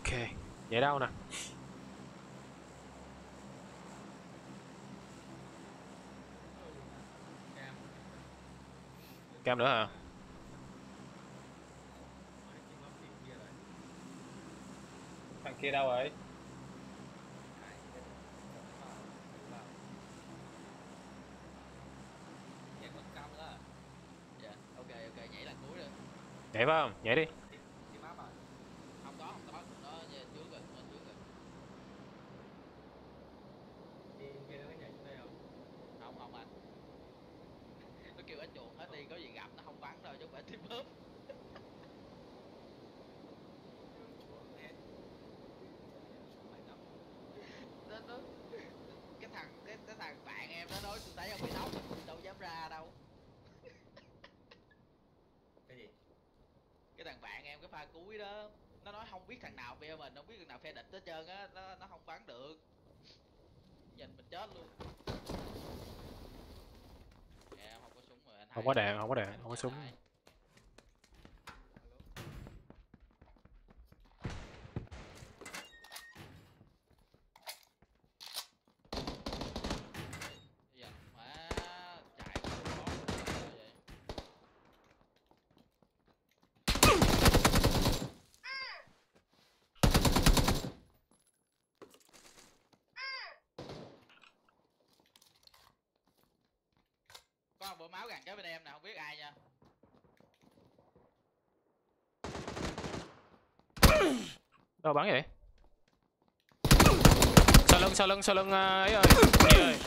Ok, vậy đâu nè. Cam nữa hả? Thằng kia đâu rồi? Dạ, ok ok, nhảy lần cuối đi. Nhảy phải không? Nhảy đi. Không có, nó về trước rồi, nó trước rồi. Không không anh. Nó kêu ít chuột hết đi, có gì gặp nó không bắn đâu chứ không phải team up. Nó cái thằng bạn em nó nói tôi thấy ông bị nóc, tôi đâu dám ra đâu. Cái gì? Cái thằng bạn em cái pha cuối đó, nó nói không biết thằng nào phe mình, không biết thằng nào phe địch hết trơn á, nó không bắn được. Nhìn mình chết luôn. Em không có súng rồi anh. Không có đạn, không có đạn, không có súng. Giờ má chạy khó vậy. Có một bộ máu gần cái bên em nè, không biết ai nha. Đâu bắn vậy? Sau lưng ấy ơi. Gì ơi?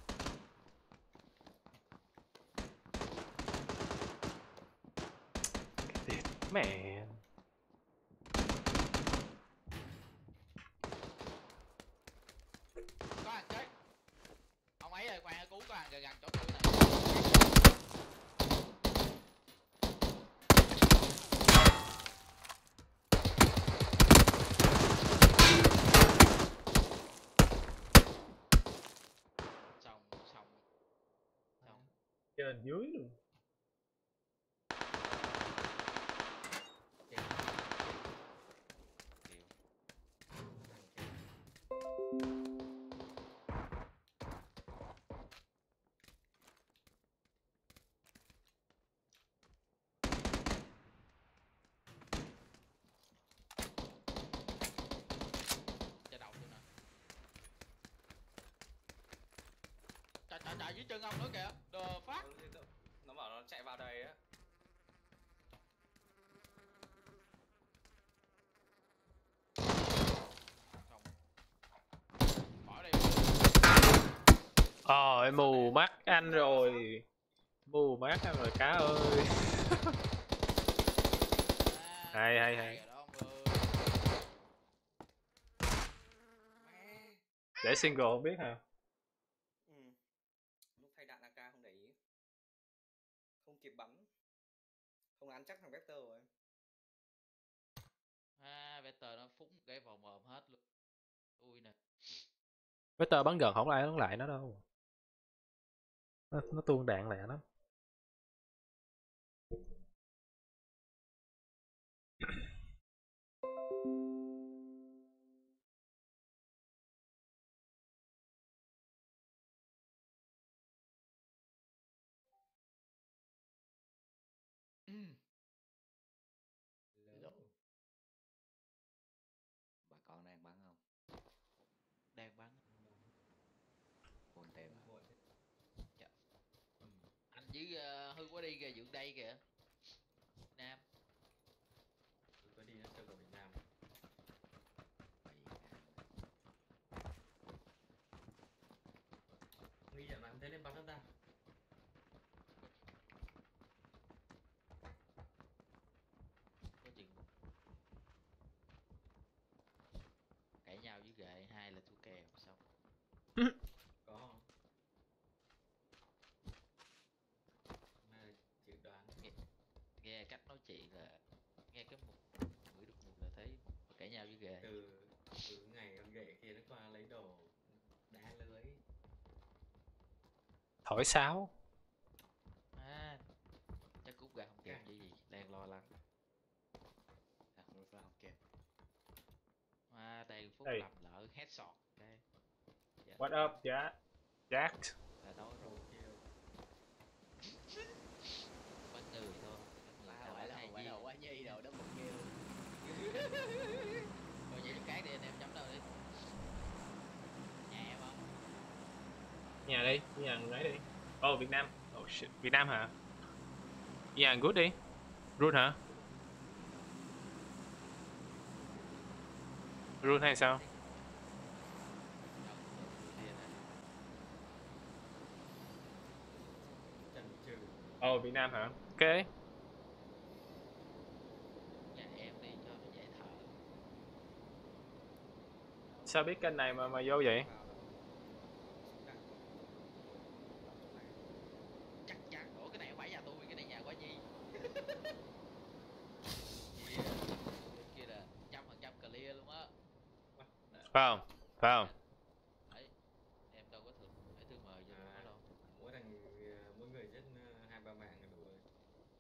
Mẹ. Có thằng chết. Ông ấy ơi, khoan cứu có thằng gần gần chỗ tôi nè. Xong xong xong. Trên dưới luôn. Trên đầu tôi nè. Trời dưới chân ông nữa kìa. The fuck. Nó bảo nó chạy vào đây á. Xong. Bỏ đi. Em mù mắt anh rồi. Mù mắt anh rồi cá ơi. Hay hay hay. Rồi đó ông ơi. Để single không biết hả? Lúc thay đạn AK không để ý. Không kịp bắn. Không ăn chắc thằng Vector rồi. Vector nó phúng cái vào mồm hết luôn. Ui nè. Vector bắn gần không ai bắn lại nó đâu. Nó tuôn đạn lẹ lắm. Hello. Bà con đang bắn không? Đang bắn. Buồn tèo hả? Dạ. Anh với Hư có đi kìa, dựng đây kìa. Nam. Có đi chơi ở Việt Nam. Nguy hiểm mà em thấy lên bắn ta. Có chuyện cãi nhau với ghệ, hai là thua kèo xong. Có. Mà chịu đoán. Nghe cách nói chuyện là nghe cái mùi được mùi là thấy cãi nhau với ghệ. Từ ngày con ghệ kia nó qua lấy đồ đá lưới. Thổi sáo. Chắc cút ra không kịp chứ gì, đang lo lắng. Không kịp. 2 phút Hey, lầm lỡ headshot. Ok. Dạ, what up, Jack? Jack. đã nói rồi. Bắn người thôi, bắn người Ba tao quả bắn đầu, hai quả viên. đầu, quả nhi đồ đó một kêu. Thôi vậy chút khác đi anh em chấm đâu đi. Nhà em không? Nhà đi, nhà ấy đi. Oh, Việt Nam. Oh shit, Việt Nam hả? Nhà good đi. Run hả? Run hay sao? Đâu cũng được, đi liền này. Oh, Việt Nam hả? Ok. Nhà em đi cho nó dễ thở. Sao biết kênh này mà vô vậy? Chắc chắn. Ủa cái này không phải nhà tôi, cái này nhà của Nhi. Yeah. Bên kia là 100% clear luôn á. Phải không? Phải không? Đấy, em đâu có thường phải thư mời cho tụi nó đâu. Mỗi thằng mỗi người giết 2-3 mạng là đủ rồi.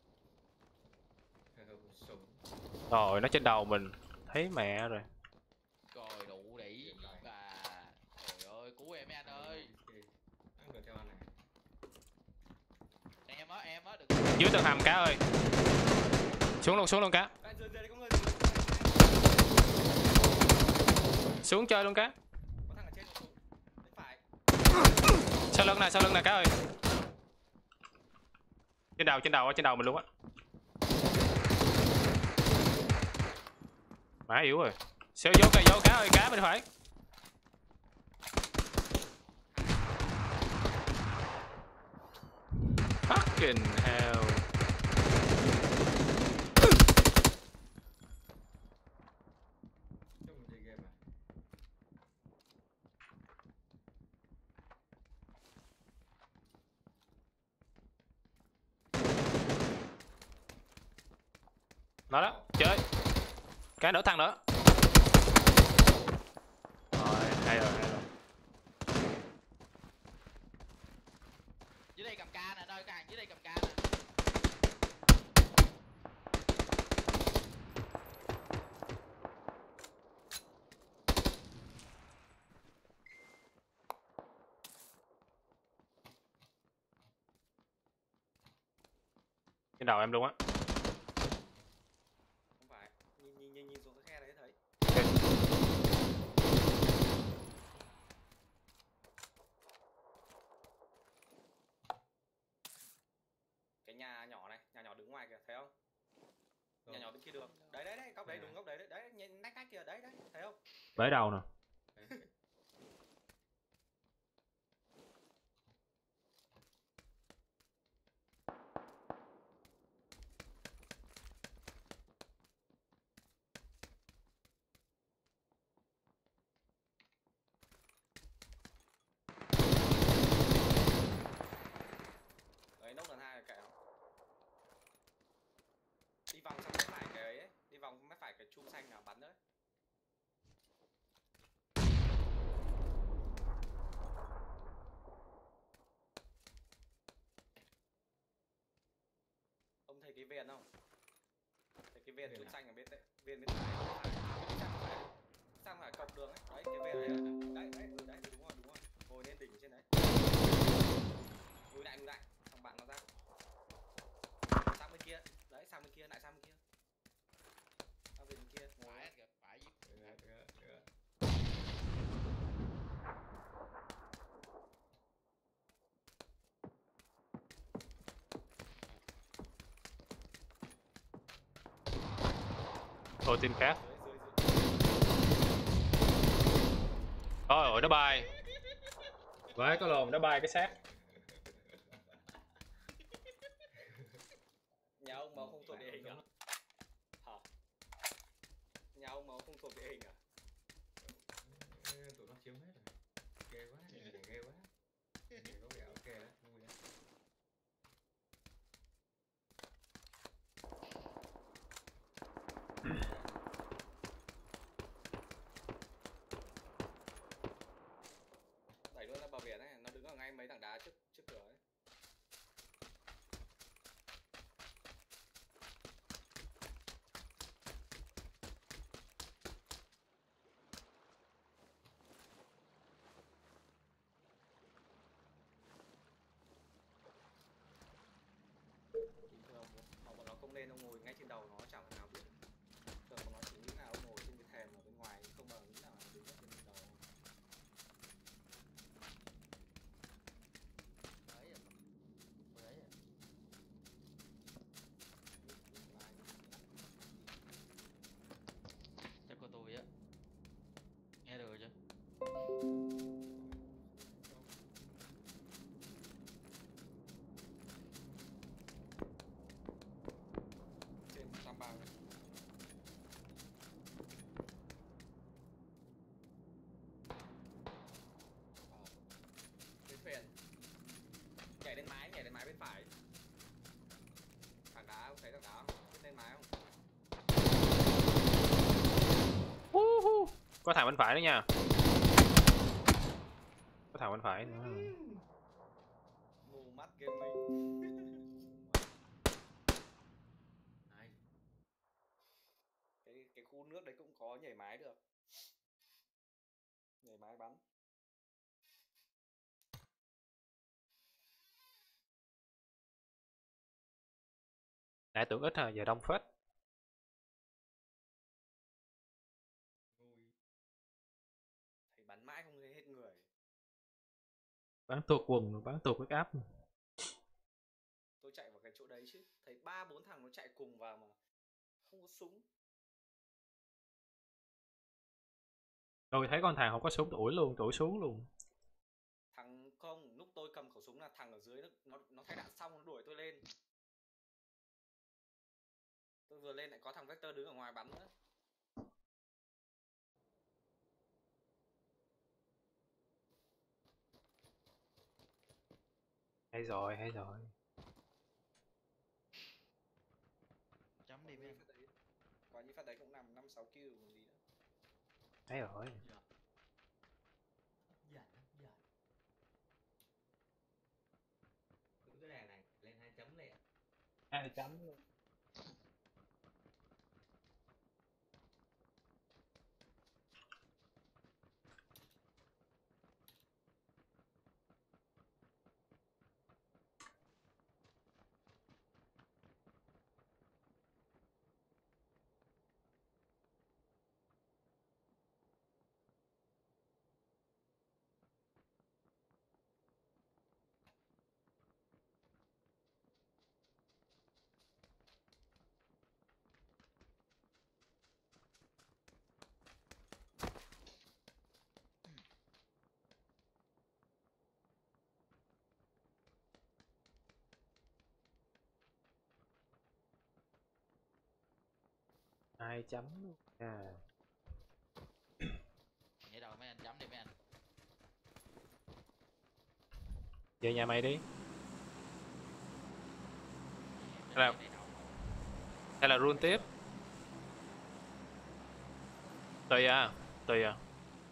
Một súng. Rồi, nó trên đầu mình. Thấy mẹ rồi. Rồi đủ đỉ và trời ơi cứu em anh ơi. Ăn được theo anh này. Em á đừng. Dưới tầng hầm cá ơi. Xuống luôn cá. Đây, dưới đây có người. Xuống chơi luôn cá. Có thằng ở trên một súng. Bên phải. Sau lưng nè cá ơi. Trên đầu mình luôn á. Má yếu rồi. Xéo vô cá ơi, cá bên phải. Fucking hell. Cho mình chơi game à? Nó đó, chơi. Cá nữa, thằng nữa. Rồi, hay rồi. Dưới đây cầm ca nè, nơi càng dưới đây cầm ca nè. Trên đầu em luôn á. Không phải. Nhìn xuống cái khe đấy thấy. Cái nhà nhỏ đứng ngoài kìa, thấy không? Nhà nhỏ bên kia đường. Đấy, góc đấy, đúng góc đấy, đấy, nách kìa, đấy, thấy không? Bể đầu nè. Đấy, nốc lần 2 là kệ không? Đi vòng sang mép phải cái ấy, đi vòng mép phải cái chum xanh nào bắn đấy. Ông thấy cái viền không? Thấy cái viền chum xanh ở bên đấy, viền bên phải, sang phải cọc đường ấy, đấy cái viền đấy, đấy, đúng rồi, ngồi lên đỉnh trên đấy. Lùi lại, thằng bạn nó ra. Sang bên kia, đấy, sang bên kia, lại sang bên kia. Sang bên kia, ngồi. Phải anh kìa, phải giúp. Thôi team khác. Dưới. Ôi, nó bay. Với có lồn, nó bay cái xác. Nhà ông mà không thuộc địa hình à? Hả? Nhà ông mà không thuộc địa hình à? Tụi nó chiếm hết rồi. Ghê quá, ghê quá. Có vẻ ok đấy, vui đấy. Đẩy luôn ra bờ biển này, nó đứng ở ngay mấy tảng đá trước cửa ấy. đầu nó chẳng thể nào biết. Tưởng nó chỉ nghĩ nào ngồi trên cái thềm ở bên ngoài, không ngờ nghĩ nào đứng ở trên đầu. Đấy à. Đấy à. Chắc có tôi á. Nghe được chưa? Trên 130. Bên thuyền nhảy lên mái bên phải. Thằng đá không thấy thằng đá không? Biết lên mái không? Có thằng bên phải nữa nha. Có thằng bên phải nữa. Mù mắt gaming. Này, Cái khu nước đấy cũng có nhảy mái được. Nhảy mái bắn. Nãy tưởng ít giờ đông phết. ngu. Thấy bắn mãi không thấy hết người. Bắn tuột quần, bắn tuột huyết áp. Tôi chạy vào cái chỗ đấy chứ, thấy 3 4 thằng nó chạy cùng vào mà không có súng. Tôi thấy con thằng không có súng tủi luôn, tủi xuống luôn. Thằng không, lúc tôi cầm khẩu súng là thằng ở dưới nó thay đạn xong nó đuổi tôi lên. Tôi vừa lên lại có thằng Vector đứng ở ngoài bắn nữa. Hay rồi, hay rồi. Chấm đi Như mấy anh. phát đấy, quả như phát đấy cũng nằm 5 6 kill còn gì nữa. Hay rồi. Giật. Hấp dẫn, hấp dẫn. Cứ cái đàn này lên 2 chấm liền. 2 chấm luôn. Hai chấm luôn. À. Nhảy đầu mấy anh, chấm đi mấy anh. Về nhà mày đi. Em Hay là, nhảy đầu. hay là run tiếp. Tùy à, tùy à.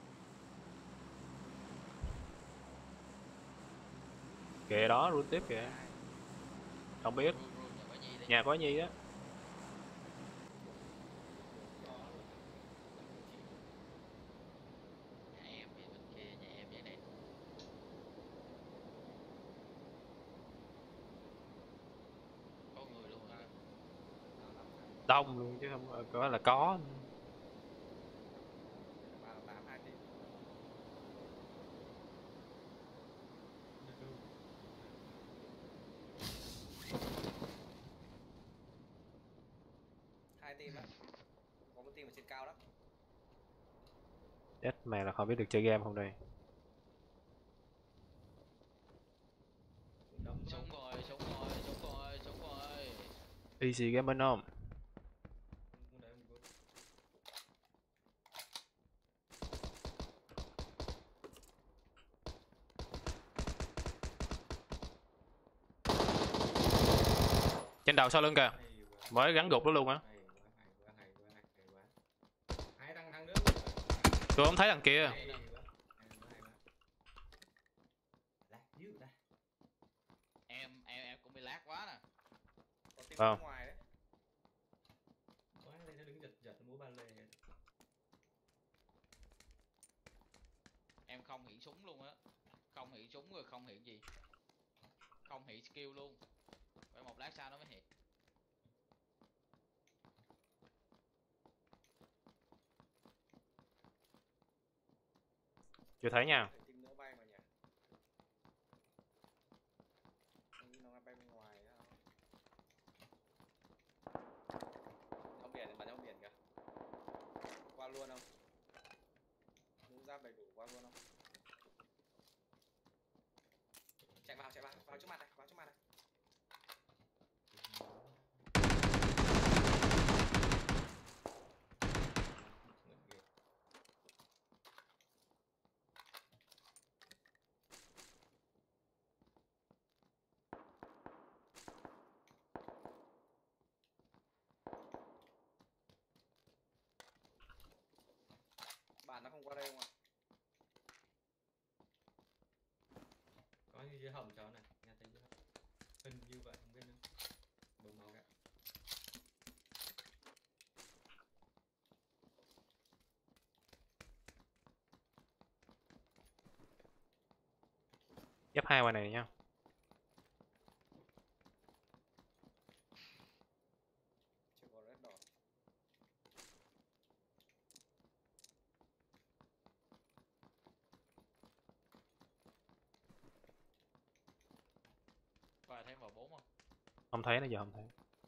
Kệ đó, run tiếp kìa. Không biết. Run nhà có gì đi. Nhà có Nhi á. Nhà em thì bên kia, nhà em vậy này. Có người luôn hả? Đông luôn chứ không có là có. 3 2 team. Hai team á. Có một team ở trên cao đó. Chết mẹ là không biết được chơi game không đây. Súng rồi, súng rồi, súng rồi, súng rồi. Easy gaming không? Trên đầu sau lưng kìa. Mới gắn gục đó luôn á. Hai thằng nữa. Tôi không thấy thằng kia. Lát dữ ta. Em cũng bị lag quá nè. Có team Vâng. bên ngoài đấy. Quá đây nó đứng giật giật múa ba lê. Em không hiện súng luôn á. Không hiện súng rồi không hiện gì. Không hiện skill luôn. Phải một lát sau nó mới hiện. Chưa thấy nha. Phải team nữa bay mà nhỉ. Anh nghĩ nó bay bên ngoài đó. Trong biển, bắn trong biển kìa. Qua luôn không? Mũ giáp đầy đủ qua luôn không? Chạy vào trước mặt này, vào trước mặt này. Bạn nó không qua đây không ạ? Có như dưới hầm cháu này, nghe thấy dưới hầm. Hình như vậy không biết nữa. Đổ máu kìa. Dấp 2 qua này nha. Chưa có red đỏ. Có ai thấy M4 không? Không thấy, nó giờ không thấy.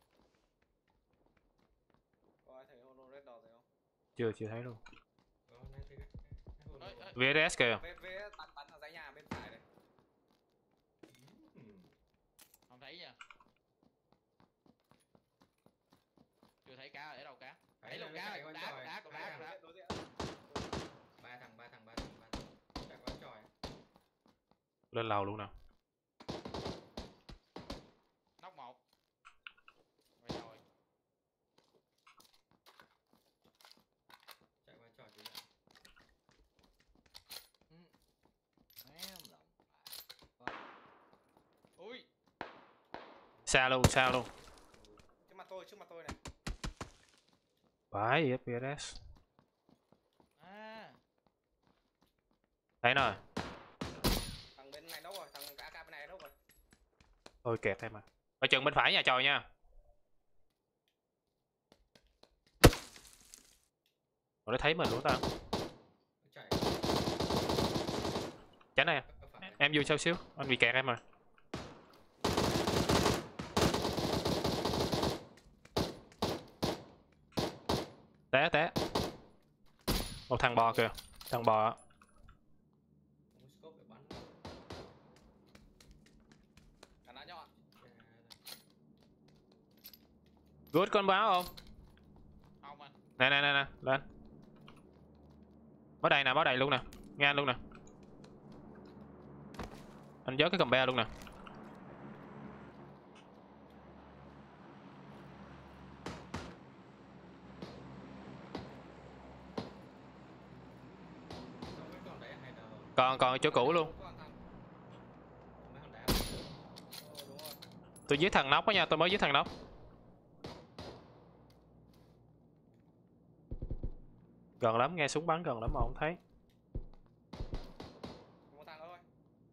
Có ai thấy holo red đỏ rồi không? Chưa thấy luôn. Có nghe thấy cái hồn Ơi, hồn. ơi. VSS kìa. VV bắn ở dãy nhà bên phải này. Không thấy nha. Chưa thấy cá, ở đâu cá? Thấy luôn cá rồi, cục đá. Đối diện. Ba thằng. Chạy qua tròi. Lên lầu luôn nè. Nóc một. Rồi rồi. Chạy qua tròi chứ. Mém lòng. Ui. Xa luôn. Trước mặt tôi này. Phải VSS. À. Thấy nó rồi. Thằng bên này đâu rồi? Thằng AK bên này đâu rồi? Thôi kẹt em mà. Ở chừng bên phải nhà tròi nha. Nó thấy mình luôn ta. Chạy. Tránh này. Em vô sao xíu, anh bị kẹt em mà. Té. Một thằng bò kìa. Thằng bò. Không có scope để bắn. Cả đá nhọn. Good, con báo không? Không anh. Nè, lên. Báo đầy luôn nè. Nghe anh luôn nè. Anh vớt cái cầm be luôn nè. Còn chỗ cũ luôn. Tôi dưới thằng nóc đó nha, tôi mới dưới thằng nóc. Gần lắm, nghe súng bắn gần lắm mà không thấy. Một thằng thôi.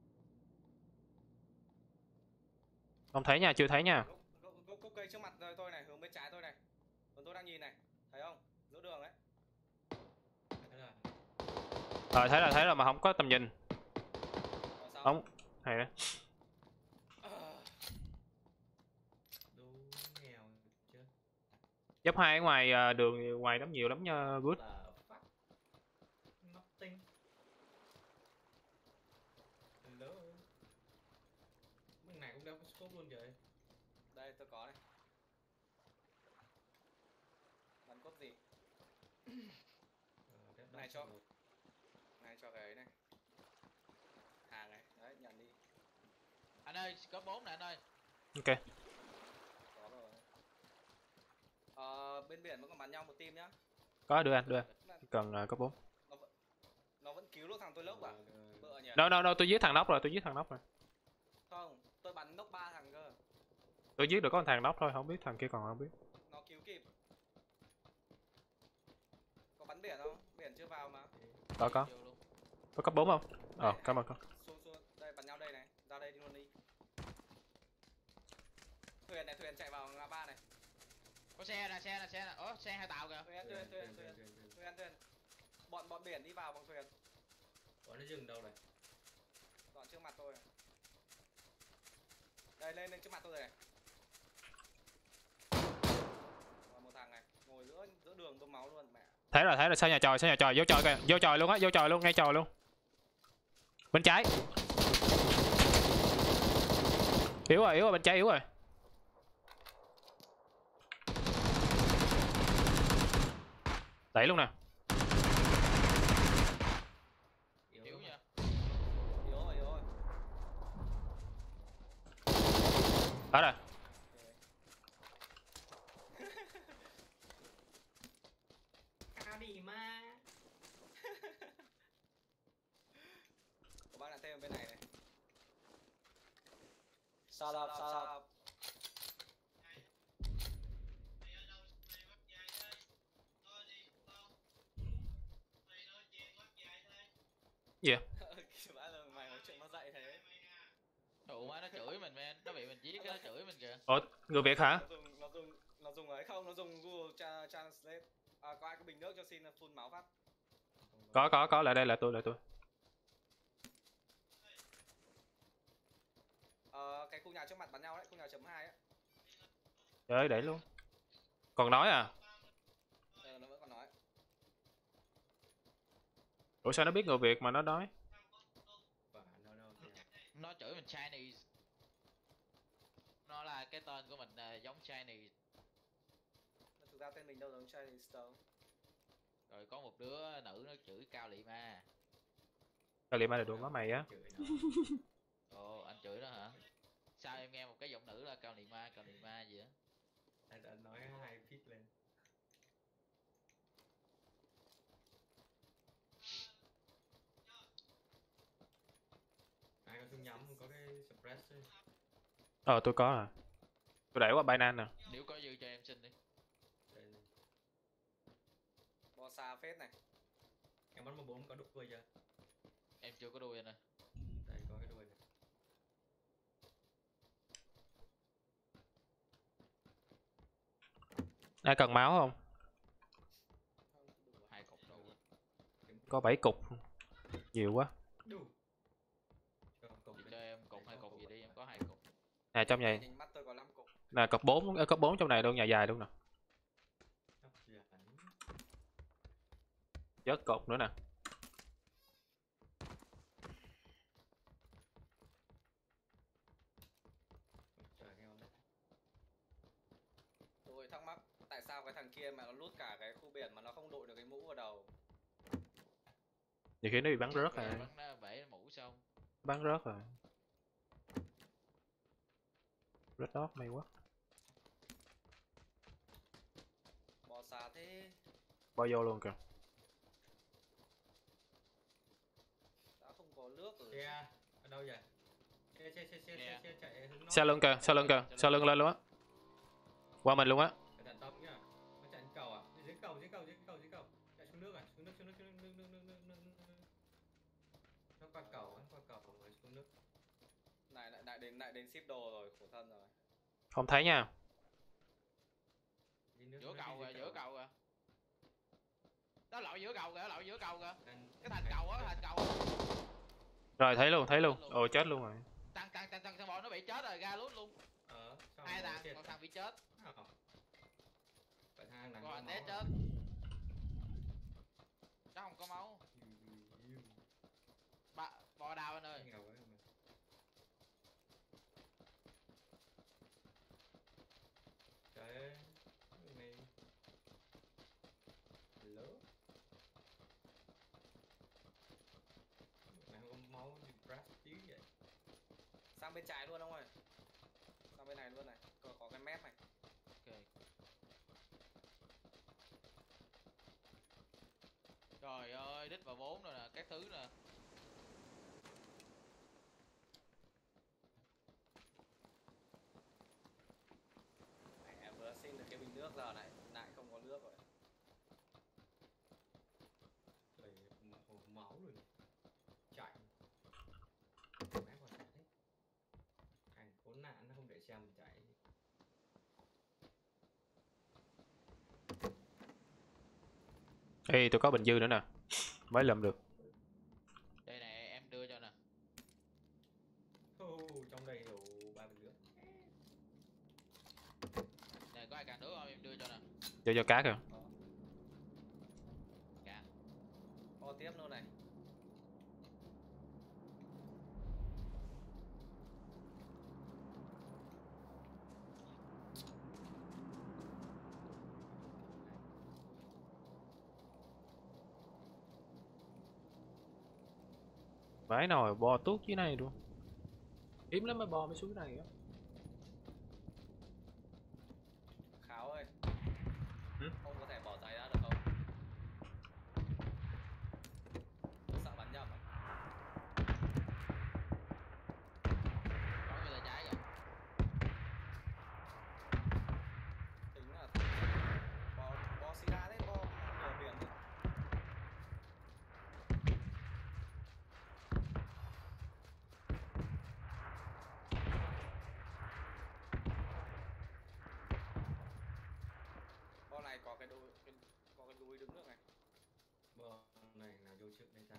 Không thấy nha, chưa thấy nha. Gốc cây trước mặt tôi này, hướng bên trái tôi này. Còn tôi đang nhìn này, thấy không? Giữa đường đấy. Thấy rồi mà không có tầm nhìn. Không, hay đấy. Dấp 2 ở ngoài đường ngoài đám nhiều lắm nha, Good. Hello. Bên này cũng đeo scope luôn vậy. Đây tôi có này. Bắn cốt gì? Này cho cái ấy này. Hàng này, đấy nhận đi. Anh ơi, có 4 nè anh ơi. Ok. Có rồi. Bên biển vẫn còn bắn nhau một team nhá. Có đưa anh. Cần có 4. Nó vẫn cứu được thằng tôi lốc à? Bựa nhỉ? Đâu, tôi dưới thằng nóc rồi, Không, tôi bắn nốc 3 thằng cơ. Tôi dưới được có một thằng nóc thôi, không biết thằng kia còn không biết. Nó cứu kịp. Có bắn biển không? Biển chưa vào mà. Có. Có cấp 4 không? Cảm ơn con. Xuống. Đây bắn nhau đây này, ra đây đi luôn đi. Thuyền chạy vào ngã ba này. Có xe nè. Ủa, xe hai tàu kìa. Thuyền. Bọn biển đi vào bằng thuyền. Ủa nó dừng đâu này? Dọn trước mặt tôi này. Đây lên trước mặt tôi rồi này. Còn một thằng này ngồi giữa đường tôi máu luôn mẹ. Thấy rồi, sau nhà tròi, vô tròi kìa, vô tròi luôn á, vô tròi luôn, ngay tròi luôn. Bên trái. Yếu rồi, bên trái yếu rồi. Đẩy luôn nè. Yếu nha. Yếu rồi. Đó rồi. Cao đi mà. Có bác lại thêm bên này này. Shut up. Gì vậy? Bác là mày nói chuyện nó dậy thế. Ủa má nó chửi mình men, nó bị mình giết cái nó chửi mình kìa. Ủa, người Việt hả? Nó dùng ấy không, nó dùng Google Translate. À, có ai có bình nước cho xin full máu phát. Có, lại đây, lại tôi. Cái khu nhà trước mặt bắn nhau đấy, khu nhà chấm 2 ấy. Trời ơi, đẩy luôn. Còn nói à? Nó vẫn còn nói. Ủa sao nó biết người Việt mà nó nói? Nó chửi mình Chinese. Nó là cái tên của mình giống Chinese. Thực ra tên mình đâu giống Chinese đâu. Rồi có một đứa nữ nó chửi Cao Lị Ma. Cao Lị Ma là đùa má mày á. Ồ, anh chửi nó hả? Sao em nghe một cái giọng nữ là Cao Lị Ma gì á? Anh nói hai feet lên. Ai có súng nhắm có cái suppress ấy. Tôi có rồi. Tôi đẩy qua Binance nè. Nếu có dư cho em xin đi. Đây này. Bò xa phết này. Em bắn 14 có đục đuôi chưa? Em chưa có đuôi anh ơi. Đây có cái đuôi này. Ai cần máu không? 2 cục đủ. Có 7 cục. Nhiều quá. Đủ. Cho em cục 2 cục gì đi, em có 2 cục. Nè trong này. Mắt tôi có 5 cục. Nè cọc 4 trong này luôn, nhà dài luôn nè. Vớt cột nữa nè. Tôi thắc mắc tại sao cái thằng kia mà nó lút cả cái khu biển mà nó không đội được cái mũ vào đầu. Nhiều khi nó bị bắn rớt rồi. Bắn nó bể mũ xong. Bắn rớt rồi. Rất đó, may quá. Bò xa thế. Bao vô luôn kìa. Đã không có nước rồi. Xe ở đâu vậy? Xe chạy hướng Sau lưng kìa, sau lưng lên luôn á. Qua mình luôn á. Cẩn thận tông nhá. Nó chạy cầu à? Dưới cầu. Chạy xuống nước à? Xuống nước. Nó qua cầu rồi xuống nước. Lại đến ship đồ rồi, khổ thân rồi. Không thấy nha. Giữa cầu kìa. Nó lội giữa cầu kìa. Cái thành cầu á, Rồi thấy luôn. Ồ chết luôn rồi. Thằng bọn nó bị chết rồi, ra lút luôn. Hai thằng, một thằng bị chết. Còn anh té chết. Chắc không có máu. Bò đào anh ơi. Trời ơi. Mày lớn. Mày không có máu thì press chứ vậy. Sang bên trái luôn ông ơi. Sang bên này luôn này. Có cái mép này. Ok. Trời ơi, đít vào 4 rồi nè, các thứ nè. Mẹ vừa xin được cái bình nước giờ lại không có nước rồi. Trời máu rồi. Chạy. Mẹ còn chạy thế. Thằng khốn nạn nó không để xe mình chạy. Ê tôi có bình dư nữa nè. Mới lượm được. Đây nè. cho cá kìa. Cá. O tiếp luôn này. Vãi nồi bò tuốt dưới này luôn. Hiếm lắm mới bò mới xuống này á. Kháo ơi. Ừ? Không có thể bỏ giày ra được không? Tôi sợ bắn nhầm à? Có người là trái kìa. Tính là bò xì ra đấy, bò lửa biển đấy. Bò này có cái đuôi có cái đuôi đứng được này. Bò này là vô trước đây ta.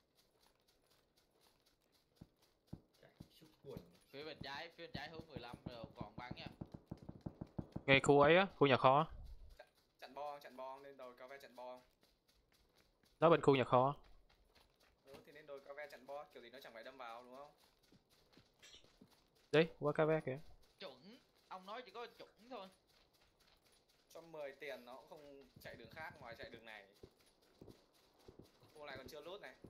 Chạy xúc quần. Phía bên trái hướng 15 rồi còn bắn nha. Ngay khu ấy á, khu nhà kho á. Chặn bò lên đồi cao ve chặn bò. Đó bên khu nhà kho á. Thì lên đồi cao ve chặn bò, kiểu gì nó chẳng phải đâm vào đúng không? Đi, qua cá ve kìa. Chuẩn. Ông nói chỉ có chuẩn thôi. Cho 10 tiền nó cũng không chạy đường khác ngoài chạy đường này. Khu này còn chưa lút này.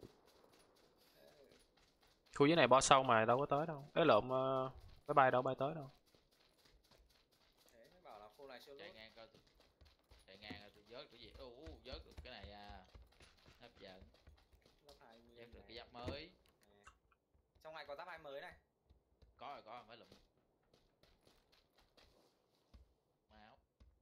Khu dưới này bo sâu mà đâu có tới đâu. Cái lộn máy bay đâu bay tới đâu. Thế mới bảo là khu này chưa Chạy lút. ngang coi tôi. Chạy ngang rồi tôi vớt cái gì. Vớt được cái này à. Hấp dẫn. Lớp 20 Vớt được này. cái giáp mới. Nè. Trong này có giáp 2 mới này. Có rồi mới lụm. Máu.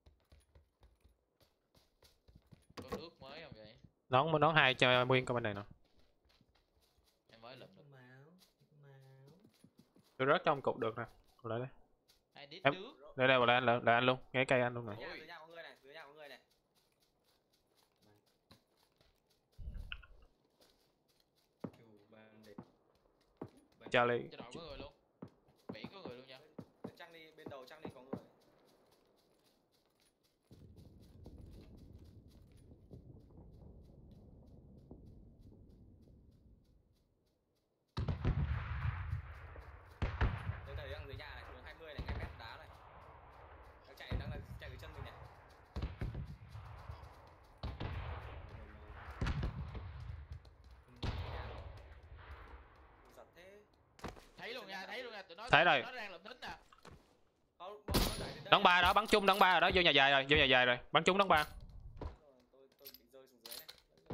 Có nước mới không vậy? Nón 2 cho Nguyên coi bên này nè. Em mới lụm được. Máu. Tôi rớt trong cục được nè. Lại đây. Ai đít Em- nước. Đây đây là anh luôn, ngay cây anh luôn này. Dưới nhà có người này, dưới nhà có người này. Chủ ban để. Charlie. Trên đội có người luôn. Biển có người luôn nha. Trang đi bên đầu Trang đi có người. Tôi thấy đang dưới nhà này, hướng 20 này, ngay mép đá này. Đang chạy dưới chân mình này. Giật thế. Thấy luôn nha. Tụi nó Thấy rồi. nó đang làm thính nè. Không, bọn nó đẩy đến đây. Đóng 3 đó, bắn trúng đóng 3 rồi đó, vô nhà dài rồi, bắn trúng đóng 3. Tôi bị rơi xuống dưới này.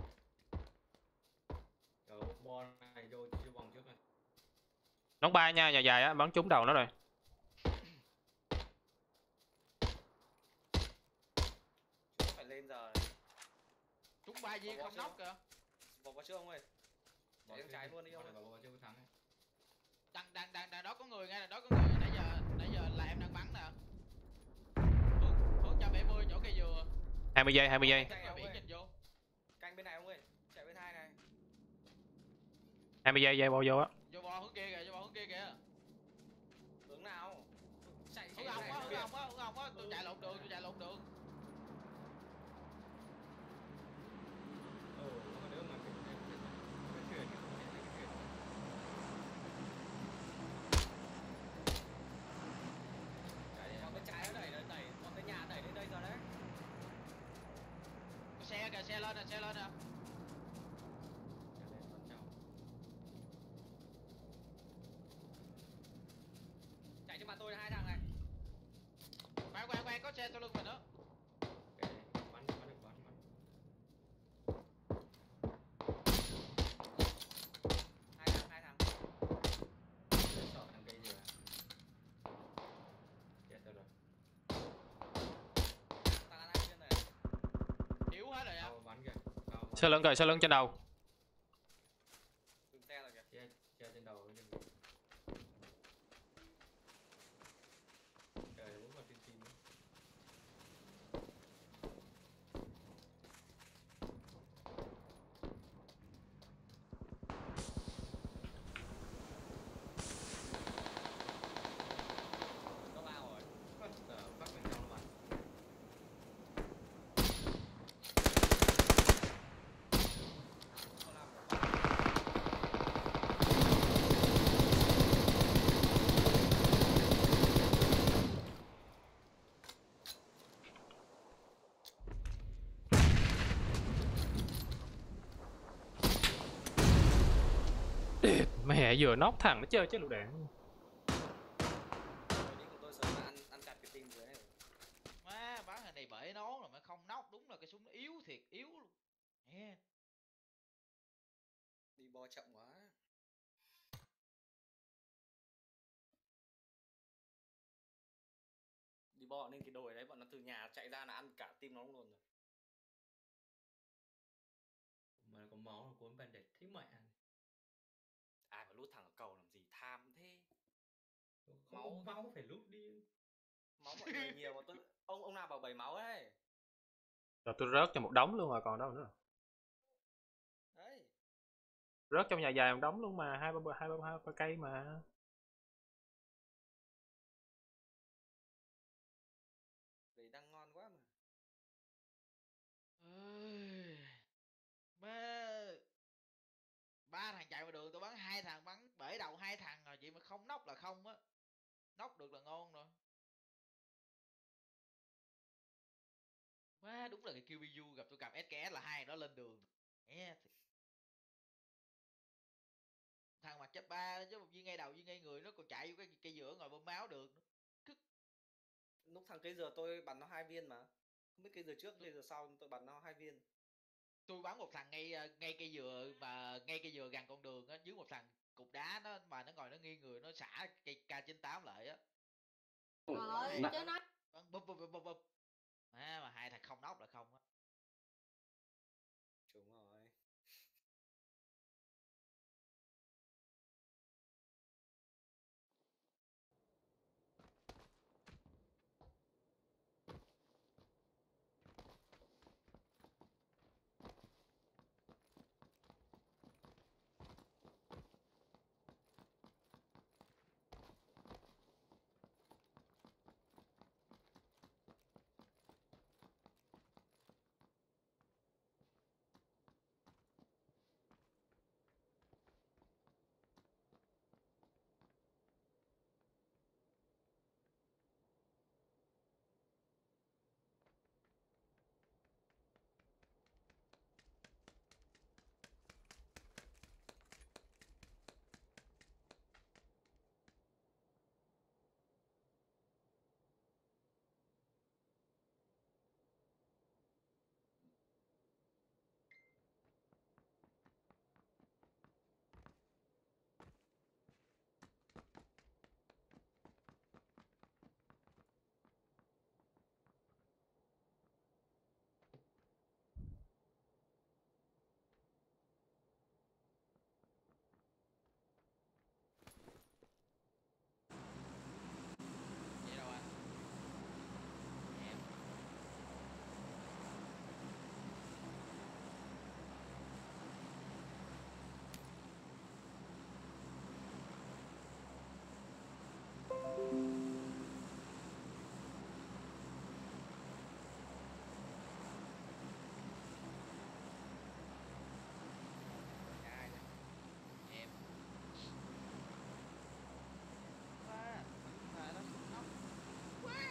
Ở bò này vô vòng trước này. Đóng 3 nha, nhà dài á, bắn trúng đầu nó rồi. Chúng phải lên giờ này. Chúng ba viên không nóc kìa. Vòng qua trước ông ơi. Chạy em trái luôn đi ông ơi. Bò chưa thắng ấy. Đằng đó có người nghe, đó có người. Nãy giờ là em đang bắn nè. Hướng 170 chỗ cây dừa. 20 giây. Biển nhìn vô. Canh bên này ông ơi. Chạy bên hai này. 20 giây bo vô á. Vô bò hướng kia kìa. Hướng nào? Chạy Hướng ông á, tôi chạy lộn đường. Có cái đứa mà cái thuyền. Bọn bên trái nó đẩy, bọn bên nhà đẩy lên đây rồi đấy. Có xe kìa, xe lên nè. Chạy trước mặt tôi là hai thằng này. Khoan, có xe sau lưng mình nữa. Bắn. Hai thằng. Sọ thằng cây dừa. Chết rồi. Thằng ăn hai viên này. Yếu hết rồi á. Cao bắn kìa. Xe lưng trên đầu. Dừng xe rồi kìa. Che trên đầu cái gì. Trời muốn vào trên team. Nó vào rồi. Phát bên trong nó bắn. Nãy giờ nóc thằng nó chơi chứ lựu đạn. Đi của tôi sợ mà ăn chặt cái tim dưới này. Má bắn thằng này bể nón rồi mà không nóc, đúng là cái súng nó yếu thiệt, yếu luôn. Nghe. Đi bo chậm quá. Đi bo lên cái đồi đấy, bọn nó từ nhà chạy ra là ăn cả tim nó luôn rồi. Mà có máu là cuốn bandage thế mẹ. Ai mà lút thẳng ở cầu làm gì, tham thế. Không có máu phải lút đi. Máu mọi người nhiều mà tôi ông nào bảo 7 máu đấy. Rồi tôi rớt cho một đống luôn rồi còn đâu nữa. Đấy. Rớt trong nhà dài một đống luôn mà, hai ba cây mà. Đấy đang ngon quá mà. Má 3 thằng chạy vào đường tôi bắn 2 thằng, bắn bể đầu 2 thằng rồi, vậy mà không nóc là không á. Nóc được là ngon rồi. Má đúng là cái QBU gặp tôi cầm SKS là hai đó lên đường. Nghe thì... Thằng mặt chấp 3 chứ một viên ngay đầu viên ngay người nó còn chạy vô cái cây giữa ngồi bơm máu được nữa. Lúc thằng cây dừa tôi bắn nó 2 viên mà. Không biết cây dừa trước cây dừa sau tôi bắn nó 2 viên. Tôi bắn một thằng ngay cây dừa, mà ngay cây dừa gần con đường á, dưới một thằng cục đá nó mà nó ngồi nó nghiêng người nó xả cây K98 lại á. Trời chứ nói Bắn bụp bụp bụp bụp. Mà hai thằng không nóc là không á. Đúng rồi. Vậy đâu anh? Em. Ai đấy? Em. Má, mà nó không nóc. Quá.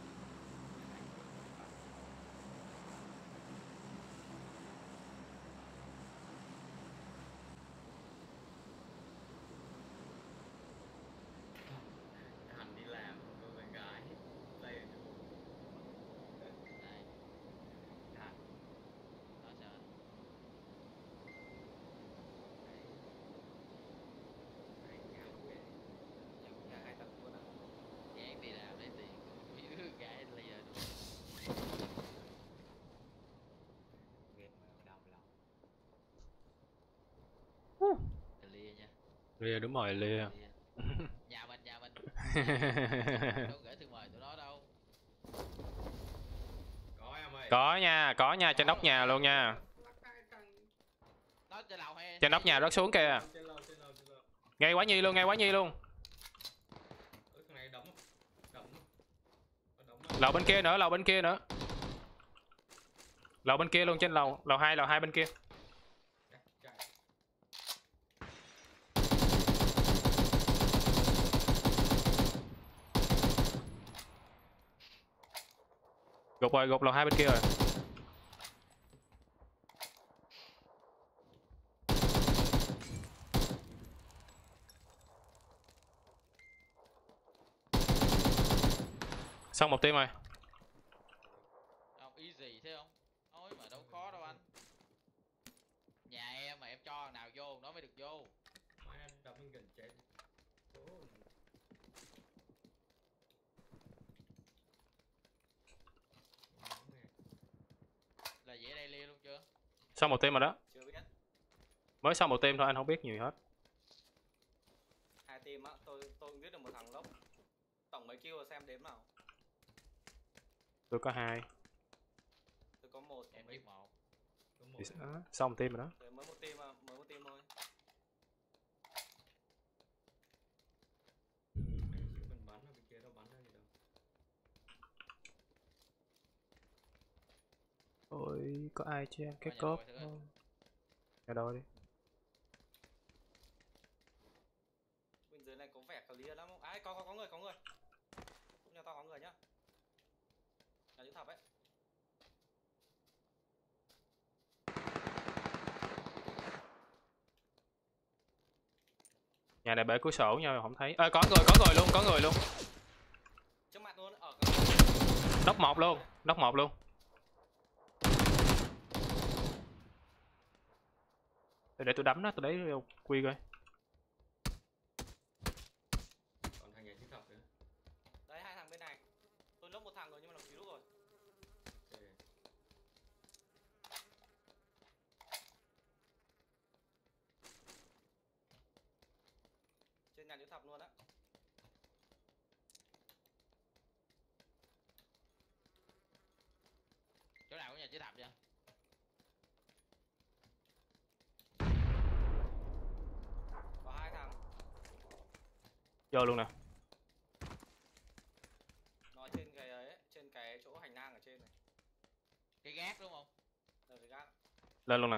Thằng đi làm cô bạn gái đây Đây, thằng nó sao? anh ngáo ghê. Nhà hai thằng luôn à? Gán đi làm lấy tiền. Chứ gái bây giờ đúng. Ghê mà đau lòng. Lia nha. Lia đúng rồi, lia. Lia. Nhà mình. Đâu gửi thư mời tụi nó đâu. Có em ơi. Có nha, trên nóc nhà luôn nha. Nó trên lầu hay Trên nóc nhà rớt xuống kìa. Trên lầu. Ngay quá nhi luôn. Thằng này đấm. Lầu bên kia nữa. Lầu bên kia luôn, trên lầu 2 bên kia. Chạy. Gục lầu 2 bên kia rồi. một team rồi. Không easy thế không? Nói mà đâu khó đâu anh. Nhà em mà em cho thằng nào vô nó mới được vô. Mãi anh đập bên gần chết. Ồ. Máu nè. Là dễ đây lia luôn chưa? Xong một team rồi đó. Chưa biết. Mới xong một team thôi, anh không biết nhiều hết. 2 team á, tôi cũng biết được một thằng lốc. Tổng mấy kill là xem đếm nào. Tôi có 2. Tôi có 1. Em biết 1. Có một Thì em. đó, xong một team rồi đó. Mới một team à, mới một team thôi. Anh chỉ cần bắn ở bên kia đâu bắn ra gì đâu. Ôi, có ai cho em cái Qua nhà cốp đồi thử không? Nhà đôi đi. Bên dưới này có vẻ clear lắm không? À, có người, có người. Cũng nhà to có người nhá. Nhà chữ thập ấy. Nhà này bể cửa sổ nha, không thấy. Ê, có người luôn. Trước mặt luôn, ở Knock một luôn. Để tôi đấm nó, tôi lấy quy coi. Còn thằng nhà chữ thập nữa. đấy 2 thằng bên này. Tôi lốc một thằng rồi nhưng mà nó cứu rồi. Ok. Trên nhà chữ thập luôn á. Chỗ nào có nhà chữ thập vậy? Có 2 thằng. Vô luôn nè. Nó trên cái ấy, trên cái chỗ hành lang ở trên này. Cái gác đúng không? Rồi cái gác. Lên luôn nè.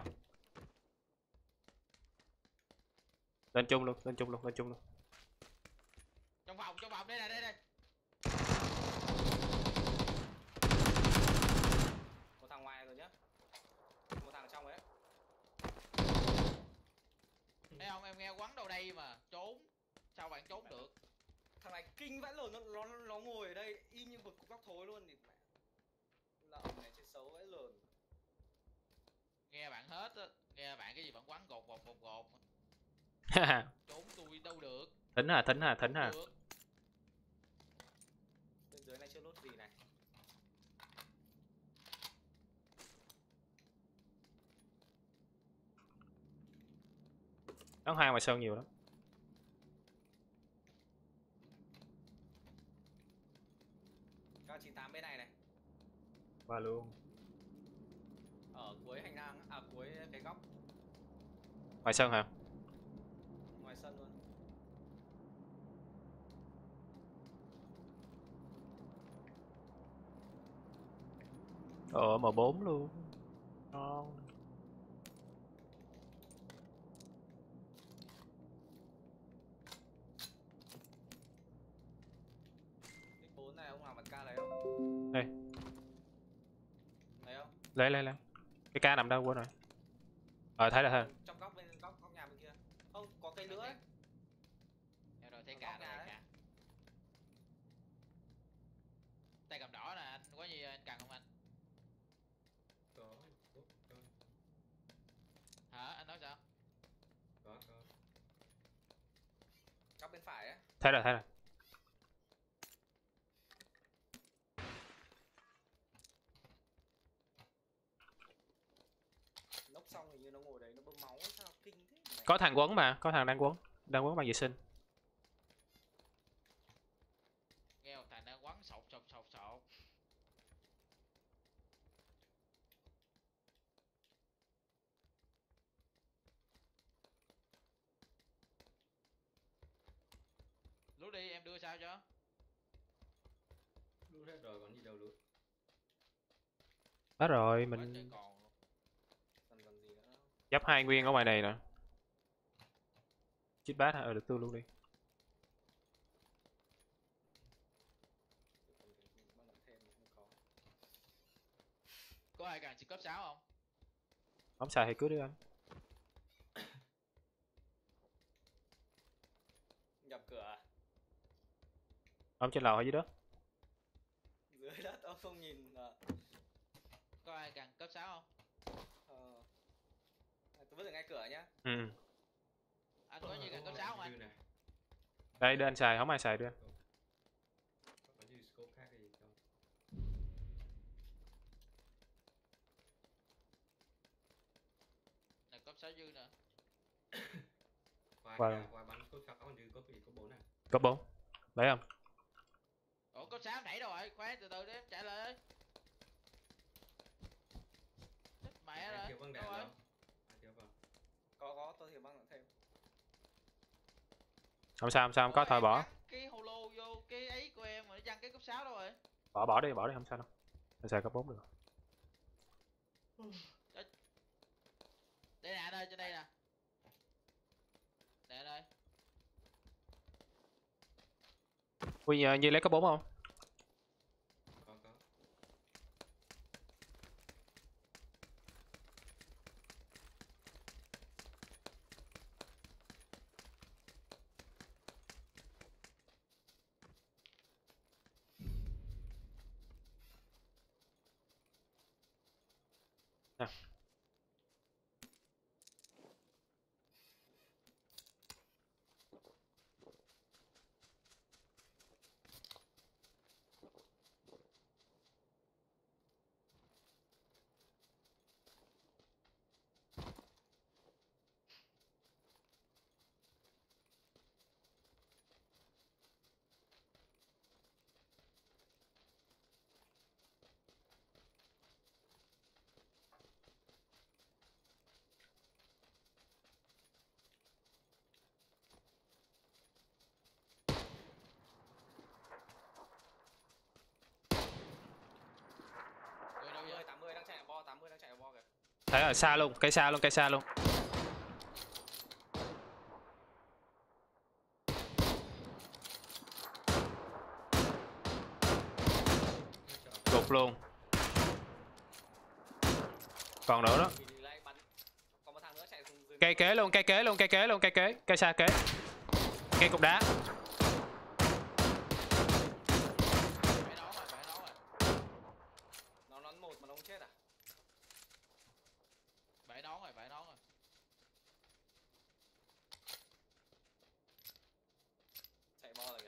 Lên chung luôn. Trong phòng đây này. Một thằng ngoài rồi nhá. Một thằng ở trong ấy. Thấy không, em nghe quắn đâu đây mà trốn. Sao bạn trốn được? Thằng này kinh vãi lồn, nó ngồi ở đây y như một cục tóc thối luôn thì mẹ. Lợn này chơi xấu vãi lồn. Nghe bạn hết á, nghe bạn cái gì bạn quắn gột. Trốn tôi đâu được. Thính à. Được. Bên dưới này chưa lốt gì này. Đóng hai ngoài sơn nhiều lắm. Cao 98 bên này này. Qua luôn. Ở cuối hành lang, à cuối cái góc Ngoài sơn hả? ngoài sân luôn. M4 luôn. Ngon. Cái 4 này ông nào bật ca lấy không? Đây. Lấy không? Lấy. Cái ca nằm đâu quên rồi. Thấy rồi. Trong góc bên góc nhà bên kia. Không, có cây nữa ấy. Em rồi thấy Ở cả góc nhà rồi đấy. cả. Tay cầm đỏ nè anh, có gì anh cần không anh? Có. Hả? Anh nói sao? Có. Góc bên phải ấy. Thấy rồi. Nốc xong hình như nó ngồi đấy nó bơm máu ấy, sao kinh thế mày. Có thằng quấn mà, có thằng đang quấn bằng vệ sinh. Nghe một thằng đang quắn sột. Lúc đi em đưa sao cho? Lút hết rồi còn gì đâu lút. Hết rồi, Quá trời mình còn luôn. Còn gì nữa đâu. dấp 2 nguyên ở ngoài này nè. Chít bát hả? Được tôi luôn đi. Còn thêm không có. Có ai cần chỉ cấp 6 không? Không xài thì cứ đi anh. Nhập cửa à? Ông trên lầu hay dưới đất? không nhìn Có ai cần cấp 6 không? tôi vứt ở ngay cửa nhá. Ừ. Anh có gì cần cấp 6 không anh? Đây đưa anh xài, không ai xài đưa. Có gì scope khác thì cho. Là cấp 6 dư nè. Khoai bắn scope 6 còn dư có bị có 4 này. Cấp 4. Lấy không? Ủa cấp 6 nãy đâu rồi? Khoan từ từ để em chạy lại. Chết mẹ rồi. Thiếu băng đạn Đâu rồi? đâu? Thiếu không? Có tôi thiếu băng thêm. Không sao, không có thôi bỏ. Cái holo vô cái ấy của em mà nó văng cái cấp 6 đâu rồi? Bỏ đi, không sao đâu. Anh xài cấp 4 được. Đây nè anh ơi, trên đây nè. Nè đây. Ui, Nhi lấy cấp 4 không? Có. Nè. Rồi đâu vậy? 80 đang chạy ở bo, 80 đang chạy ở bo kìa. Thấy ở xa luôn, cây xa luôn. Gục luôn. Còn nữa đó. Thì lại bắn. Còn một thằng nữa chạy xuống dưới. Cây kế luôn, cây xa kế. Cây cục đá. Phải nó rồi. Nó nón một mà nó không chết à? Phải nó rồi. Chạy bo rồi kìa.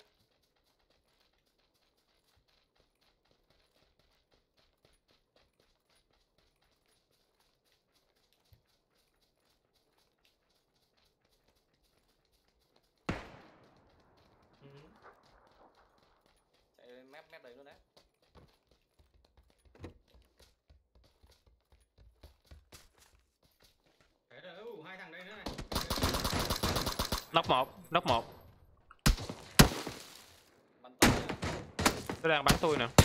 Chạy mép đấy luôn đấy. Thế rồi, hai thằng đây nữa này. Knock một. Bắn tôi nhá. Nó đang bắn tôi nè.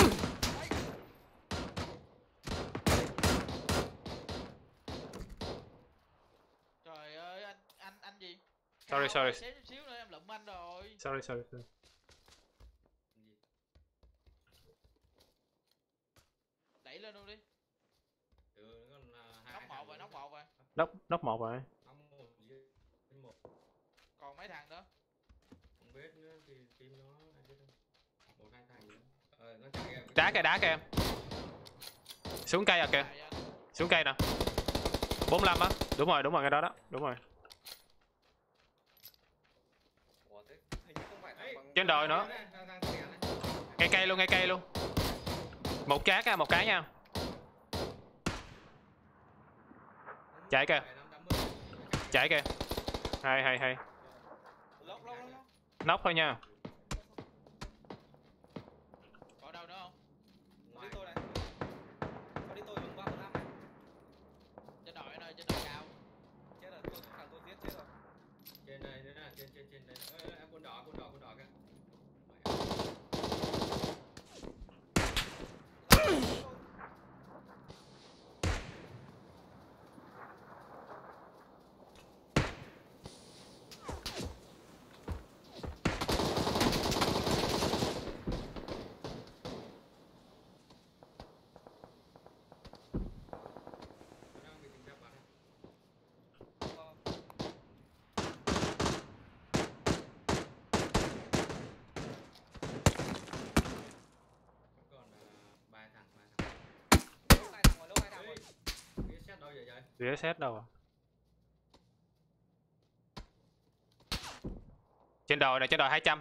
Trời ơi anh gì? Sorry. Xíu nữa em lụm anh rồi. Sorry. Đẩy lên luôn đi. Ừ, còn Nóc một rồi. Knock một rồi. Nóc một. Còn mấy thằng nữa? Không biết nữa thì team nó ai biết đâu. Một hai thằng nữa. Nó chạy em. Đá cây kìa em. Xuống cây à kìa. Xuống cây nè. 45 á. Đúng rồi ngay đó. Đúng rồi. Ủa thế hình như không phải thằng bằng. Trên đồi nữa. Cây luôn. Một cái nha. Chạy kìa. Hay. Lốc. Knock thôi nha. Có đâu nữa không? Có đi tôi này. Có đi tôi hướng 315 này. Trên đồi anh ơi, trên đồi cao. Chết rồi, thằng tôi giết chết rồi. Trên đây nữa nè, trên đây. Quân đỏ kìa. VSS đâu à? Trên đồi này, trên đồi 200.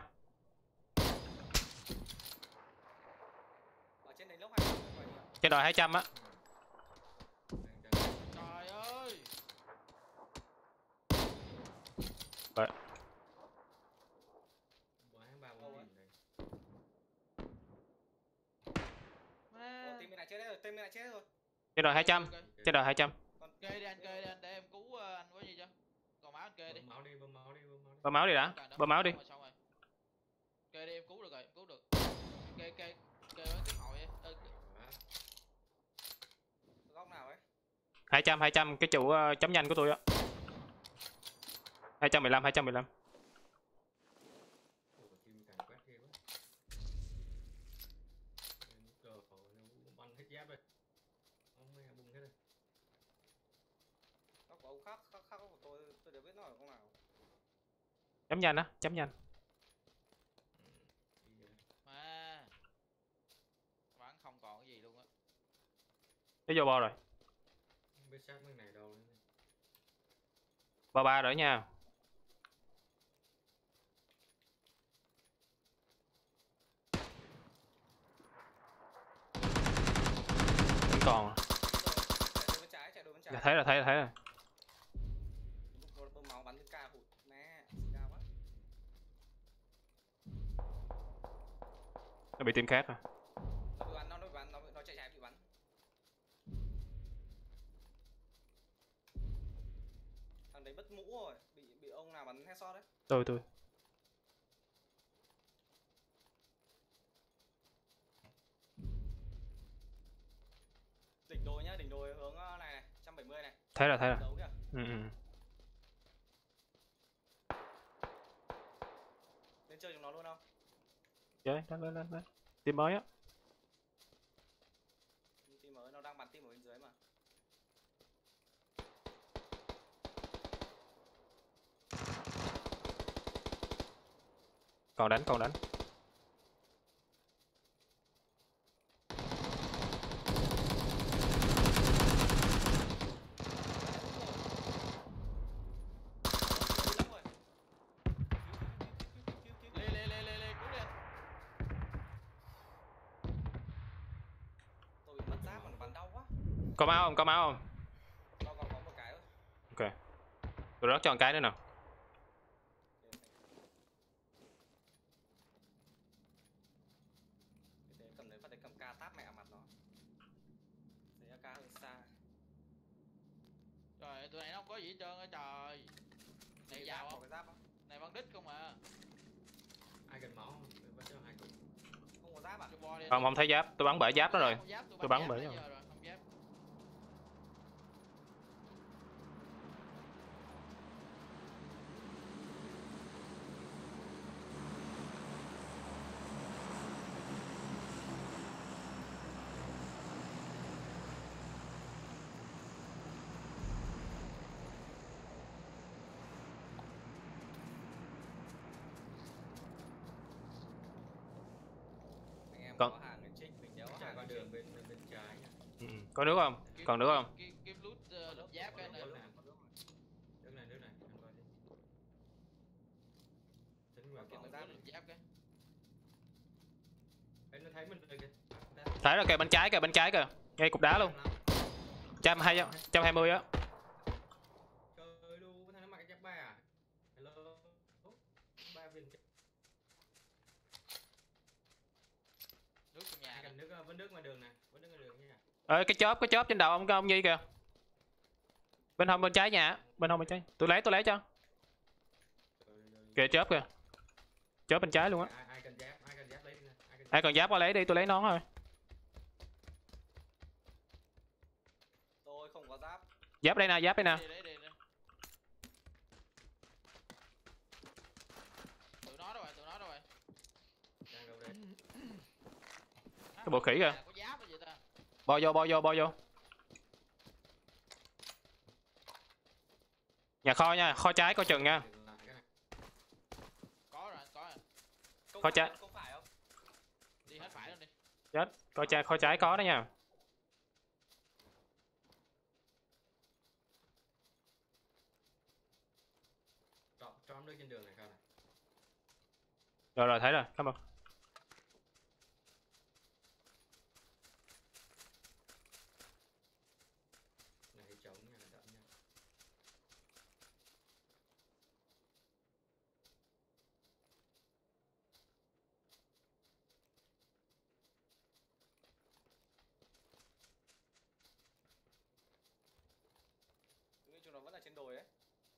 Ở trên đấy lốc 200 rồi. Trên đồi 200 á. Trời ơi. Vậy. Team bên này chết rồi, team bên này chết rồi. Trên đồi 200. Trên đồi 200. Kê đi anh, kê đi anh, để em cứu anh có gì chứ. Còn máu anh kê đi. Bơm máu đi, bơm máu đi, bơm máu đi. Bơm máu đi đã. Bơm máu đi. Xong rồi. Kê đi em cứu được rồi, em cứu được. Kê bán tiếp hội đi. Góc nào ấy? 200 cái chủ chấm nhanh của tôi á. 215. Ủa, team càng quét ghê quá. Rồi, bắn hết giáp rồi. Ông mẹ bùng hết rồi. Góc của ông khác của tôi đều biết nó ở góc nào. Chấm nhanh á, chấm nhanh. Mà bắn không còn cái gì luôn á. Nó vô bo rồi. Không biết sát bên này đâu nữa. Bo 3 rồi nha. Vẫn còn à. Chạy đôi bên trái. Thấy rồi. Bơm máu bắn lên ca hụt. Mẹ, cao quá. Nó bị team khác rồi. Nó bị bắn, nó chạy bị bắn. Thằng đấy mất mũ rồi, bị ông nào bắn headshot đấy. Tôi. Đỉnh đồi hướng này, 170 này. Thấy rồi. Đấu kìa. Lên chơi chúng nó luôn không? Chơi, lên. Team mới á. Team mới nó đang bắn team ở bên dưới mà. Còn đánh. Lê, cứu lên. Tôi bị mất giáp mà nó bắn đau quá. Có máu không? Nó còn có một cái thôi. Ok. Tôi rót cho một cái nữa nào. Cầm đấy, phát đấy cầm ca táp mẹ mặt nó. Đấy ca hơi xa. Trời, tụi này nó không có gì hết trơn á trời. Này giàu không? Này bắn đít không à. Ai cần máu không? Để bắt cho 2 cục. Không có giáp à? Không thấy giáp. Tôi bắn bể giáp đó rồi. Tôi bắn bể rồi. Không giáp. Có hàng người trích, mình đéo Chạy hàng qua đường bên trái nhá. Có nước không? Còn nước không? Kiếm loot giáp cái này. Nước này, ăn qua đi. Tính vào Kiếm còn. giáp Giáp cái. Ê, nó thấy mình rồi kìa. Thấy rồi kìa, bên trái kìa. Ngay cục đá luôn. 120 á. Trời đu, cái thằng nó mặc cái giáp 3 à? Hello. 3 viên. Nước trong nhà. Cần nước vẫn nước ngoài đường nè, vẫn nước ngoài đường nha. Cái chớp trên đầu ông Nhi kìa. Bên hông bên trái nhà, bên trái. Tôi lấy cho. Kìa chớp kìa. Chớp bên trái luôn á. Ai cần giáp lấy đi nè. Ai cần giáp qua lấy đi, tôi lấy nón thôi. Tôi không có giáp. Giáp đây nè. Đi. Tụi nó đâu rồi. Đang đâu đây? Cái bộ khỉ kìa. Có giáp gì ta? Bo vô. Nhà kho nha, kho trái coi chừng nha. Có rồi. Kho trái. Không phải không? Đi hết phải luôn đi. Chết, kho trái có đó nha. Rồi rồi, thấy rồi, cảm ơn. Này trống nha, đậm nha. Tôi nghĩ chúng nó vẫn là trên đồi ấy.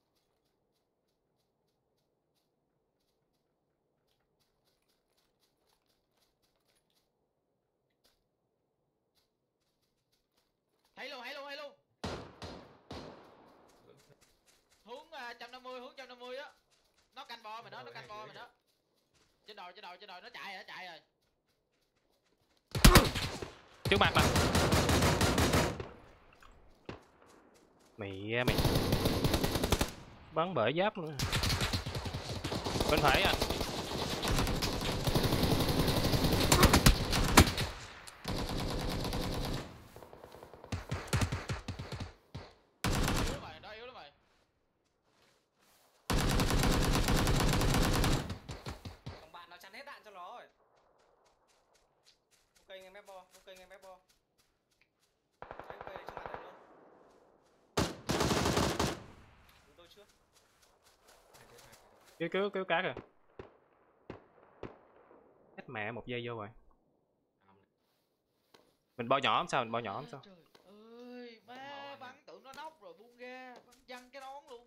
Thấy luôn, thấy luôn, thấy luôn. Hướng 150, hướng 150 á. Nó canh bo mày đó, nó canh bo mày đó. Trên đồi, trên đồi, trên đồi, nó chạy rồi, nó chạy rồi. Trước mặt nè. Mẹ mày. Bắn bể giáp nữa. Bên phải à. Yếu lắm mày, đó yếu lắm mày. Thằng bạn nó chắn hết đạn cho nó rồi. Ok anh em ép bo, ok anh em ép bo. Đấy, ok đấy trước mặt này luôn. Chúng tôi trước. Cứu cá kìa. Hết mẹ 1 giây vô rồi. Mình bo nhỏ không sao, mình bo nhỏ không sao. Trời ơi, má bắn tưởng nó nóc rồi buông ra, bắn văng cái nón luôn.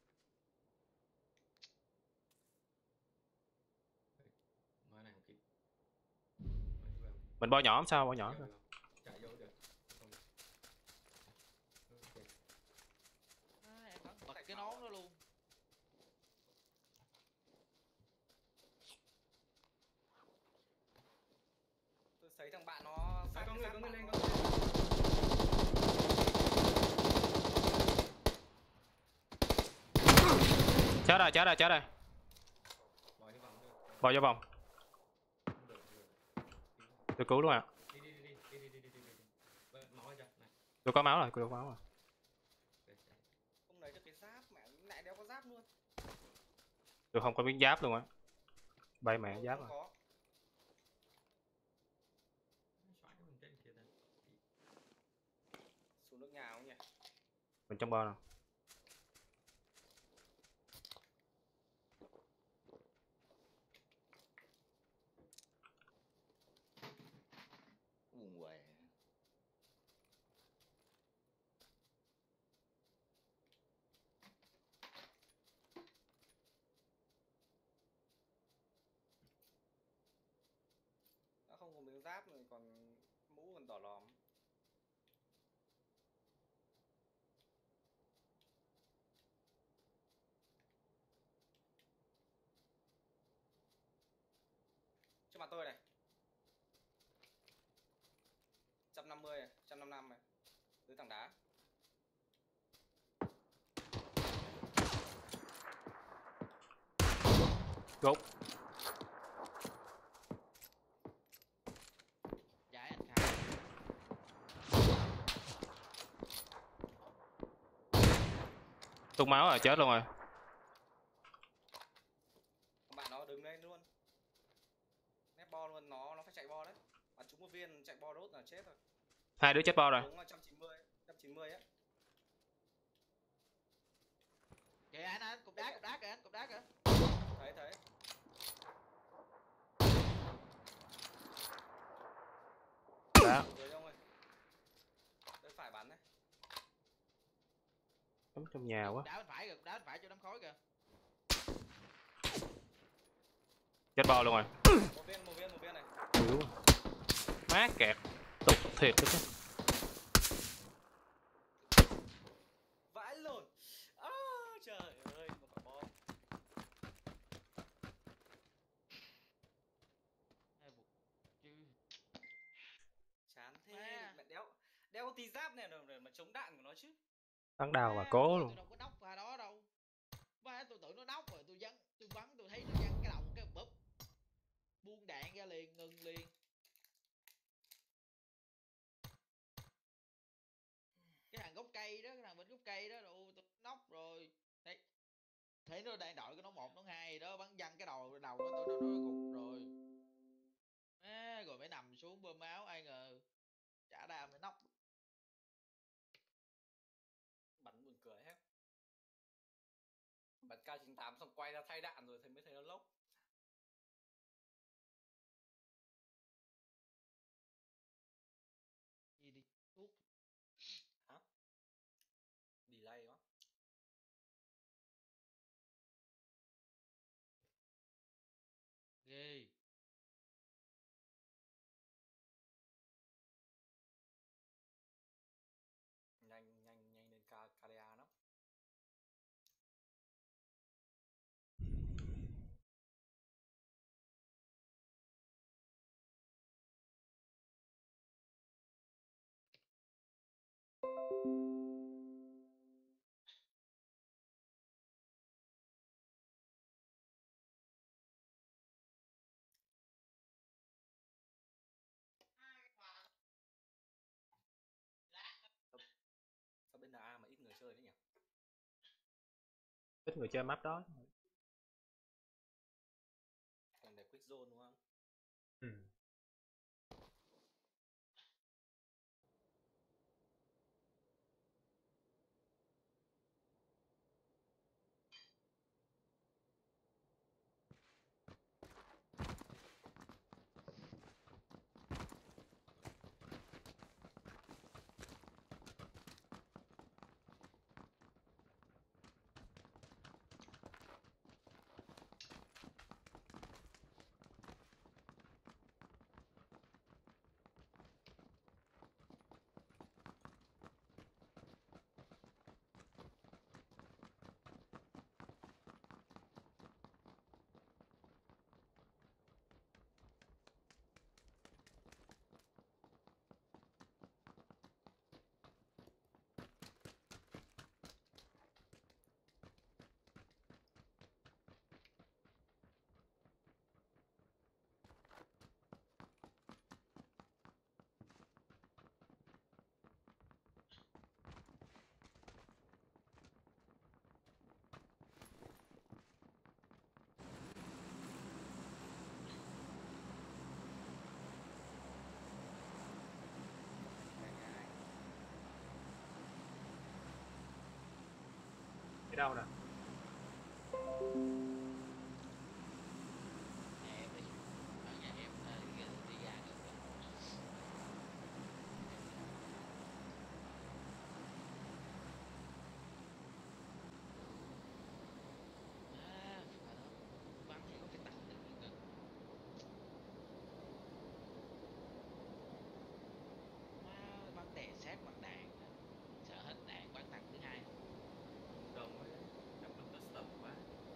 Mai này không kịp. Mình bo nhỏ không sao, bo nhỏ thôi. Chạy vô được. Không. Ok. Em bắn bật cái nón đó luôn. Tôi thấy thằng bạn nó sát Có cái người, xác có người bạn lên, nó. có người. Chết rồi, chết rồi, chết rồi. Bỏ đi vòng được. Bo vô vòng. Không được, không được. Tôi cứu luôn ạ. Đi đi đi đi đi đi đi đi đi đi. Máu ra này. Tôi có máu rồi, tôi có máu rồi. Không lấy được cái giáp, mẹ lại đeo có giáp luôn. Tôi không có miếng giáp luôn á. Bay mẹ giáp Không rồi. có. Xoáy cái vùng trên kia ta. Xuống nước nhà không nhỉ? Mình trong bo nào. Buồn què. Nó không có miếng giáp rồi còn mũ còn đỏ lòm. Trước mặt tôi này. 150 này, 155 này. Dưới tảng đá. Gục. Chạy anh Khải. Tung máu rồi, chết luôn rồi. Thằng bạn nó đứng đây luôn. Nép bo luôn, nó phải chạy bo đấy. Bắn trúng một viên chạy bo đốt là chết rồi. 2 đứa chết bo rồi. Đúng 190 á. Kìa anh, cục đá kìa, anh, cục đá kìa. Thấy thấy. Đó. Rồi ông ơi. Tôi phải bắn đấy. Đóng trong nhà quá. Đá bên phải kìa, đá bên phải cho đám khói kìa. Chết bo luôn rồi. Một viên này. Yếu. Má kẹt. Tục thiệt đó chứ. Vãi lồn. À, trời ơi, một quả bom. Hay buộc chứ. Chán thế. Má. Mẹ đeo có tí giáp này để mà chống đạn của nó chứ. Bắn đào và Má, cố tôi luôn. đâu có nóc qua đó đâu. Má, tôi tưởng nó nóc rồi, tôi bắn, tôi thấy nó văng cái đầu cái búp. Buông đạn ra liền, ngừng liền. Cái thằng gốc cây đó, cái thằng bên gốc cây đó, đồ tôi nóc rồi. Đấy. thấy nó đang đội cái nó 1 nó 2 đó, bắn văng cái đầu đầu nó gục rồi. Rồi mới nằm xuống bơm máu, ai ngờ chả đa mới nóc. Bắn buồn cười hết. Bắn K98 xong quay ra thay đạn rồi mới thấy nó lốc. Gì đi thuốc. Hả? Delay quá. Ghê. Nhanh lên KDA lắm. Sao bên A mà ít người chơi đấy nhỉ? Ít người chơi map đó. Còn để quick zone đúng không? Ừ. Ở đâu nè? Nhà em đi. Ở nhà em đi ra được rồi. Phải đó. Bắn thì có cái tặng được kìa. Bắn đè sát bắn đạn. Sợ hết đạn bắn thằng thứ hai. Đồng ấy, chắc mình custom quá.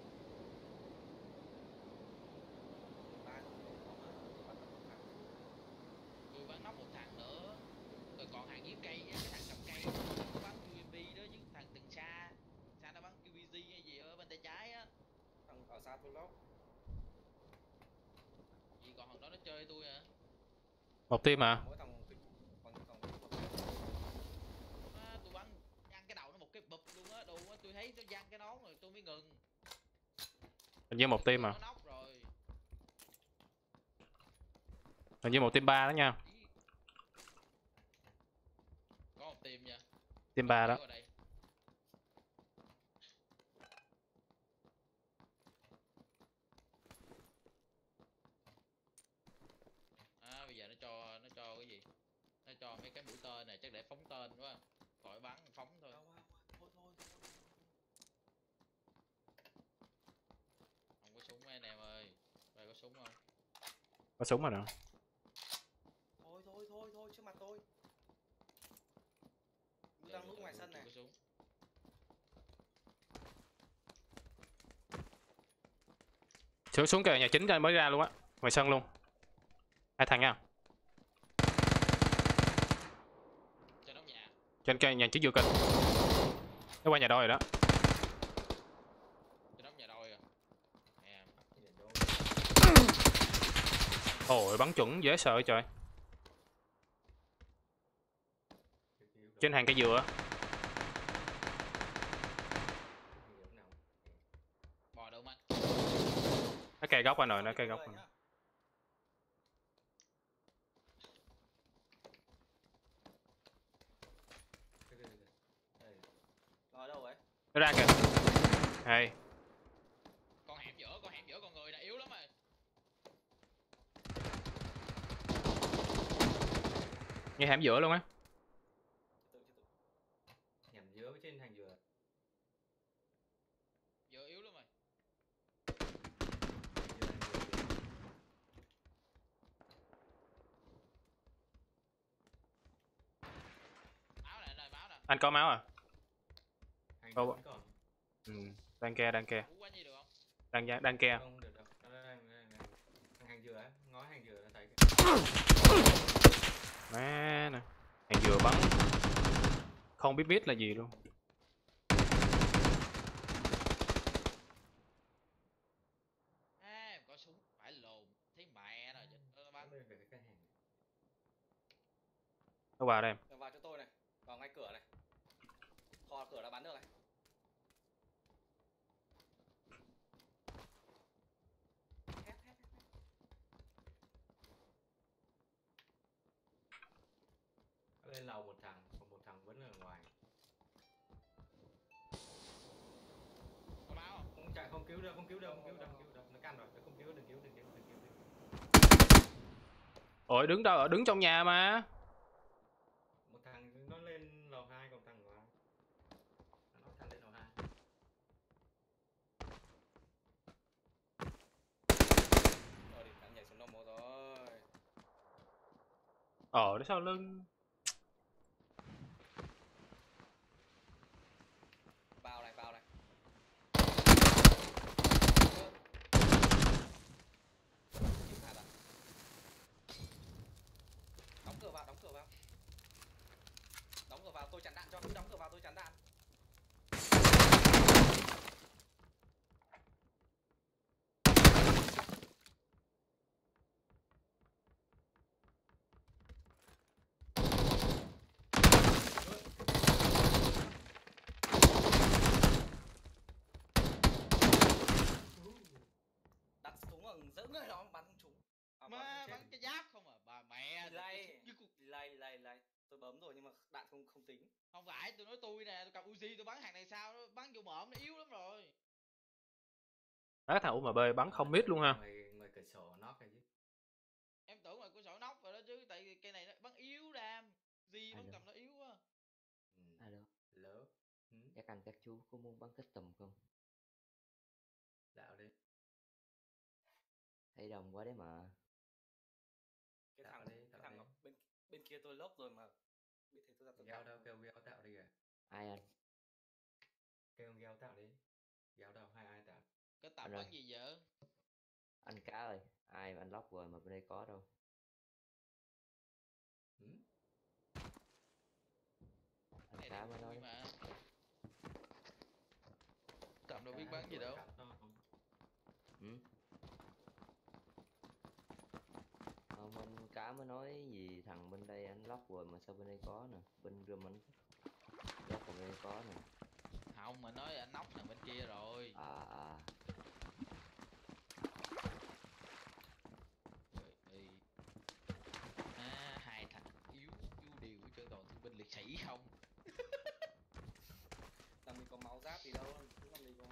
Ba người có mà bắn được một thằng. Tôi bắn nóc một thằng nữa. Rồi còn thằng dưới cây á, cái thằng cầm cây nó bắn QMP đó chứ, thằng từng xa. Xa nó bắn QBG hay gì ở bên tay trái á. Thằng ở xa tôi lốc. Vì còn thằng đó nó chơi tôi hả? Một team à? Mỗi thằng kịch. Còn thằng Tôi bắn văng cái đầu nó một cái bụp luôn á, đồ á, tôi thấy nó văng cái nón rồi tôi mới ngừng. Hình như một team à? Nó nóc rồi. Hình như một team 3 đó nha. Có một team nha. Team 3 đó. Ở đây. Bây giờ nó cho cái gì? Nó cho mấy cái mũi tên này chắc để phóng tên quá. Khỏi bắn phóng thôi. thôi. Không có súng mấy anh em ơi. Đây có súng không? Có súng rồi nè. Thôi trước mặt tôi. Tôi đang núp ngoài sân này. Có súng. Xuống kìa, nhà chính mới ra luôn á. Ngoài sân luôn. Hai thằng nha. Trên nóc nhà. Trên cây nhà chính vừa kìa. Nó qua nhà đôi rồi đó. Trên nóc nhà đôi rồi. Nè. Ôi bắn chuẩn dễ sợ trời. Trên hàng cây dừa. cây góc anh rồi, nó cây góc anh. Nó ở đâu ấy? Nó ra kìa. Hay. Con hẻm giữa con người là yếu lắm rồi. Như hẻm giữa luôn á. Hẻm giữa với trên hàng dừa. Giữa yếu lắm rồi. Máu nè, này máu nè. Anh có máu à? Hàng Có. dừa vẫn còn. Đang ke. Cú quá nhi được không? Đang ke. Không được đâu. Nó đang hàng dừa á, ngó hàng dừa nó thấy kìa. Má nè. Hàng dừa bắn. Không biết là gì luôn. Có súng phải lồn. Thấy mẹ rồi. Nó bắn. Lên về cái hàng. Nó vào đây em. Vào cho tôi này. Vào ngay cửa này. Kho cửa đã bắn được này. Lên lầu một thằng, còn một thằng vẫn ở ngoài. Có máu không? Không chạy, không cứu được. Nó căn rồi, nó không cứu, đừng cứu. Ôi đứng đâu? Đứng trong nhà mà. Một thằng nó lên lầu 2, còn thằng ngoài. Nó thằng lên lầu 2. Rồi thì thằng nhảy xuống đồng một rồi. Nó sau lưng. Vào này. Chịu hạt à? Đóng cửa vào. Đóng cửa vào, tôi chắn đạn cho. Cứ đóng cửa vào, tôi chắn đạn. Đặt súng ở giữa người đó bắn trúng. Má bắn cái giáp không à, bà mẹ. Delay. Tôi bấm rồi nhưng mà đạn không tính. Không phải, tôi nói tôi nè, tôi cầm Uzi tôi bắn hàng này sao, nó bắn vô mõm nó yếu lắm rồi. Cái thằng UMB bắn không mít luôn ha. Ngoài cửa sổ knock rồi chứ. Em tưởng ngoài cửa sổ nóc rồi đó chứ, tại vì cây này nó bắn yếu đam. Gì bắn cầm nó yếu quá. Alo. Lỡ. Các anh các chú có muốn bắn custom không? Đạo đi. Thấy đông quá đấy mà. Cái thằng ở bên kia tôi lốc rồi mà. Biết thế tôi ra tôi Gao đâu, kêu Gao tạo đi kìa. Ai anh? Kêu Gao tạo đi. Gao đâu, ai tạo? Cái tập bắn gì vậy? Anh Cá ơi, ai mà anh lóc rồi mà bên đây có đâu. Anh Cá mới nói mà. Tập đâu biết bắn gì đâu. Không, anh Cá mới nói gì thằng bên đây anh lóc rồi mà sao bên đây có nè. Bên room anh lóc rồi bên đây có nè. Không, mà nói anh nóc thằng bên kia rồi. Hai thằng yếu điều cho toàn thương binh liệt sĩ không. Làm gì có máu giáp gì đâu, làm gì có.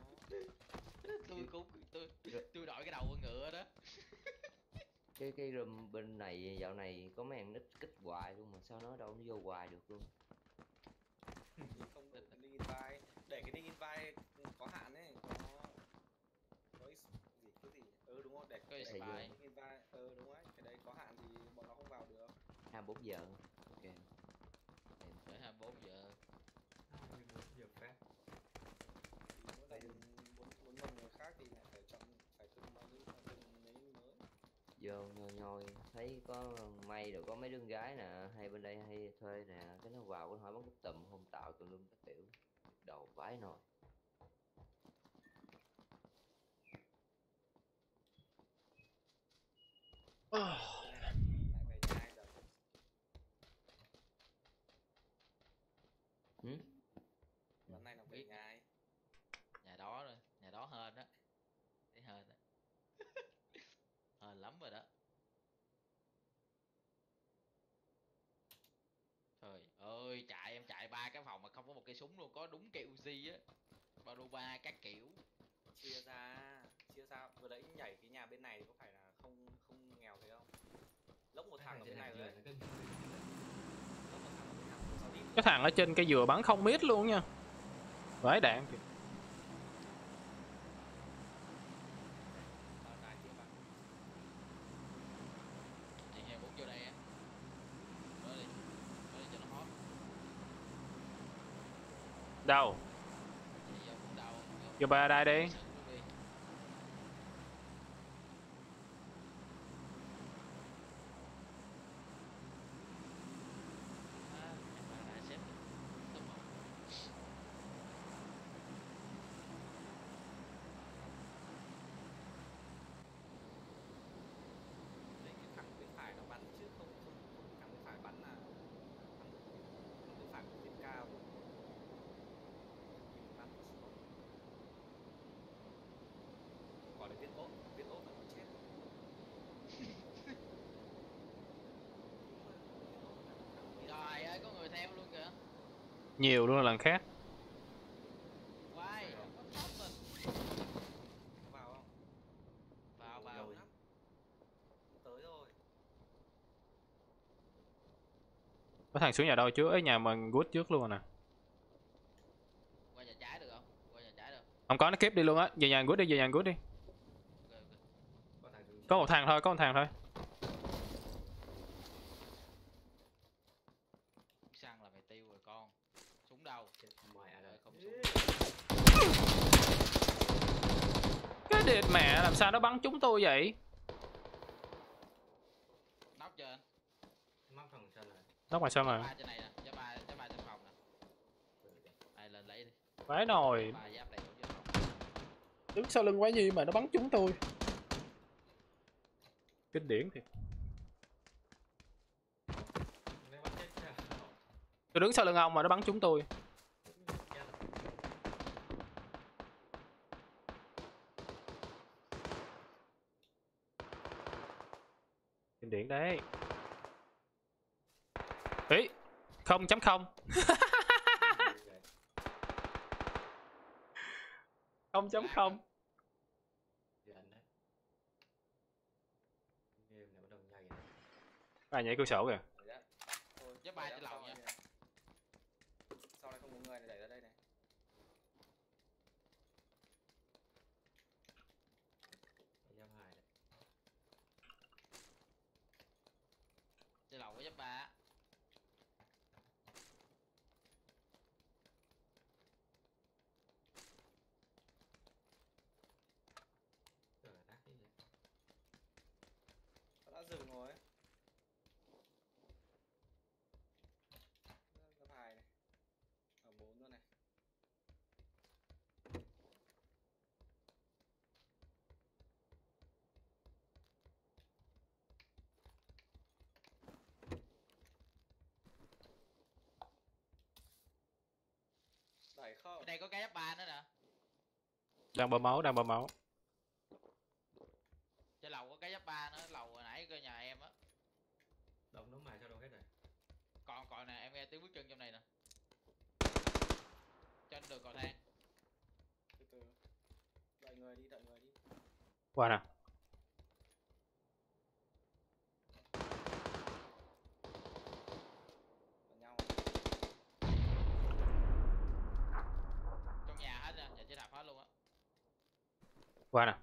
Tôi đội cái đầu con ngựa đó. Cái room bên này dạo này có mấy thằng nít kích hoài luôn mà sao nó đâu nó vô hoài được luôn. Không đủ cái đinh invite, để cái đinh invite có hạn ấy, có gì đúng không, để cái invite đúng đấy, cái đấy có hạn thì bọn nó không vào được. 24 giờ. Ok. Để 24 giờ. 24 giờ phép. Thì muốn mong người khác thì lại phải từng mấy mới. Vô nhoi thấy có may rồi có mấy đứa gái nè, hay bên đây hay thuê nè, cái nó vào nó hỏi bắn custom không tạo tùm lum các kiểu. Đầu vãi nồi. Lại về nhà 2 giờ. Lần này nó về nhà ai? Nhà đó rồi, nhà đó hên á. Thấy hên á. ba cái phòng mà không có một cây súng luôn, có đúng cây Uzi á, Baroba các kiểu. chia ra vừa nãy nhảy cái nhà bên này có phải là không không nghèo thế không? Lốc một thằng ở bên này rồi đấy. Lốc một thằng ở bên này. Sao đi? Cái thằng ở trên cây dừa bắn không miss luôn nha. Vãi đạn kìa. Vào đài kia bạn. Chị hề muốn vô đây á. Nói đi cho nó hot. Đâu? Chị vô cũng đâu. Vô ba đây đi. Sân luôn đi. Em bà đã xếp top 1. Để cái thằng bên phải nó bắn chứ không không không cái thằng bên phải bắn là thằng bên phải cũng lên cao. Gọi là viết ốp là nó chết. Trời ơi, có người theo luôn kìa. Nhiều luôn là lần khác. Quay, nó top lên. Có vào không? Vào. Lâu lắm. Tới rồi. Có thằng xuống nhà đâu trước ấy, nhà mình good trước luôn rồi nè. Qua nhà trái được không? Qua nhà trái được. Không có, nó kiếp đi luôn á. Về nhà good đi, về nhà good đi. Ok. Có một thằng thôi, có một thằng thôi. Xăng là mày tiêu rồi con. Súng đâu? Mày à, Rồi không súng. Cái đệt mẹ, làm sao nó bắn trúng tôi vậy? Nóc trên. mắc thằng sân này. Nóc ngoài sân rồi. Ba trên này nè, giá ba trên phòng nè. Này lên lấy đi. Vãi nồi. Ba giáp đầy đủ trên phòng. Đứng sau lưng quái gì mà nó bắn trúng tôi. Kinh điển thiệt. Lấy bắt chết chưa? Tôi đứng sau lưng ông mà nó bắn trúng tôi. Kinh điển đấy. Ý 0.0 0.0. Gần đấy. Game này bắt đầu nhảy này. À nhảy cửa sổ kìa. Đấy đấy. Thôi, Giá ba đẩy trên ra lầu sau nha. này. Sau này không có người này, đẩy ra đây này. Giáp 2 đấy. Trên lầu có giáp ba. Rồi tắt đi. Nó đã dừng rồi. Giáp 2 này. Ở 4 nữa này. Đẩy không? Ở đây có cái giáp ba nữa nè. Đang bơm máu, đang bơm máu. Trên lầu có cái giáp ba nữa, lầu hồi nãy cơ nhà em á. Động nó mài sao đâu hết rồi. Còn nè, em nghe tiếng bước chân trong này nè. Trên đường cầu thang. Từ từ. Đợi người đi. Qua nè. Vào nhau. Trong nhà hết nè, nhà trên đạp hết luôn á. Qua nè.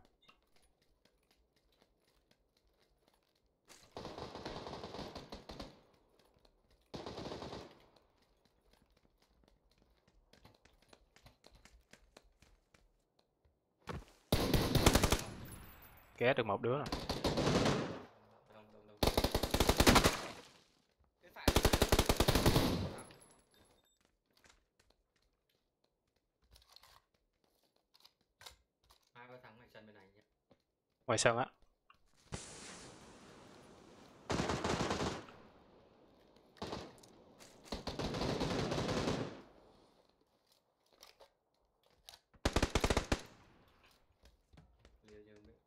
Ké được một đứa rồi. Đông. Cái phải. Hai ba thằng này sân bên này nhé. Ngoài sân á. Liêu chưa biết.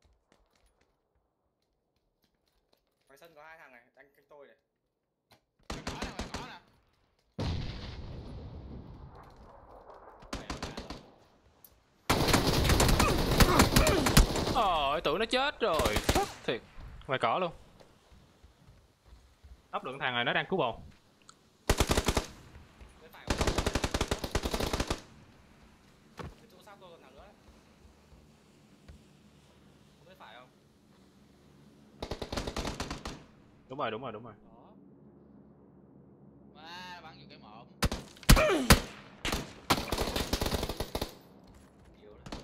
Ngoài sân có 2 thằng này, đánh canh tôi này. Ngoài cỏ nè. tưởng nó chết rồi. Fuck thiệt. Ngoài cỏ luôn. Ốc lượng thằng này nó đang cứu bồ. Bên phải cái chỗ sát tôi còn thằng nữa đấy. Có bên phải không? Đúng rồi, đúng rồi, đúng rồi. Đó. Má bắn vô cái mộm. Yếu đấy.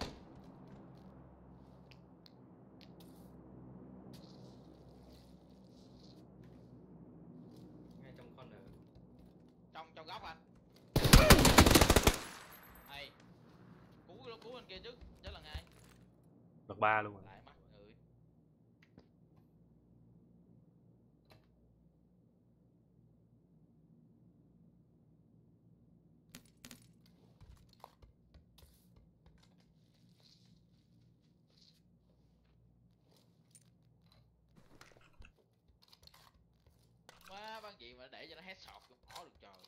Ngay trong con ở Trong góc anh. Hay. Cứu bên kia chứ, chết là ngay. Lật 3 luôn rồi. Lại mắt người. Má bắn gì mà để cho nó headshot cũng bỏ được trời.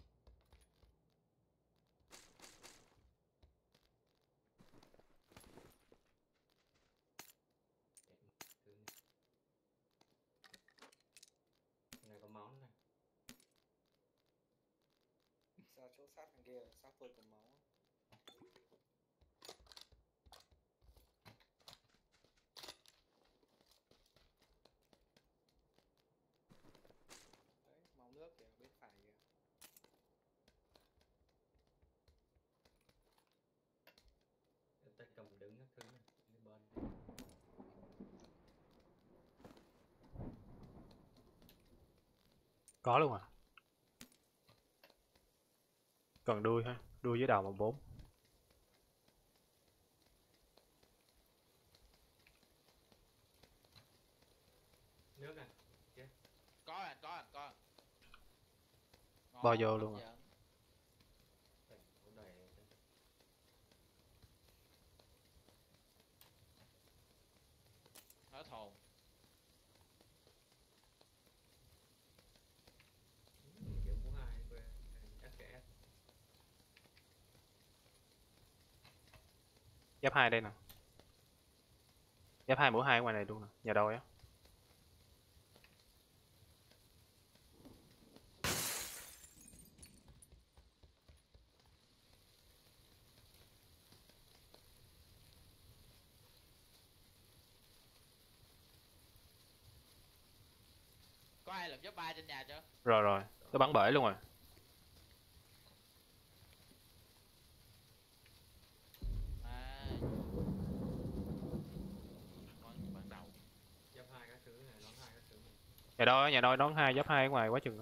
thứ này. Này có máu này. Ra chỗ sát thằng kia, sát tôi có máu. Đấy, máu nước kìa, bên phải kìa. Tay cầm đứng các thứ này. Lên bên. Có luôn à. Cần đuôi ha. Đuôi với đầu 14. Nước à? Có anh, có. Bo vô luôn à. Tỉnh có đầy chứ. Hết hồn. Kiếm mũ 2 quê SKS. Giáp 2 đây nè. Giáp 2 mũ 2 ngoài này luôn nè. Nhà đôi á. Có ai làm job 3 trên nhà chưa? Rồi rồi. Nó bắn bể luôn rồi. À, bắn đầu. Giáp 2 các thứ này, nón 2 các thứ này. Nhà đôi đón 2 giáp 2 ở ngoài quá chừng nữa.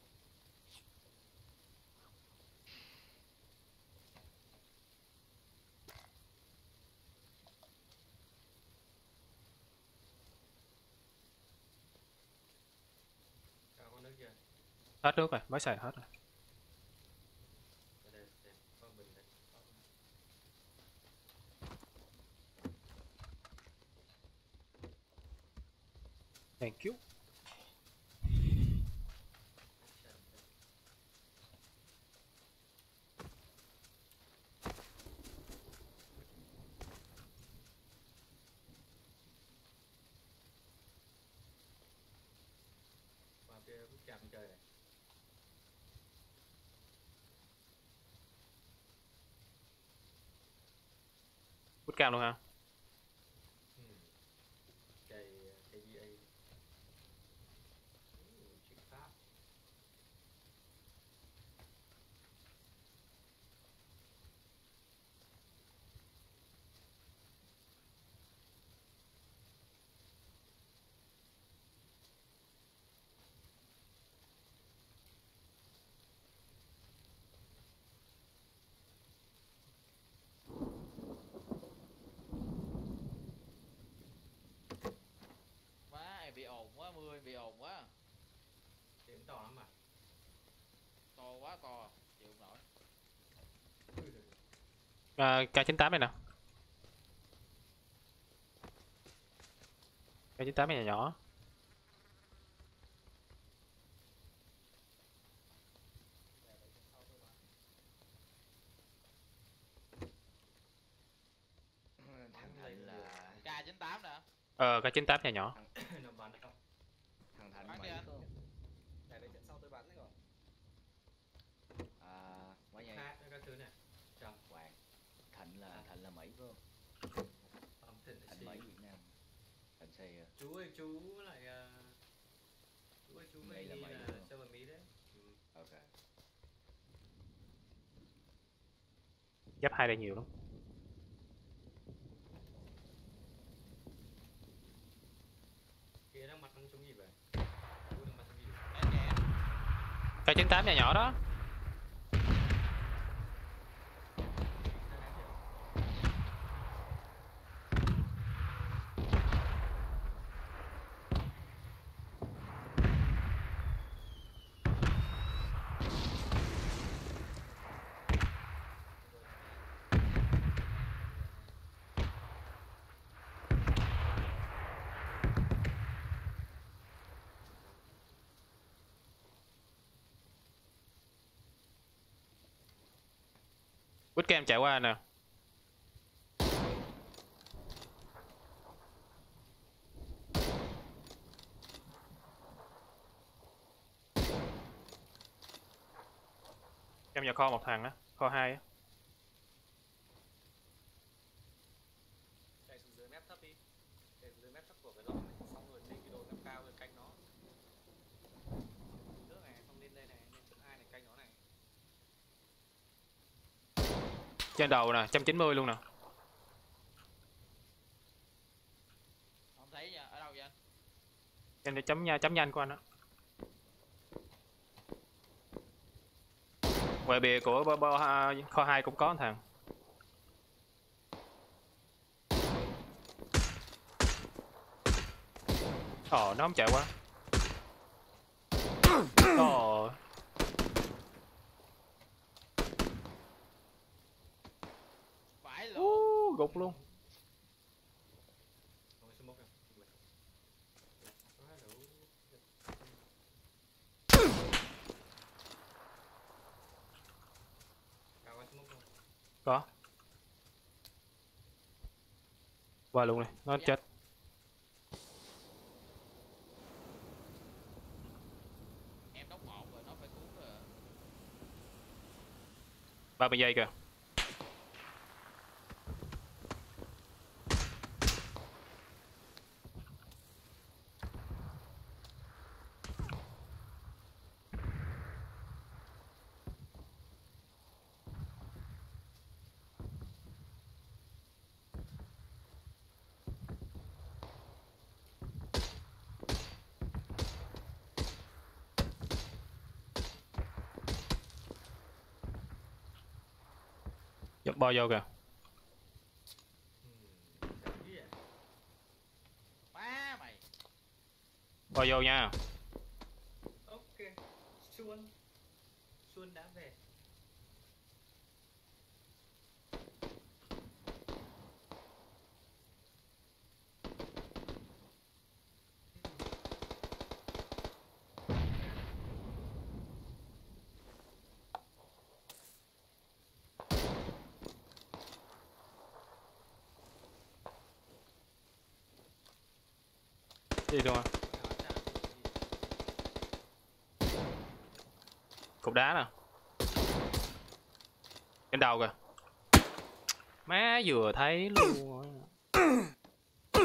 Cao có nước chưa? Hết nước rồi, mới xài hết rồi. Ở đây xem, có bình đây. Thank you. Qua kia bức chạm trời này. Bút cam luôn ha. Cây GA. Chiếc Pháp. Má em bị ồn quá, mưa em bị ồn quá. Tiếng to lắm à? To quá to, chịu không nổi. K98 này nè. K98 này nhà nhỏ. Thằng Thịnh là K98 nè. K98 nhà nhỏ. Nó bắn đâu? Thằng Thành Bắn Mỹ đi anh. có không? Để đấy trận sau tôi bắn đấy rồi. Mấy nhây Hát các thứ này. Chào. Hoàng. Thành là Mỹ phải không? Thành Mỹ Việt Nam. Thành xây à? Chú ơi chú lại chú ơi chú Mỹ với là Nhi Mỹ là đúng không? chơi với Mỹ đấy. Ok. Giáp 2 đây nhiều lắm. Kia đang mặt đang trúng gì vậy? Chú đang mặt trúng gì vậy? Em nghe. K98 nhà nhỏ đó. Quýt kem chạy qua nè. Trong nhà kho một thằng á, kho 2 á. Chạy xuống dưới mép thấp đi. Chạy xuống dưới mép thấp của cái lõm ấy. Xong rồi lên cái đồi mép cao rồi canh nó. Nước này xong lên đây này, lên trận 2 này canh nó này. Trên đầu nè, 190 luôn nè. Không thấy nha, ở đâu vậy anh? Trên đây chấm nhanh của anh á. Ngoài bìa của kho 2 cũng có một thằng. Nó không chạy qua. Phải luôn. Gục luôn. Rồi smoke kìa. Cao quá smoke không? Có. Qua luôn này, nó chết. Em đóng một rồi nó phải cuốn rồi. 30 giây kìa. Dập bo vô kìa. Má mày. Bo vô nha. Ok. Xuân đã về. Đi luôn à. Cục đá nè. Trên đầu kìa. Má vừa thấy luôn. Bắn được.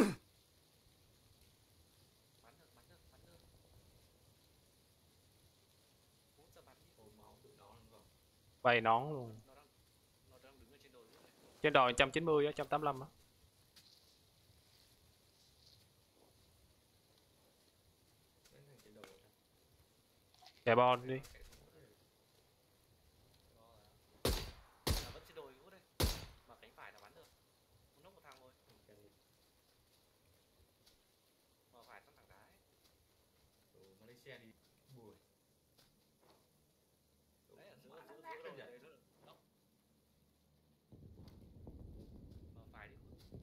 Hút ra bắn đi. Ôi máu tụi nó luôn rồi. Bay nón luôn. Nó đang đứng ở trên đồi luôn này. Trên đồi 190 á, 185 á. Cái này cái đồ này. Chạy bo đi. Là vẫn trên đồi hút đây. Mà cánh phải là bắn được. Một nốc một thằng thôi. Mà phải trong thằng đá ấy. Malaysia đi bùi. Đấy ở giữa rồi. Đấy rồi. Đó. Mà phải đi hút.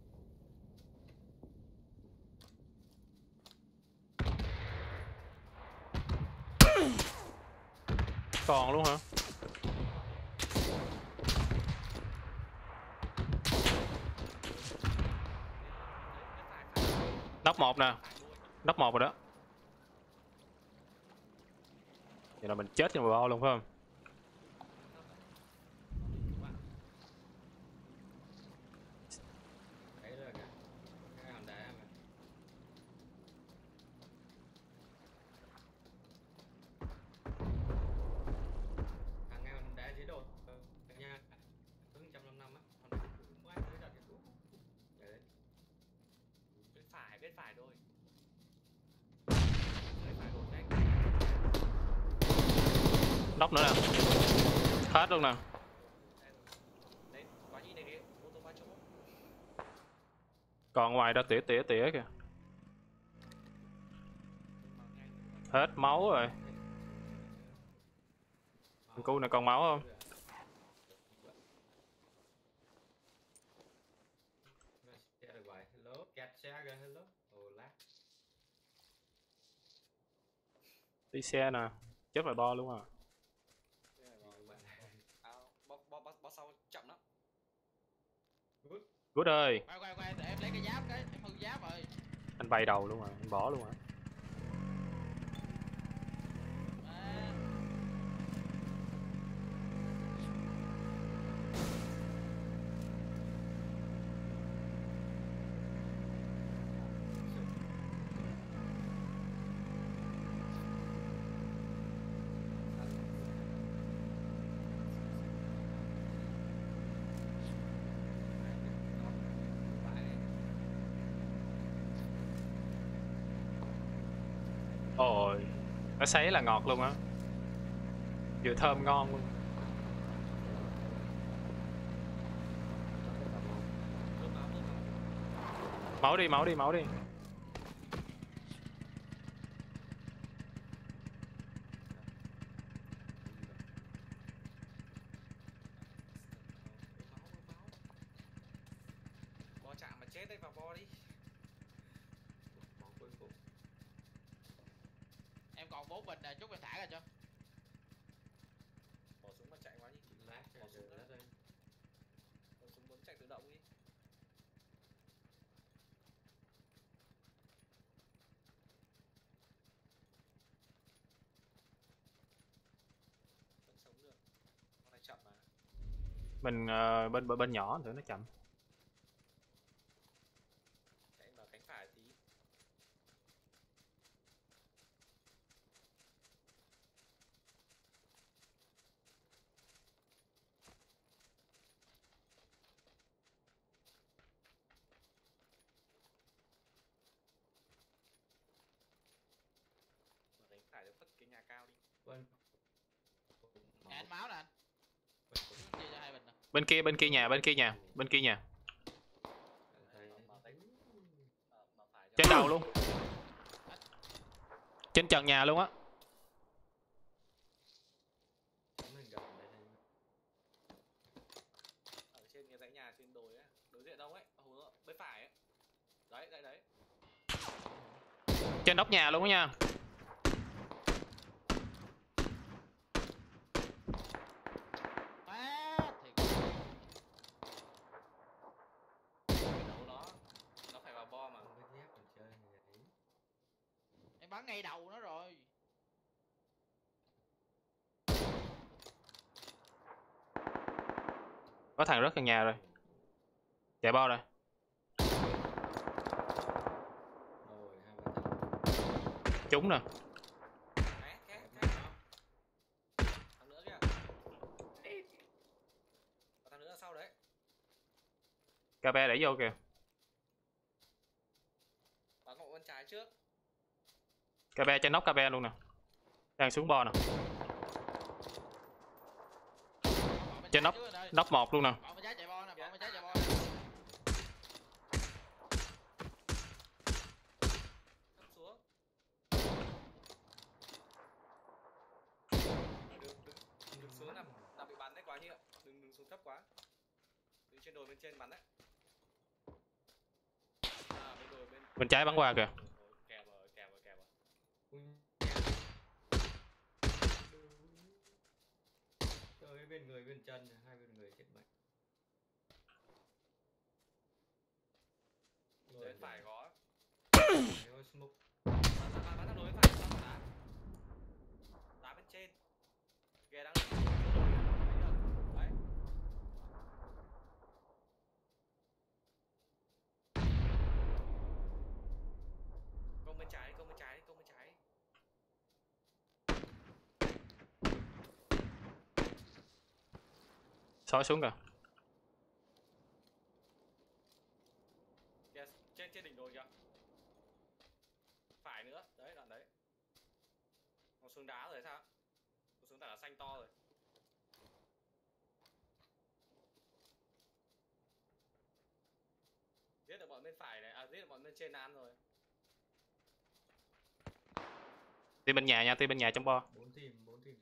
Còn luôn hả? Nóc một nè, nóc một rồi đó. Vậy là mình chết trên bò luôn phải không? Đấy là cái hòn đá mà. Thằng nghe hòn đá dưới đồi nha. Hướng 155 á. Hòn đá không ai tới đặt cái thuốc. Đấy. Bên phải thôi. Bên phải đột đấy. Nóc nữa nè. Hết luôn nè. Đấy, quá nhìn này kìa, ô tô qua chỗ. Còn ngoài đó tỉa kìa. Hết máu rồi. Thằng cu này còn máu không? Hello, kẹt xe kìa, hello. Ồ lát. Đi xe nè. Chết phải bo luôn à. Bó sau chậm lắm. Good ơi. Quay để em lấy cái giáp cái, em hư giáp rồi. Anh bay đầu luôn rồi, anh bỏ luôn rồi. À, Ôi, nó sấy là ngọt luôn á. Vừa thơm ngon luôn. Máu đi. Bo chạm mà chết đấy, vào bo đi. em còn 4 bình nè, chút em thả ra cho. Bỏ súng mà chạy quá đi. Lát Bỏ súng lát đây. Bỏ súng bấm chạy tự động đi. Vẫn sống được. Con này chậm mà. Mình bên nhỏ thử nó chậm. Chạy vào cánh phải tí. Mở cánh phải để phất cái nhà cao đi. Vâng. Nè anh máu nè anh. Chia cho 2 bình nè. Bên kia nhà. Trên đầu luôn. Trên trần nhà luôn á. Ở trên cái dãy nhà trên đồi ấy, đối diện đâu ấy, bên phải ấy. Đấy. Trên nóc nhà luôn á nha. Má thiệt. Đấu nó phải vào bo mà. Em bắn ngay đầu nó rồi. Có thằng rớt gần nhà rồi. Chạy bo rồi. Trúng nè. Thằng nữa kìa. Có thằng nữa ở sau đấy. KP đẩy vô kìa. Bắn ngộ bên trái trước. KP trên nóc KP luôn nè. Đang xuống bo nè. Trên nóc một luôn nè. Bọn bên trái chạy bo nè, bọn bên trái chạy bo nè. Thấp xuống. Đừng xuống nằm bị bắn đấy quá nhựa. Đừng xuống thấp quá. Đứng trên đồi bên trên bắn đấy. À, bên đồi Bên trái bắn qua kìa. Kèo rồi. Trời, bên người bên chân, hai bên người chết mạnh. Bên phải có. có smoke. Bắn thằng đối phải, bắn đá. Đá bên trên. Kìa đang lên. Đấy. Công bên trái, công bên trái, công bên trái. Sói xuống kìa. Kìa, trên đỉnh đồi kìa. Phải nữa, đấy đoạn đấy. Nó xuống đá rồi sao? Nó xuống tảng đá xanh to rồi. Giết được bọn bên phải này, giết được bọn bên trên ăn rồi. Đi bên nhà nha, đi bên nhà trong bo. 4 team.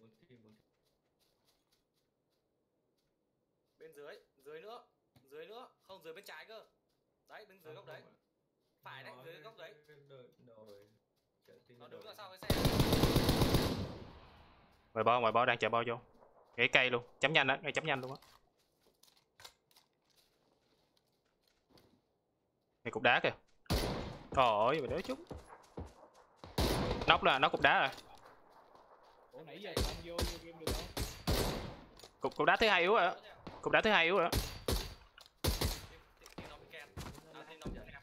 Bên dưới nữa, không dưới bên trái cơ. Đấy, đứng dưới góc đấy. Phải đấy, dưới góc đấy. Nó đứng ở sau cái xe. Ngoài bo đang chạy bo vô. Gãy cây luôn, chấm nhanh á, ngay chấm nhanh luôn á. Ngay cục đá kìa. Trời ơi, mày đỡ chúng. Nóc cục đá rồi. Ủa nãy giờ không vô game được không? Cục đá thứ hai yếu rồi á. Cục đá thứ hai yếu rồi á. Team nó bị kẹt. Team nó bị kẹt.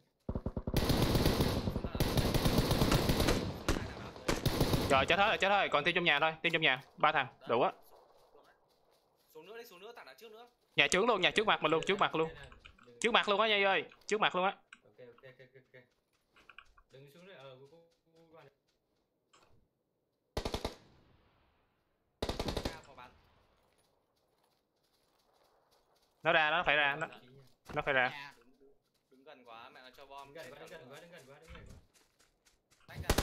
Rồi chết hết rồi, còn team trong nhà thôi, team trong nhà, 3 thằng, đủ á. Xuống nữa, tảng đá trước nữa. Nhà trước luôn, nhà trước mặt mình luôn, trước mặt luôn. Trước mặt luôn á Nhi ơi, trước mặt luôn á. Ok. Đừng xuống đấy, qua này. Cao vào bắn. Nó ra, nó phải ra, nó phải ra. Nhà. Đứng gần quá, mẹ nó cho bom. Đứng gần quá. Tách ra.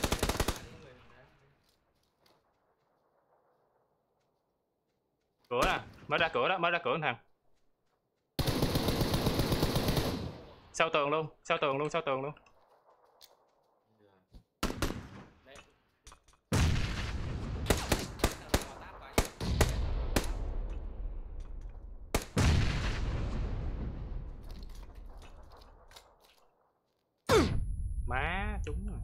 Cửa nè, mới ra cửa thằng. Sau tường luôn. Đấy. Má trúng rồi.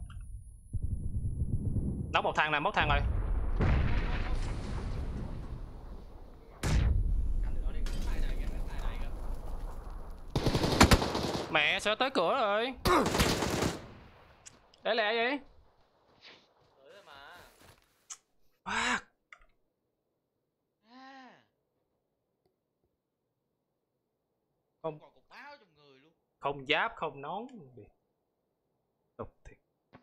Nóc một thằng rồi. Mẹ sao tới cửa rồi. Để lẹ vậy. Tới rồi mà. À, À. Không. Còn cục máu trong người luôn. không giáp, không nón. Tục thiệt.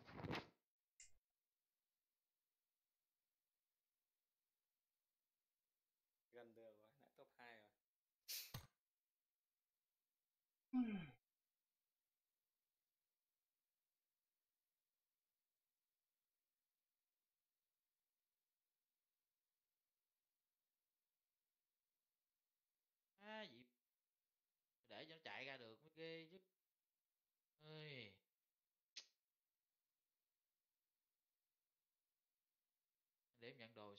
Gần được rồi, lại top 2 rồi. Gì để cho nó chạy ra được mới ghê chứ. Ơi. Để em nhận đồ.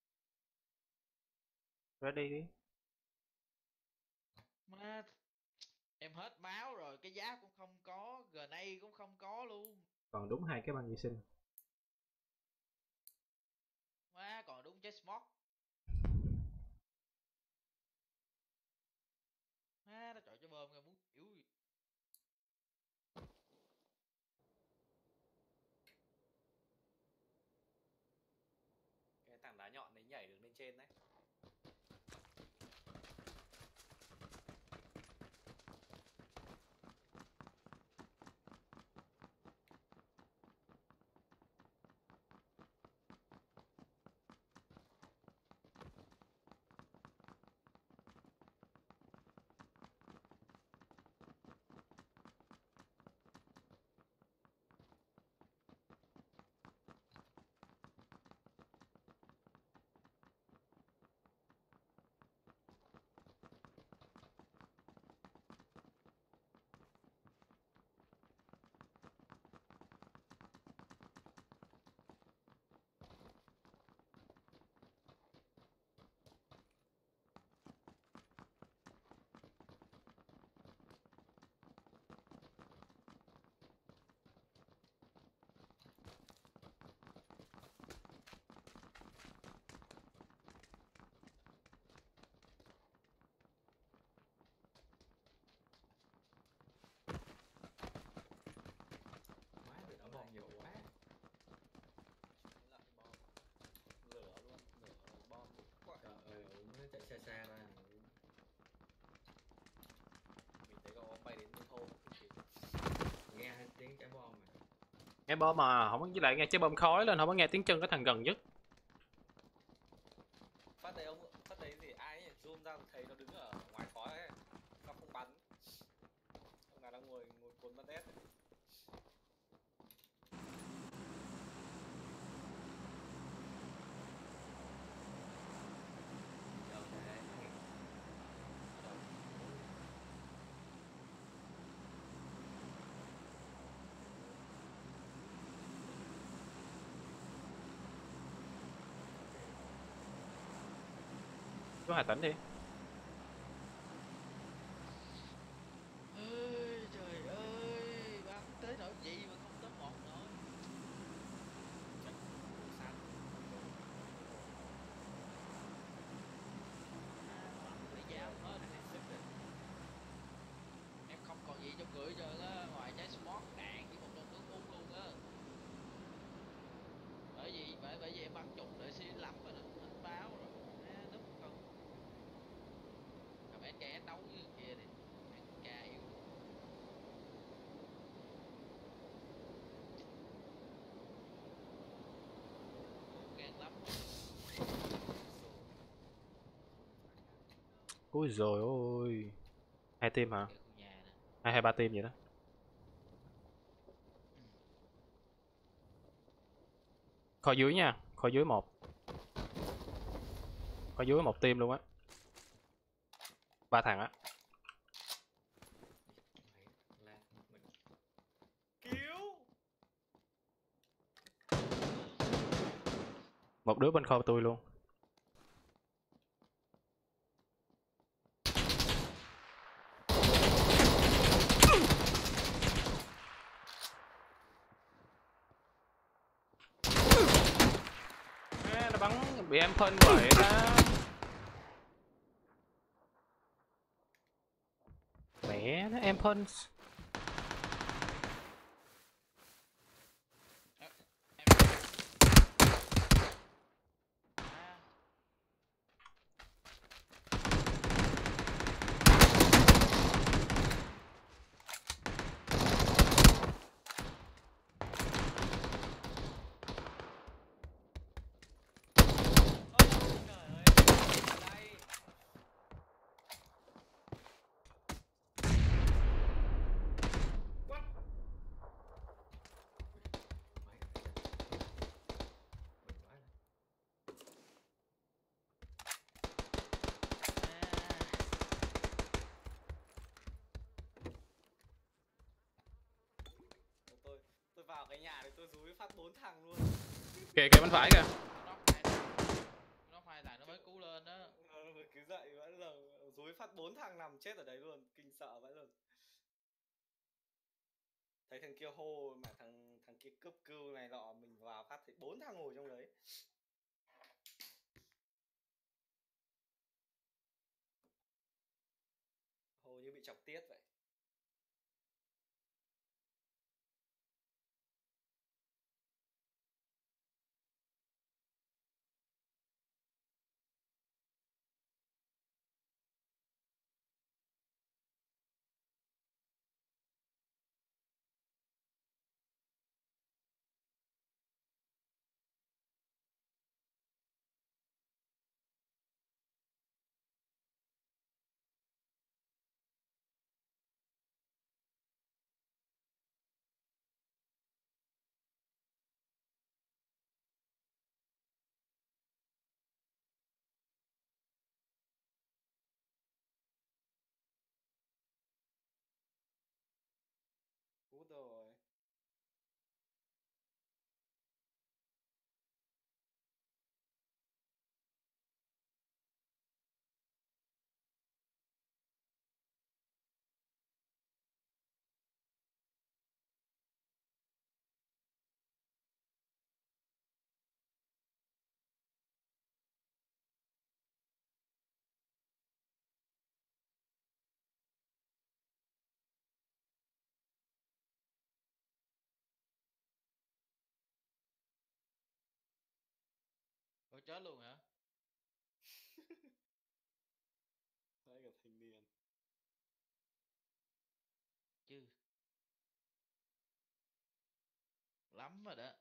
Ready đi. Má, em hết máu rồi, cái giáp cũng không có, grenade cũng không có luôn. Còn đúng 2 cái băng vệ sinh. Má còn đúng chết smoke. Má nó chọi cho bơm ra muốn chịu gì. Cái tảng đá nhọn đấy nhảy được lên trên đấy. bay đến bên thô Nghe thấy tiếng trái bom rồi. Nghe bom mà không có, với lại nghe trái bom khói lên không có nghe tiếng chân cái thằng gần nhất. phát đấy gì ai ấy zoom ra thấy nó đứng ở ngoài khói ấy, nó không bắn, ông nào đang ngồi cuốn bắn đét ấy. Đâu thế? Chú Hà Tĩnh đi. Ơi trời ơi, bắn tới nỗi gì mà không top 1 nổi. Trận sát Lấy dao hết. Em không còn gì trong người hết trơn á, ngoài trái smoke đạn với một lon nước uống luôn á. Bởi vì em bắn trúng để C5 rồi nó báo rồi. Núp không. Cầm SKS đấu với người kia đi. SK yêu. Gan lắm. Ui rồi ôi. 2 team hả? Cái khu nhà nè. 2 hay 3 team vậy đó. Kho dưới nha, kho dưới một. Kho dưới một team luôn á. 3 thằng á. Lan mình cứu Một đứa bên kho tôi luôn. Nó bắn bị em phân vậy đó. Mẹ nó em phân. Em. trời ơi ở đây quá. tôi vào cái nhà này tôi dúi phát 4 thằng luôn. Kìa kìa bên phải kìa. Nó hai thằng nó mới cứu lên đó. Vừa cứ dậy vẫn là dúi phát 4 thằng nằm chết ở đấy luôn, kinh sợ vậy luôn. Thấy thằng kia hô mà thằng kia cấp cứu này nọ, mình vào phát thấy 4 thằng ngồi trong đấy. Hô như bị chọc tiết vậy. Cút rồi. Ủa chết luôn hả? Đấy cả thanh niên. lắm rồi đó.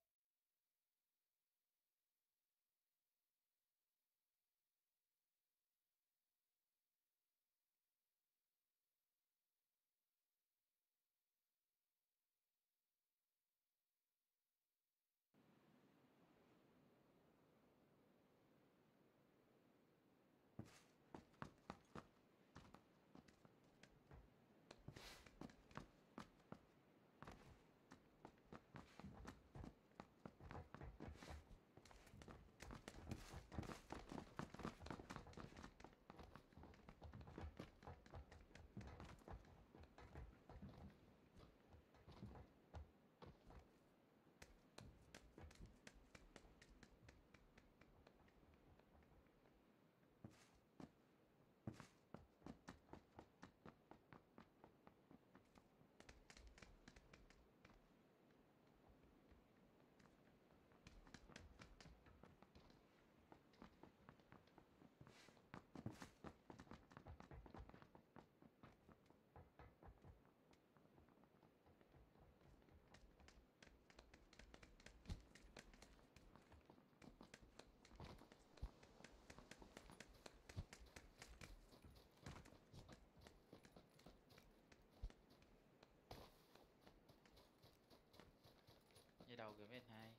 Như đầu kìa mấy anh hai.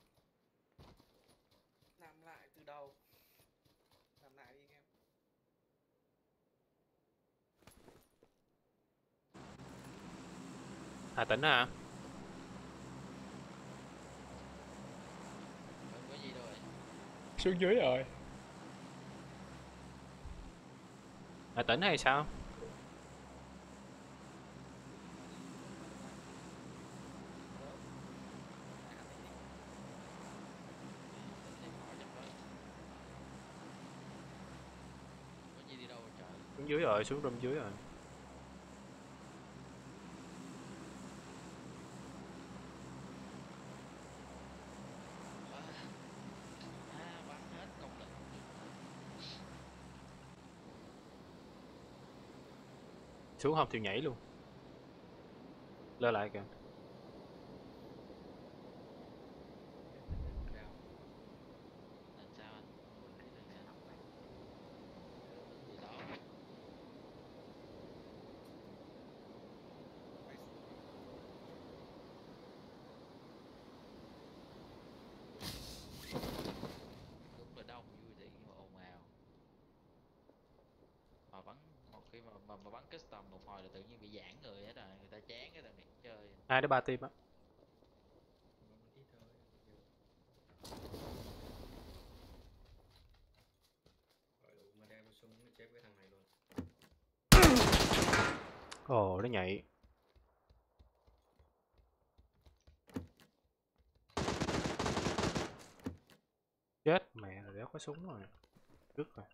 Làm lại từ đầu. Làm lại đi anh em. Hà Tĩnh hả? Không có gì đâu vậy. Xuống dưới rồi. Hà Tĩnh hay sao? Tìm hỏi chắc rồi. Có gì đi đâu rồi trời. Xuống dưới rồi, xuống room dưới rồi. Bắn hết công lực. Xuống không thì nhảy luôn. Lơ lại kìa. Đào. Làm sao anh? Làm sao? Gì đó. Đúng là đông vui thì nhưng mà ồn ào. Mà bắn một khi mà bắn custom một hồi là tự nhiên bị giãn người hết rồi, người ta chán cái là nghỉ chơi. 2 đến 3 team á. Nó ít thôi. Nhiều. Gọi đủ mà đem súng để chép cái thằng này luôn. Ồ, nó nhảy. Chết mẹ rồi, đéo có súng rồi. Rứt rồi.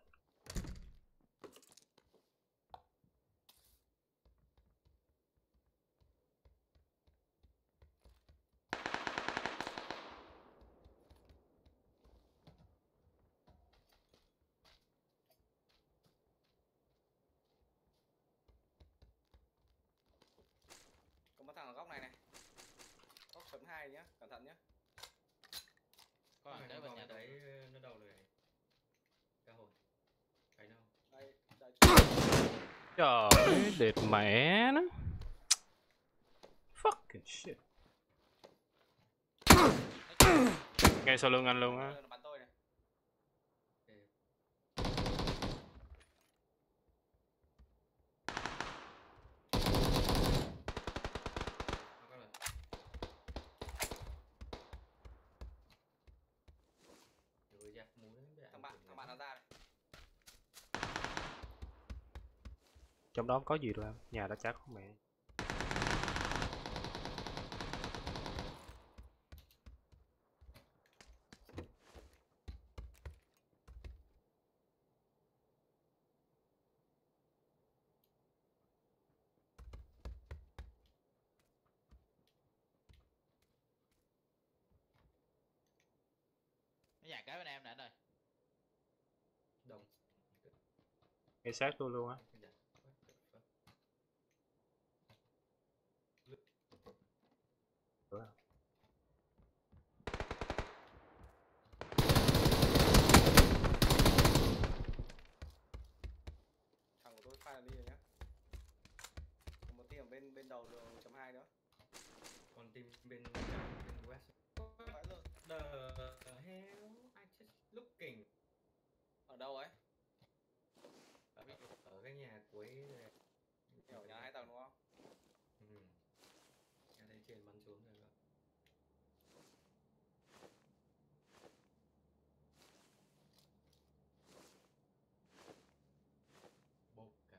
Có một thằng ở góc này này. Góc chấm 2 nhá, cẩn thận nhá. Có thằng tới bên nhà đấy đấy. nó đầu rồi. Cá hồi. Cái đâu? Đây, đây. Trời ơi, đệt mẹ nó. Fucking shit. Ngay sau lưng anh luôn á. Nó bắn tôi này. Thằng bạn nó ra này. Trong đó không có gì đâu em. Nhà đã chắc không mẹ. Nó nhà cái bên em nè anh ơi. Đồng. Ngay sát tôi luôn á. bên đầu đường 1.2 nữa. Còn team bên west. Vãi luôn. The hell I just looking. Ở đâu ấy? Ở cái nhà cuối này. Kiểu nhà 2 tầng đúng không? Ừ. Nhà đây trên bắn xuống rồi. Bốc cả.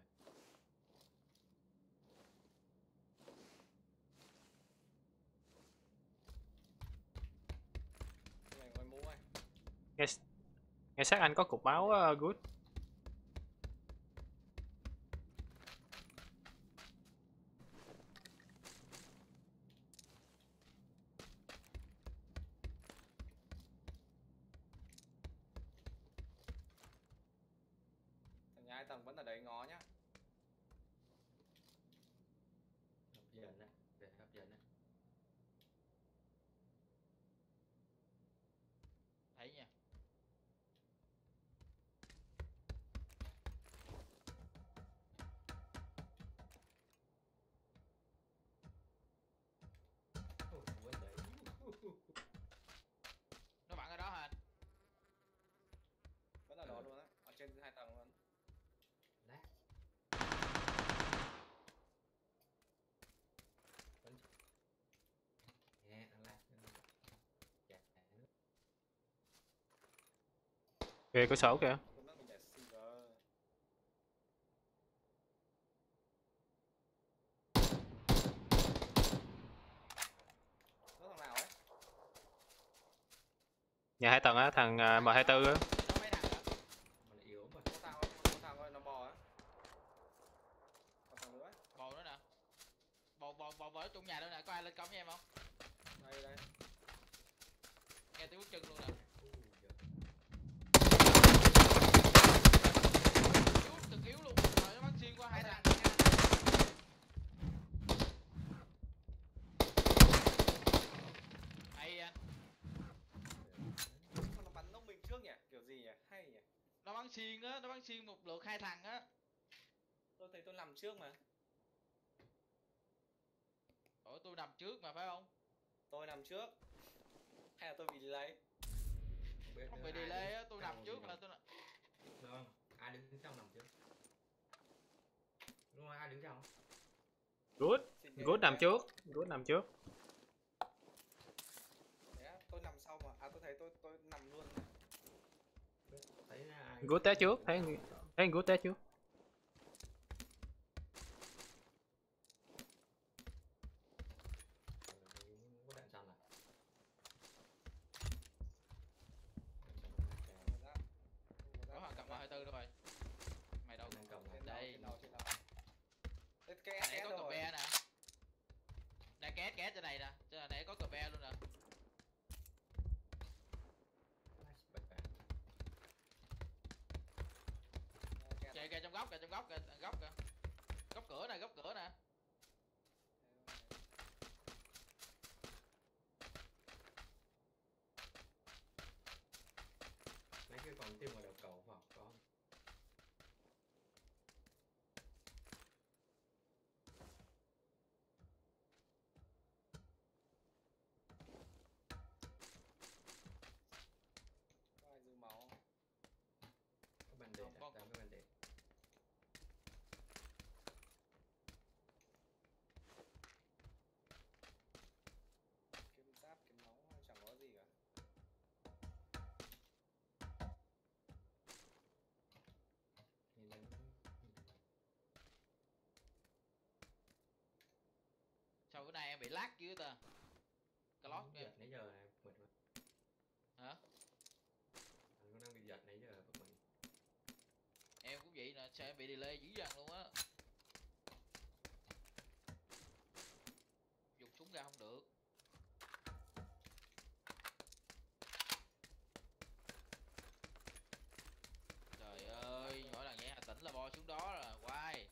Này ngồi mũ ơi. Nghe xác anh có cục máu good. Nhà 2 tầng vẫn ở đấy ngó nhá. Hấp dẫn đấy. Để hấp dẫn đấy. Thấy nha. Ôi, quên đấy. Nó bắn ở đó hả anh? Vẫn ở đó luôn á. Ở trên 2 tầng luôn. Lát. Vẫn nghe nó lát. Chả nữa. Kìa cửa sổ kìa. Cũng đang mình để silver. Nó thằng nào ấy? Nhà 2 tầng á, thằng M24 á. Nó mấy thằng hả? Mà lại yếu mà. Một thằng thôi nó bò á. Một thằng nữa ấy. Bò nữa nè. Bò ở trong nhà đâu nè, có ai lên cổng với em không? Đây đây. Nghe tiếng bước chân luôn nè. Cực yếu luôn. Rồi nó bắn xuyên qua 2 thằng. Hay anh. Nó bắn nông mình trước nhỉ? Kiểu gì nhỉ? Hay nhỉ? Nó bắn xuyên á, nó bắn xuyên một lượt 2 thằng á. Tôi thấy tôi nằm trước mà. Ủa tôi nằm trước mà phải không? Tôi nằm trước. Hay là tôi bị delay? Không bị delay á, tôi nằm trước mà tôi Vâng, ai đứng trong nằm trước? Đúng rồi, ai đứng trong? Good nằm trước. Good nằm trước. Đấy á, tôi nằm sau mà. À tôi thấy tôi nằm luôn. Thấy ai? Good té trước. Thấy good té trước. Có đạn xanh à? có thằng cầm 24 đâu rồi. Mày đâu? Đang cầm Trên Đây. đầu. Cái Nãy SS có đâu cờ rồi? be nè. Đây két trên này nè. Trên này có cờ be luôn nè. Kìa trong góc kìa, góc kìa. Góc cửa nè. Mấy cái còn tiêu ngoài đầu cầu phải không? Có. Có ai dư máu không? Có bàn để đặt ra cái bàn để. Kiếm giáp, kiếm máu chẳng có gì cả. Sao bữa nay em bị lag chứ ta? Clock em. Giật nãy giờ này bực mình. Hả? Anh cũng đang bị giật nãy giờ bực mình. Em cũng vậy nè, sao em bị delay dữ dằn luôn á. Dùng súng ra không được. Trời ơi, mỗi lần nhảy Hà Tĩnh là bo xuống đó là quay.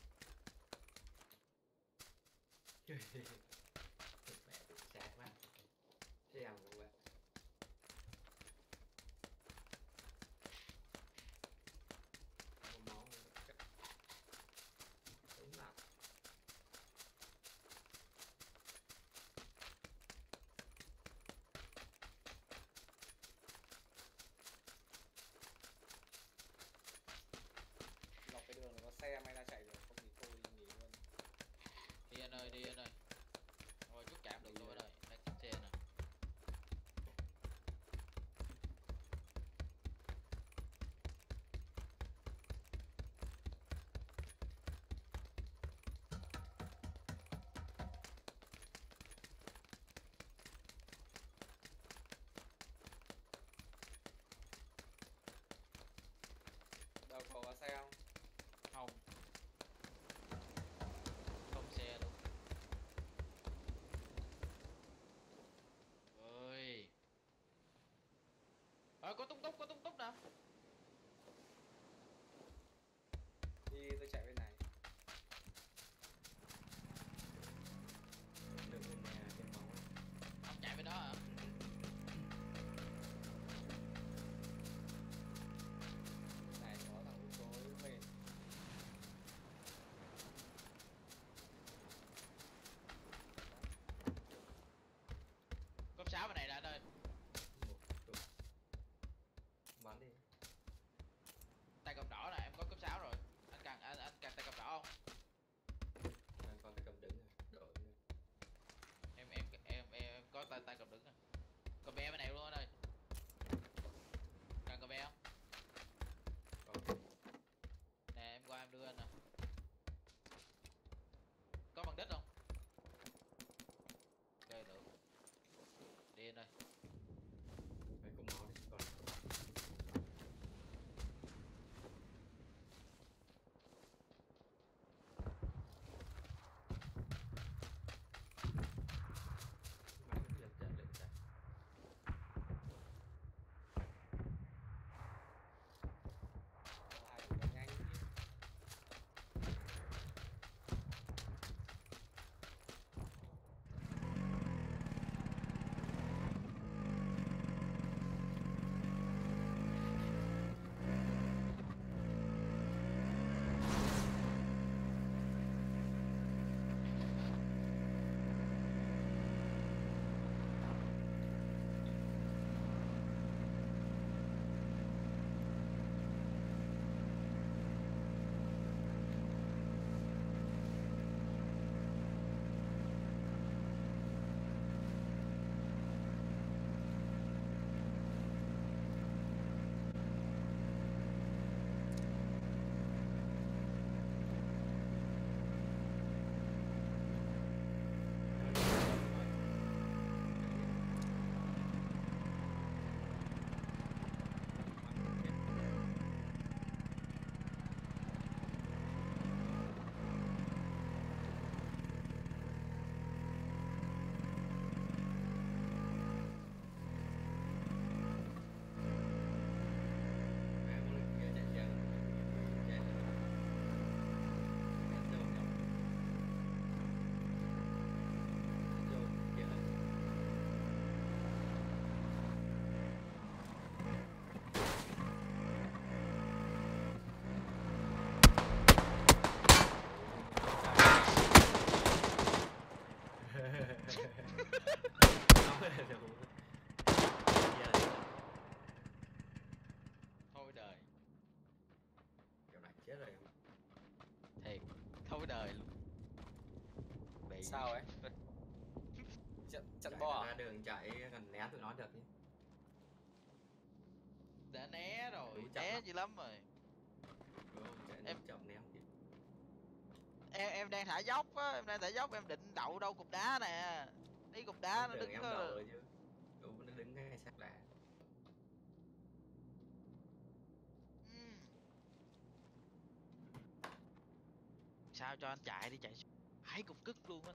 Mẹ bị sạc quá. Xem luôn vậy. Không máu. Đúng là. có tung túc nè. Đi tôi chạy bên này. Đừng bên nhà trên máu á. Ông chạy bên đó hả? Này có thằng út tối mệt. Cốp 6 bên này là anh ơi. Một chục. Bắn đi. Tay cầm đỏ nè, em có cốp 6 rồi. Anh cần tay cầm đỏ không? Đang con cái cầm đứng rồi. Đội rồi. Em có tay cầm đứng nè. Cầm be bên này luôn anh ơi. Cần cầm be không? Còn Nè em qua em đưa anh nè. Có bằng đít không? Ok được. Đi anh ơi. phải cùng máu đi. Còn mày cũng giật giật lên chạy. Ai cũng có nhanh chứ. mẹ con lên kia chạy xe. Chạy xe. Cắt dầu nhau. Cắt dầu kia là Thôi đời. kiểu này chết rồi em. Thiệt. Thôi đời luôn. Bị. Sao ấy? Chặn Chạy bo ra à? đường chạy gần né tụi nó được chứ. Đã né rồi, Đủ chậm né lắm. dữ lắm rồi. Đúng không? Chạy Em đủ chậm né không kịp. em đang thả dốc á, em đang thả dốc em định đậu đâu cục đá nè. Thấy cục đá Em nó tưởng đứng em đậu rồi chứ. Đủ nó đứng ngay sát lá. Ừm, sao cho anh chạy đi chạy. Hai cục cứt luôn á.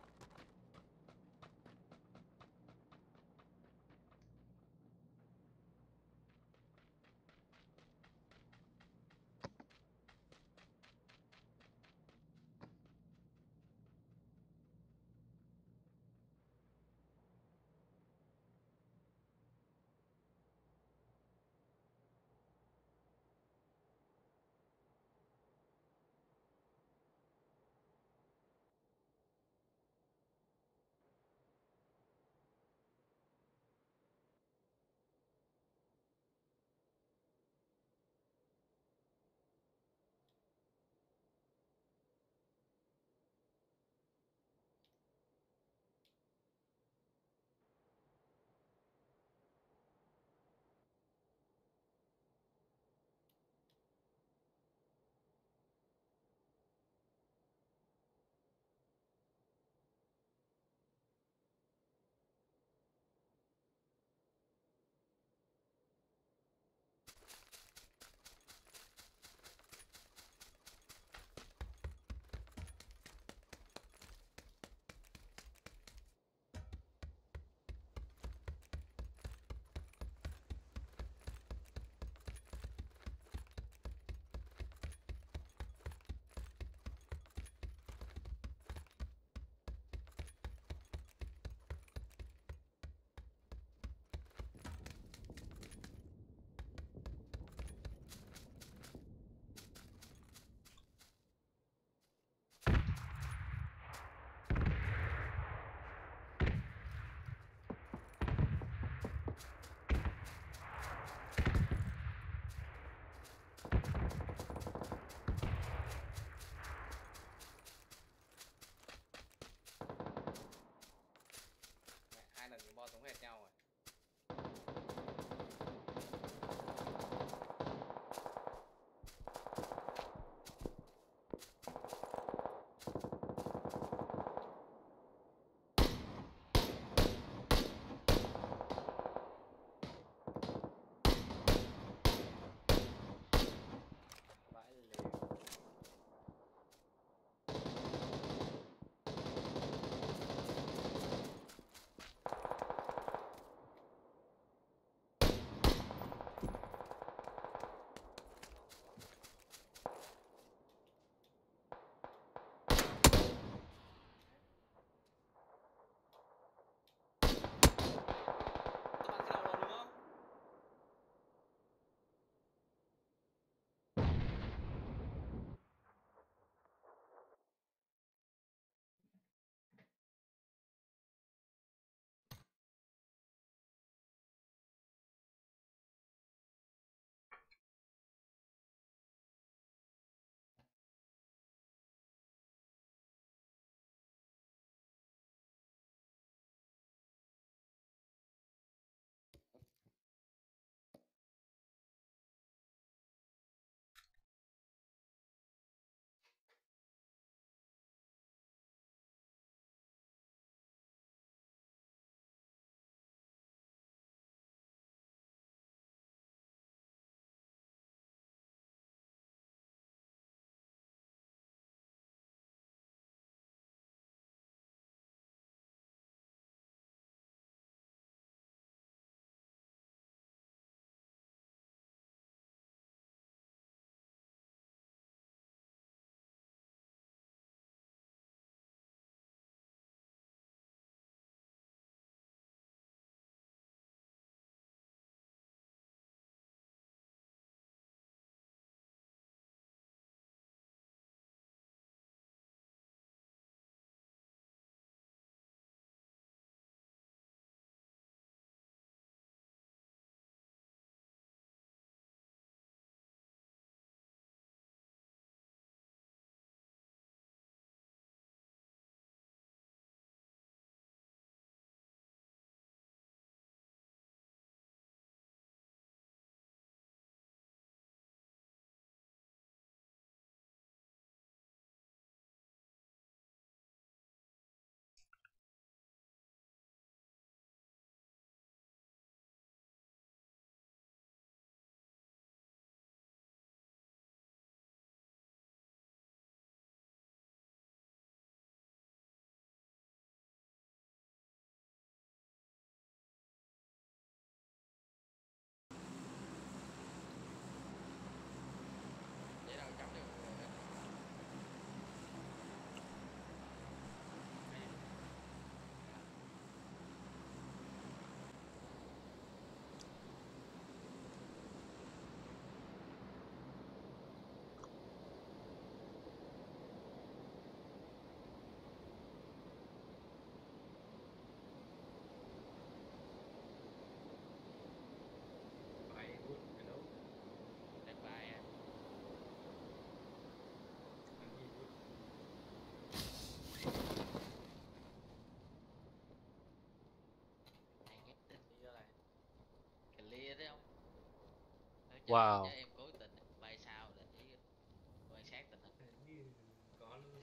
Wow. Chứ em cố tình bay sao để quan sát tình hình. Hình như có luôn.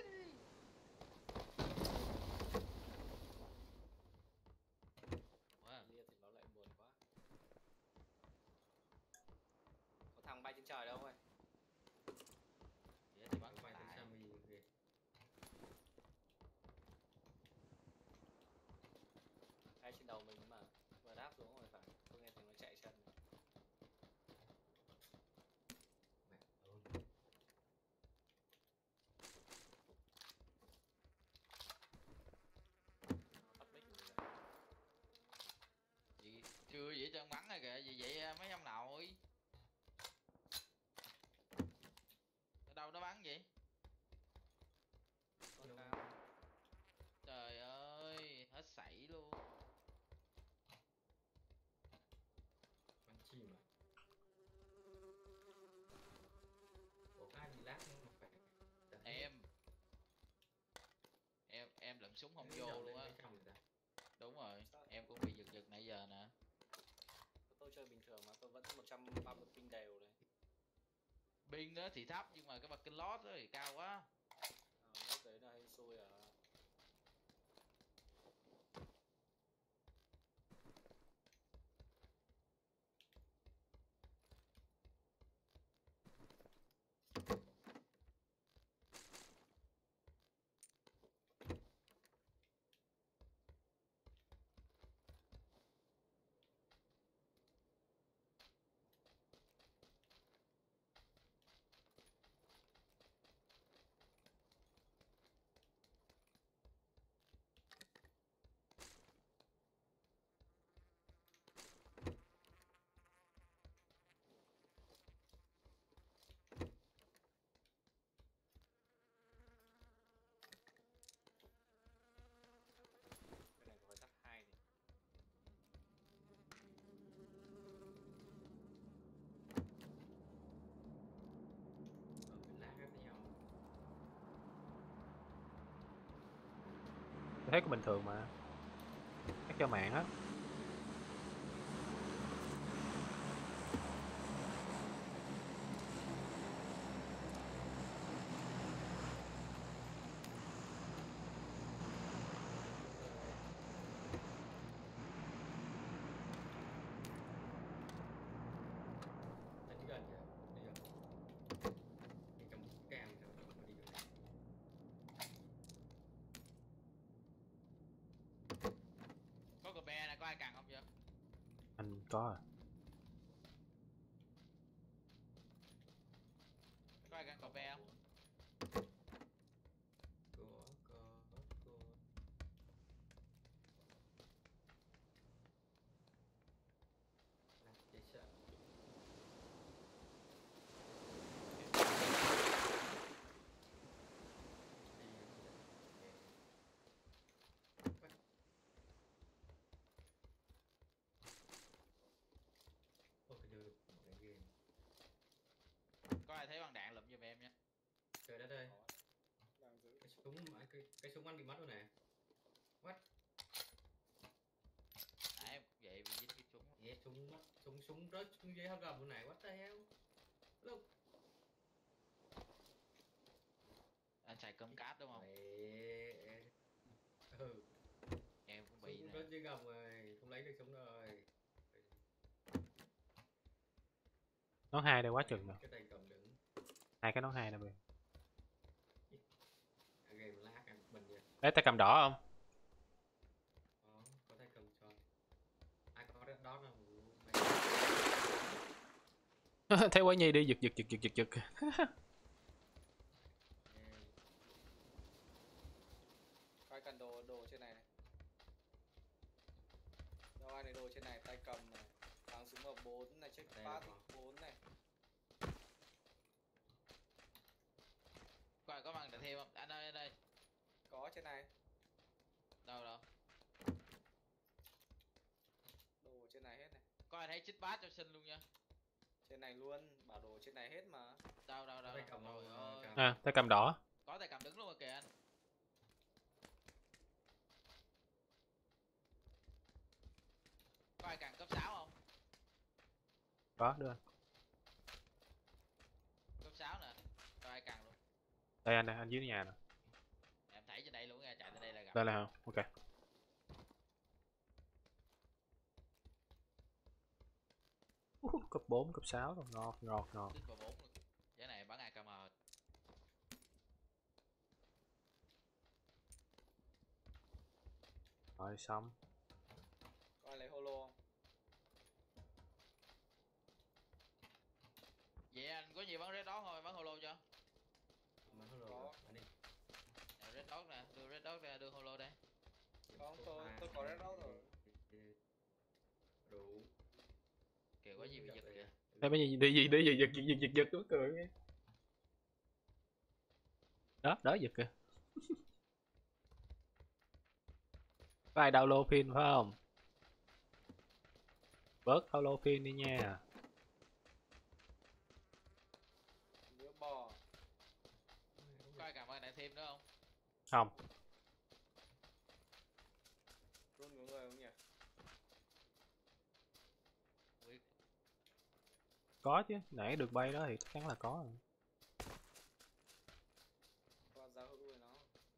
Wow. Lia thì nó lại buồn quá. Có thằng bay trên trời đâu ơi. Vậy thì bắn Nó bay tới lại. Sammy kìa. Ngay trên đầu mình mà vừa đáp xuống rồi phải. Tôi nghe tiếng nó chạy chân này. Mẹ ơi. Nó tắt mic rồi đấy. Gì chưa vậy cho bắn rồi kìa, gì vậy mấy ông nội. Ở đâu nó bắn vậy? Con Đâu? cao. Trời ơi, hết sảy luôn. Bắn chim à? Có cái gì lát mà phải đặt hết. Em lượm súng không Cái vô đầu luôn lên á. mấy trăm rồi ta. Đúng rồi, Sao? em cũng bị giật giật nãy giờ nè. Tôi chơi bình thường mà tôi vẫn 130 ping đều đấy. Ping đó thì thấp nhưng mà cái bật kinh lót đó thì cao quá. Lúc đấy là hên xui à. Cái này có phải tắt 2 này. Ở bên lát hết với nhau. Tôi thấy cũng bình thường mà. Chắc cho mạng á. Đánh gần kìa. Đi gần. Đi cầm cam rồi mà đi gần này. Có cờ be này, có ai cần không vậy? Anh có à. Có ai cần cờ be không? Có. Làm chạy sợ. Đi gần kìa. Bắt. Ôi cái được một cái game. Có ai thấy băng đạn lụm giùm em nha. Trời đất ơi. Đang giữ. Cái súng anh bị mất rồi nè. What? Nãy em cũng vậy, bị dính cái súng. Nghe súng mất, súng rớt xuống dưới hấp gầm luôn này. What the hell? Look. Anh xài cơm cát đúng không? Mẹ. Ừ. Em cũng bị Súng nè. rớt dưới gầm rồi, không lấy được súng rồi. Nó 2 đây quá chừng rồi. Cái tay cầm đứng. 2 cái nó 2 nè. Game lag ăn bình vậy. Đấy, tay cầm đỏ không? Có tay cầm tròn. Ai có red dot không? Thấy quá nhi đi giật. Ai cần đồ trên này này. Đâu ai lấy đồ trên này, tay cầm này. Thằng súng M4 này, check pad X4 này. Có băng đạn thêm không? Anh ơi. Có trên này. Đâu? Đồ trên này hết này. Có ai thấy chích bát cho xin luôn nha. Trên này luôn, bảo đồ trên này hết mà. Đâu. Tay cầm Trời ơi. À, tay cầm đỏ. Có tay cầm đứng luôn rồi kìa anh. Có ai cần cấp 6 không? Có, đưa anh. Đây anh dưới nhà nè. Em thấy trên đây luôn nha, chạy tới đây là gặp. Đây là hả? Ok. Cấp 4, cấp 6 rồi, ngọt. Đít vào 4 luôn. Giá này bắn AKM. Rồi xong. Có ai lấy holo không? Vậy anh có gì bắn red dot thôi, bắn holo cho. Bắn holo Có. rồi, bắn đi. Nè, red dot nè, đưa red dot ra, đưa holo đây. Không, tôi có red dot rồi. Đủ. Kìa có gì bị giật kìa. Đây mấy gì giật nó cười nghe. Đó giật kìa. Có ai download pin phải không? Bớt download pin đi nha. Đứa bò. Có ai cầm ơn này thêm nữa không? Không. Luôn có người không nhỉ? Quyết. Có chứ, nãy được bay đó thì chắc chắn là có rồi. Có giao hữu với nó.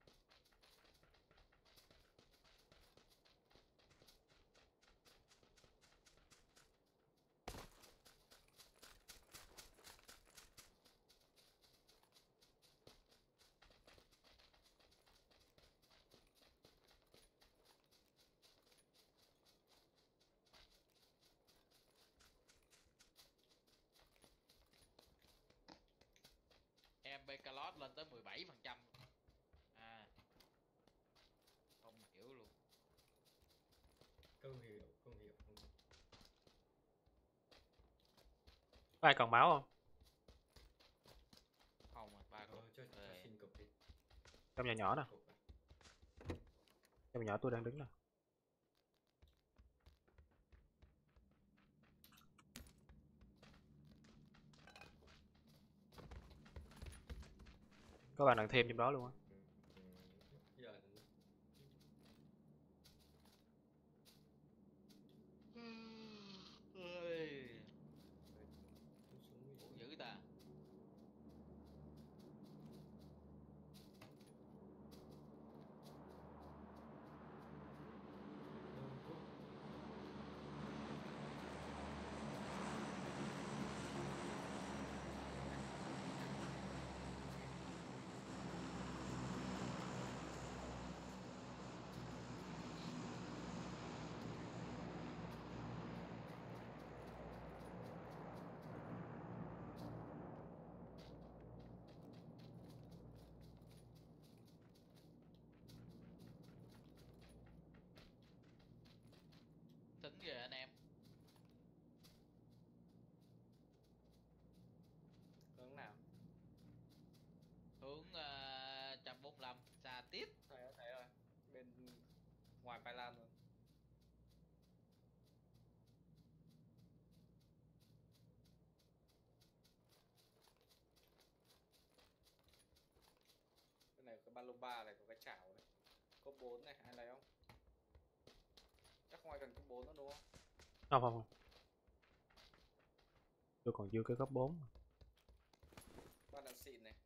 Em Becalot lên tới 17%. À. Không hiểu luôn. Không hiểu. Có ai còn máu không? Không à, ba cục. Cho xin cục đi. Trong nhà nhỏ nè. Cục à. Trong nhà nhỏ tôi đang đứng nè. Có bạn đang thêm trong đó luôn á. Giờ Ơi. xuống Ngủ dữ ta. Tính kìa anh em. Hướng nào? Hướng 145 xa tiếp. Thấy rồi. Bên ngoài Bài Lan rồi. Cái này có ba lô ba này, có cái chảo này. Cốc 4 này, ai lấy không? Chắc không ai cần cốc 4 nữa đúng không? Không. Tôi còn dư cái cấp 4. Ba đạn xịn này.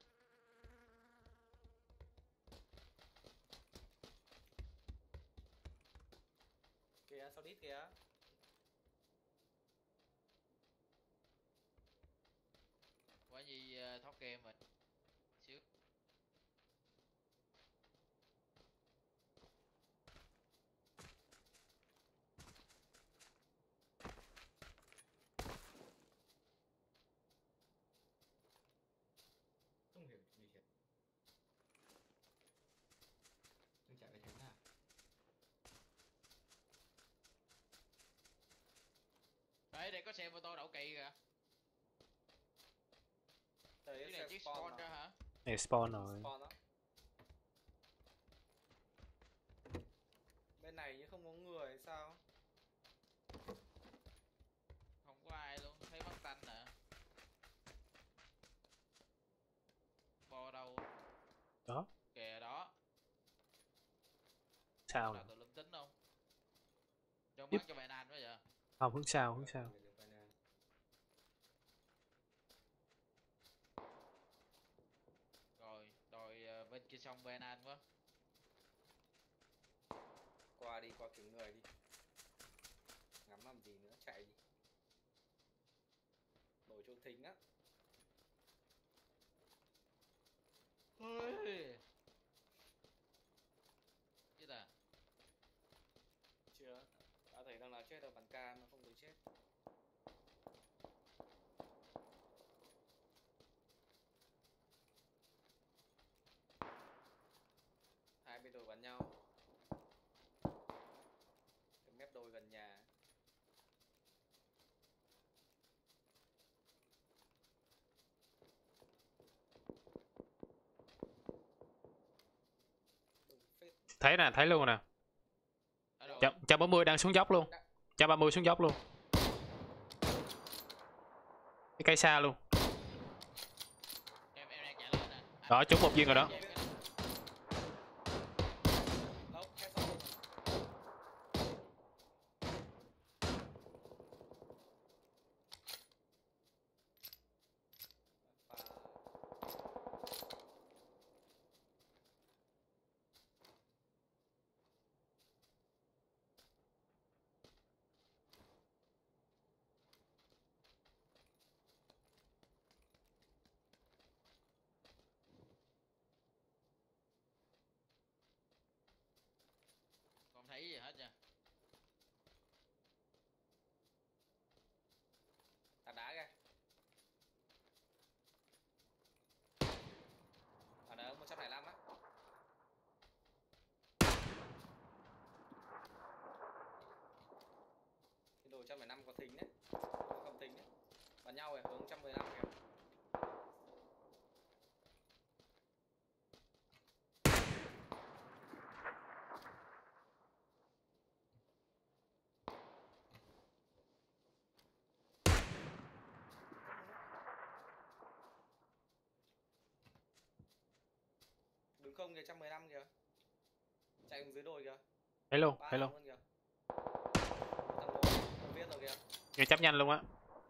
Kìa, sao đít kìa. Có gì thoát game rồi. Xíu. không hiểu gì hết. Anh chạy về thế nào? Đấy, đây có xe mô tô đậu kỳ kìa. Thấy Cái này xe chiếc spawn spawn mà. ra hả? Này spawn rồi. Spawn đó. Bên này nhưng không có người hay sao? Không có ai luôn, thấy bắn tanh nè. Bo đâu? Đó. Kìa đó. Sao Nào nè. tụi lum tính không? Trong Tiếp. bắn cho bài nan quá giờ. Không, hướng sao. Rồi. Bên kia sông bên anh quá. Qua đi, qua cứu người đi. Ngắm làm gì nữa, chạy đi. Đổi chỗ thính á. Ôi. Chết à? Chưa. Đã thấy thằng nào chết rồi, bắn ca mà không thấy chết. Hai bên đồi bắn nhau. Cái mép đồi gần nhà. Đông phết. Thấy nè, thấy luôn nè. Ở đâu? 130 đang xuống dốc luôn. 130 xuống dốc luôn. Cái cây xa luôn. Em đang chạy lên nè. Đó, trúng một viên rồi đó. Đâu, hết xong rồi. Không thấy gì hết nha. Tạt đá kìa. Ở đó 105 á. Cái đồ 115 có thính đấy. Không thính đấy. Bắn nhau rồi, hướng 115 kìa. Đứng không kìa, 115 kìa. Chạy xuống dưới đồi kìa. Thấy luôn, Ba thấy thằng luôn. kìa. Thằng đồ, thằng viết rồi kìa. Ngay chấm nhanh luôn á.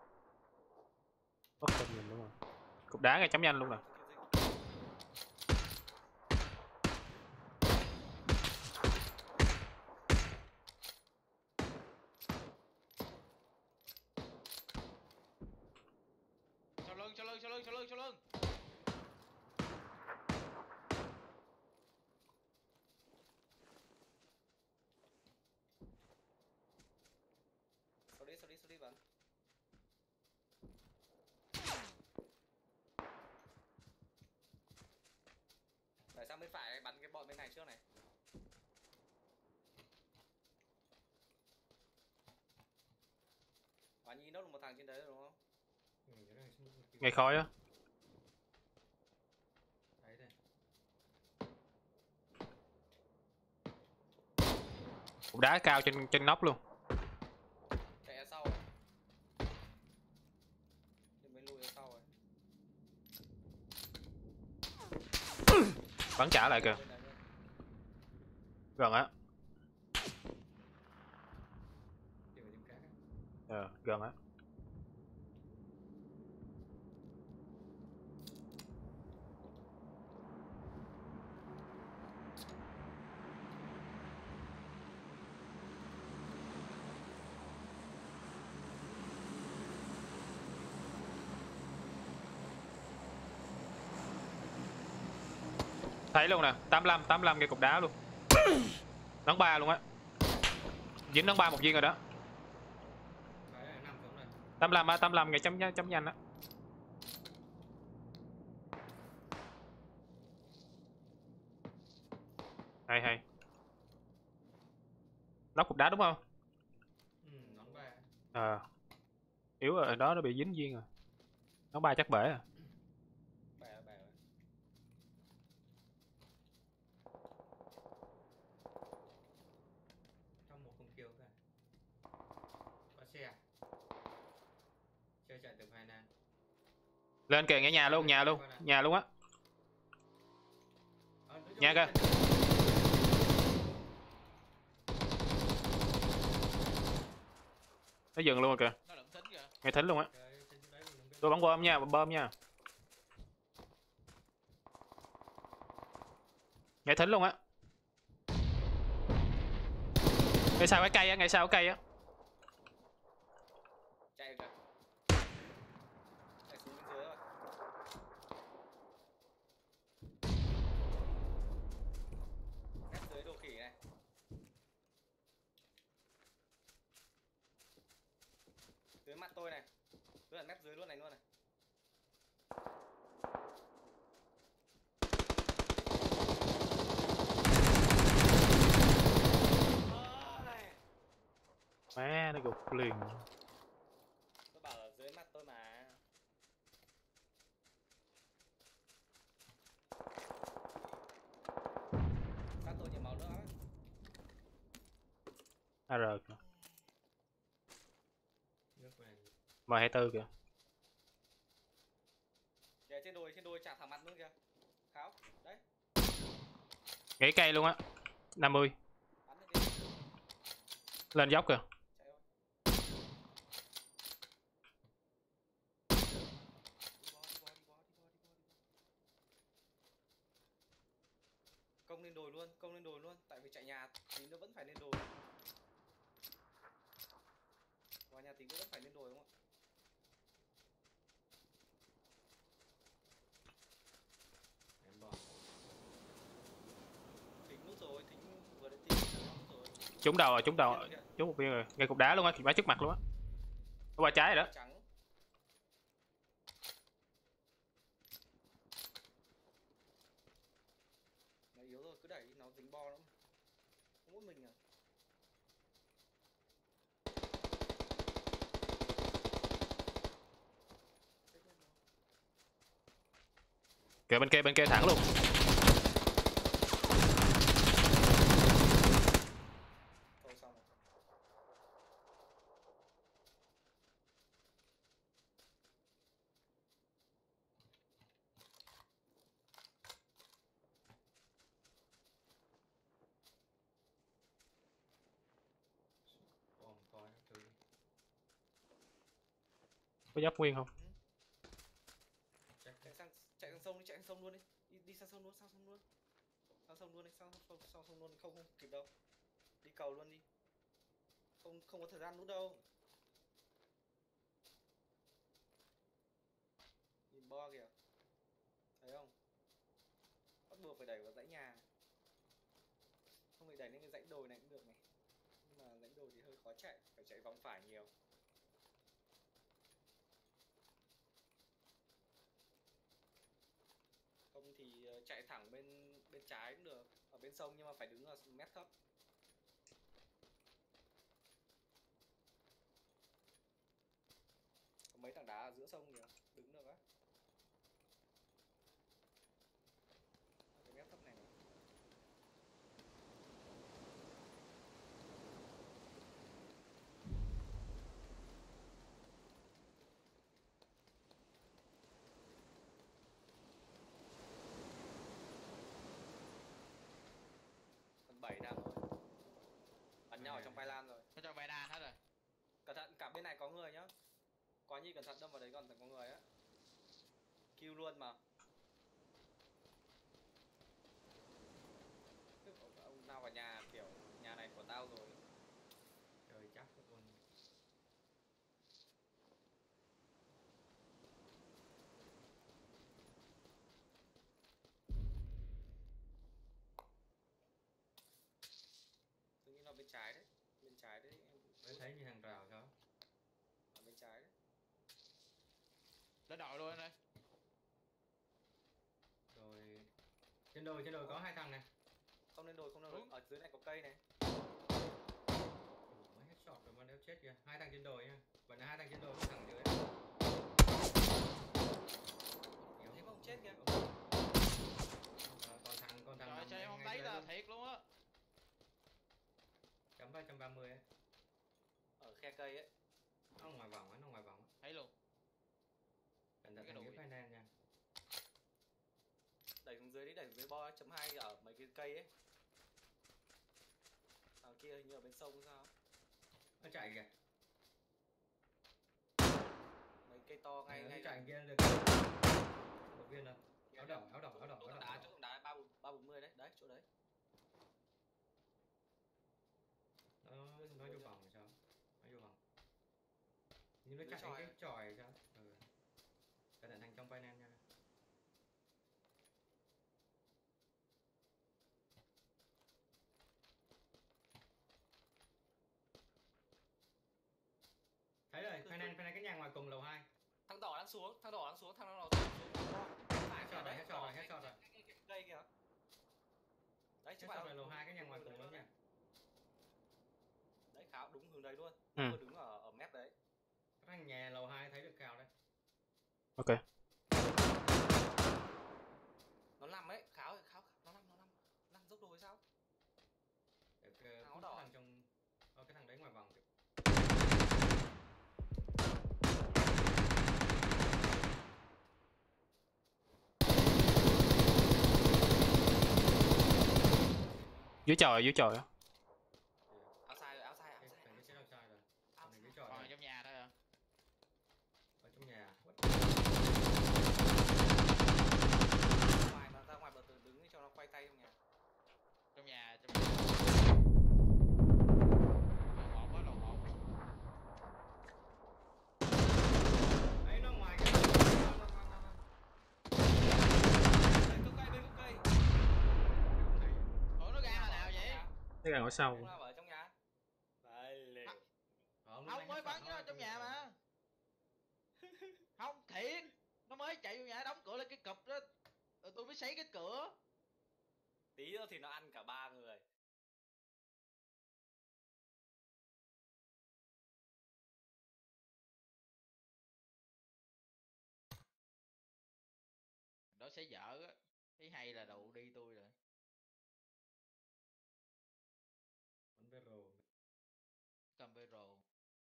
Bất tình nhìn luôn rồi. Cục đá ngay chấm nhanh luôn nè. Sau lưng. Sau đi bắn. Đẩy sang bên phải này, bắn cái bọn bên này trước này. Bắn nhi nốt một thằng trên đấy rồi đúng không? Ngay khói á. Đấy đây. Cục đá cao trên nóc luôn. Chạy ra sau rồi. Thì mới lùi ra sau rồi. Bắn trả lại kìa. Bên này luôn. Gần á. Để vào điểm cá á. Gần á. Thấy luôn nè, 85 cái cục đá luôn. Nón 3 luôn á. Dính nón 3 một viên rồi đó. Đấy là nằm giống này. 85 á, 85 cái chấm nhanh á. Hay. Nóc cục đá đúng không? Nón ba. Yếu rồi, đó nó bị dính viên rồi. Nón 3 chắc bể à. Bẻ rồi. Trong một không kêu cả. Có xe. Xe chạy từ Hoài Nam. Lên kìa, ngay nhà luôn á. Nhà kìa. Nó dừng luôn rồi kìa. Nó lượm thính kìa. Ngay thính luôn á. Đấy, trên chỗ đấy mình đừng biết. Tôi bắn bom nha, bom nha. Nghe thính luôn á. Ngay sau cái cây á, ngay sau cái cây á. Chạy kìa. Chạy xuống bên dưới rồi. Mép dưới đồ khỉ này. Dưới mặt tôi này. Tôi là mép dưới luôn này luôn này. Má nó gục liền. Tôi bảo là dưới mặt tôi mà. Sát tôi nhiều máu nữa á. AR kìa. Nước này. M24 kìa. Kìa trên đồi chạm thẳng mặt luôn kìa. Kháo, đấy. Gãy cây luôn á. 50. Bắn lên đi. Lên dốc kìa. Chạy thôi. Công lên đồi luôn, tại vì chạy nhà tí nó vẫn phải lên đồi. Qua nhà tí nó vẫn phải lên đồi đúng không ạ? Em bỏ. Thính nút rồi, Thính vừa đến tìm nút rồi. Trúng đầu rồi, trúng đầu rồi. Trúng một viên rồi. Ngay cục đá luôn á, thì bá trước mặt luôn á. Nó qua trái rồi đó. Trắng. Nó yếu rồi, cứ đẩy đi, nó dính bo lắm. Không mỗi mình à. Kìa bên kia thẳng luôn. Thôi xong rồi. Bom coi các thứ. Có giáp nguyên không? Chạy sang sông đi, chạy sang sông luôn đi. Đi sang sông luôn, sang sông luôn. Sang sông luôn đi, sang sông luôn, không kịp đâu. Đi cầu luôn đi. Không có thời gian nút đâu. Nhìn bo kìa. Thấy không? Bắt buộc phải đẩy vào dãy nhà. Không phải đẩy lên cái dãy đồi này cũng được này. Nhưng mà dãy đồi thì hơi khó chạy, phải chạy vòng phải nhiều. Không thì chạy thẳng bên trái cũng được, ở bên sông nhưng mà phải đứng ở mét thấp. Có mấy tảng đá ở giữa sông kìa, đứng được á. Cái mét thấp này mà. Còn 7 đạn thôi. Bắn nhau ở trong Pai Lan rồi. Nó cho vài đàn hết rồi. Cẩn thận, cả bên này có người nhá. Quá nhi cẩn thận, đâm vào đấy còn có người á. Kill luôn mà. Ông nào vào nhà kiểu nhà này của tao rồi. Trời chắc luôn. Tôi nghĩ là bên trái đấy. Bên trái đấy em. Mới thấy như hàng rào sao? Ở bên trái đấy. Lên đội luôn đây. Rồi trên đồi có hai thằng này. Không lên đồi, ở dưới này có cây này. Mấy headshot rồi mà đéo chết kìa. Hai thằng trên đồi nha. Vẫn là hai thằng trên đồi, một thằng dưới. Thế mà không chết kìa. Còn thằng Trời, chơi em không thấy là thiệt luôn á. chấm 330 ấy. Ở khe cây ấy. Nó ngoài vòng á, nó ngoài vòng á. Thấy luôn. Cẩn thận cái phải nền nha. Đẩy xuống dưới đi, đẩy xuống dưới bo chấm 2 ở mấy cái cây ấy. Thằng kia hình như ở bên sông sao? Nó chạy kìa. Mấy cây to ngay Nó ngay chạy kia được. Một viên rồi. Áo đỏ. Chỗ đá 340 đấy, đấy chỗ đấy. Nhưng nó Lưới chặn chòi cái à? chòi sao? Cẩn thận thằng trong vai nam nha. Thấy rồi, vai nam cái nhà ngoài cùng lầu 2. Thằng đỏ đang xuống, thằng đỏ đang xuống, thằng đỏ đang xuống. Phải kìa, đấy, Hết đỏ shot rồi. cây kìa. Đấy chứ Hết shot phải rồi, lầu 2 cái nhà ngoài cùng đấy luôn luôn nha. đấy. Đấy khá đúng hướng đấy luôn. Ừ. Nó vừa đứng ở mép đấy. Cái thằng nhà lầu 2 thấy được cào đấy. Ok. Nó nằm ấy, kháo nó nằm dốc đồi sao? Áo đỏ. cái thằng trong cái thằng đấy ngoài vòng kìa. Dưới trời á. Áo sai Cái sai rồi. Còn này dưới tròi Còn ở này. trong nhà thôi à? Ở trong nhà. ra ngoài bờ tường đứng cho nó quay tay trong nhà. Trong nhà. Lầu 1 á, lầu 1. Đấy nó ngoài cái Bên gốc cây. Ủa nó ra là nào vậy? Cái gần ở sau. Không nào ở trong nhà. Đấy lề. Không mới bắn nó trong nhà mà. Không thiệt. Nó mới chạy vô nhà đóng cửa lên cái cụp đó. Rồi tôi mới sấy cái cửa. Tí nữa thì nó ăn cả 3 người. Đó sẽ dở á. Thấy hay là đủ đi tôi rồi. bắn về rồ. Cầm bê rồ.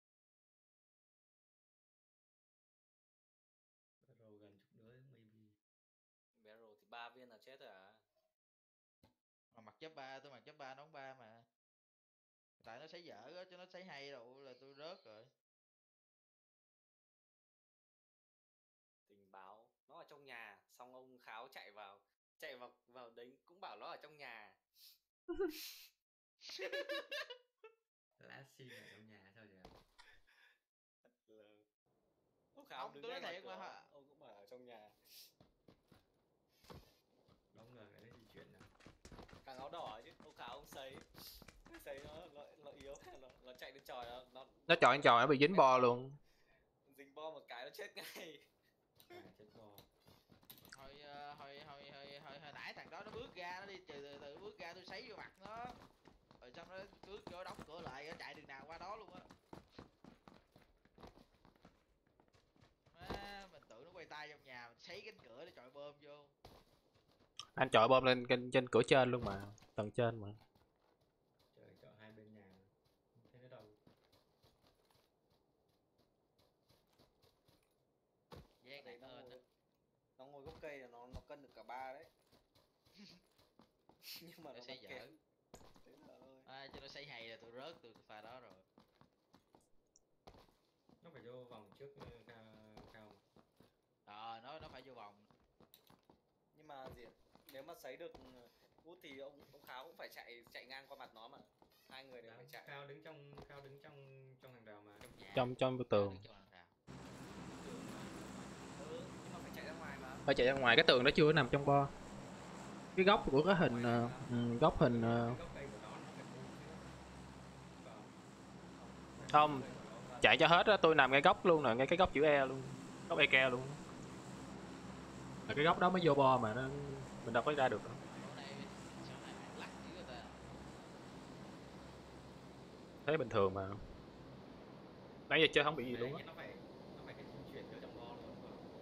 Rồ gần chục đứa maybe. Bé rồi thì 3 viên là chết rồi à. Mà mặc giáp 3, tôi mặc giáp 3 nón 3 mà. Tại nó sấy dở á, chứ nó sấy hay đâu là tôi rớt rồi. Tình báo nó ở trong nhà, xong ông Kháo chạy vào đấy cũng bảo nó ở trong nhà. Last scene ở trong nhà sao vậy? Ông Kháo Không, đứng tôi nói ngay ngoài thiệt cửa, mà. ông cũng bảo ở trong nhà. Không ngờ cái đấy di chuyển nào. Càng áo đỏ chứ, ông Kháo ông sấy nó yếu, nó chạy lên tròi Nó chọi nó bị dính bo luôn. dính bo một cái nó chết ngay. Chết bo. Hồi nãy thằng đó nó bước ra, nó đi từ bước ra, tôi sấy vô mặt nó. Rồi xong nó bước vô đóng cửa lại, nó chạy đường nào qua đó luôn á. Mình tưởng nó quay tay trong nhà, mình sấy cánh cửa để chọi bơm vô. Anh chọi bom lên trên cửa trên luôn mà, tầng trên mà. Trời, chọi hai bên nhà. Không thấy nó đâu. Gian nặng hơn á. Nó ngồi gốc cây là nó cân được cả 3 đấy. Nhưng mà nó xây dở. Chứ nó xây hay là tôi rớt từ pha đó rồi. Nó phải vô vòng trước cao. Nó phải vô vòng. Nhưng mà nếu mà sấy được Út thì ông Kháo cũng phải chạy ngang qua mặt nó mà. Hai người đều phải chạy. Cao đứng trong hàng rào mà. Trong bức tường. Nhưng mà phải chạy ra ngoài mà. Phải chạy ra ngoài, cái tường nó chưa nằm trong bo. Cái góc của cái hình góc hình không chạy cho hết á, tôi nằm ngay góc luôn nè, ngay cái góc chữ E luôn, góc E keo luôn. Là cái góc đó mới vô bo mà nó mình đâu có ra được đâu. Thấy bình thường mà. Nãy giờ chơi không bị gì luôn á. Nó phải cái chuyển vô trong bo luôn.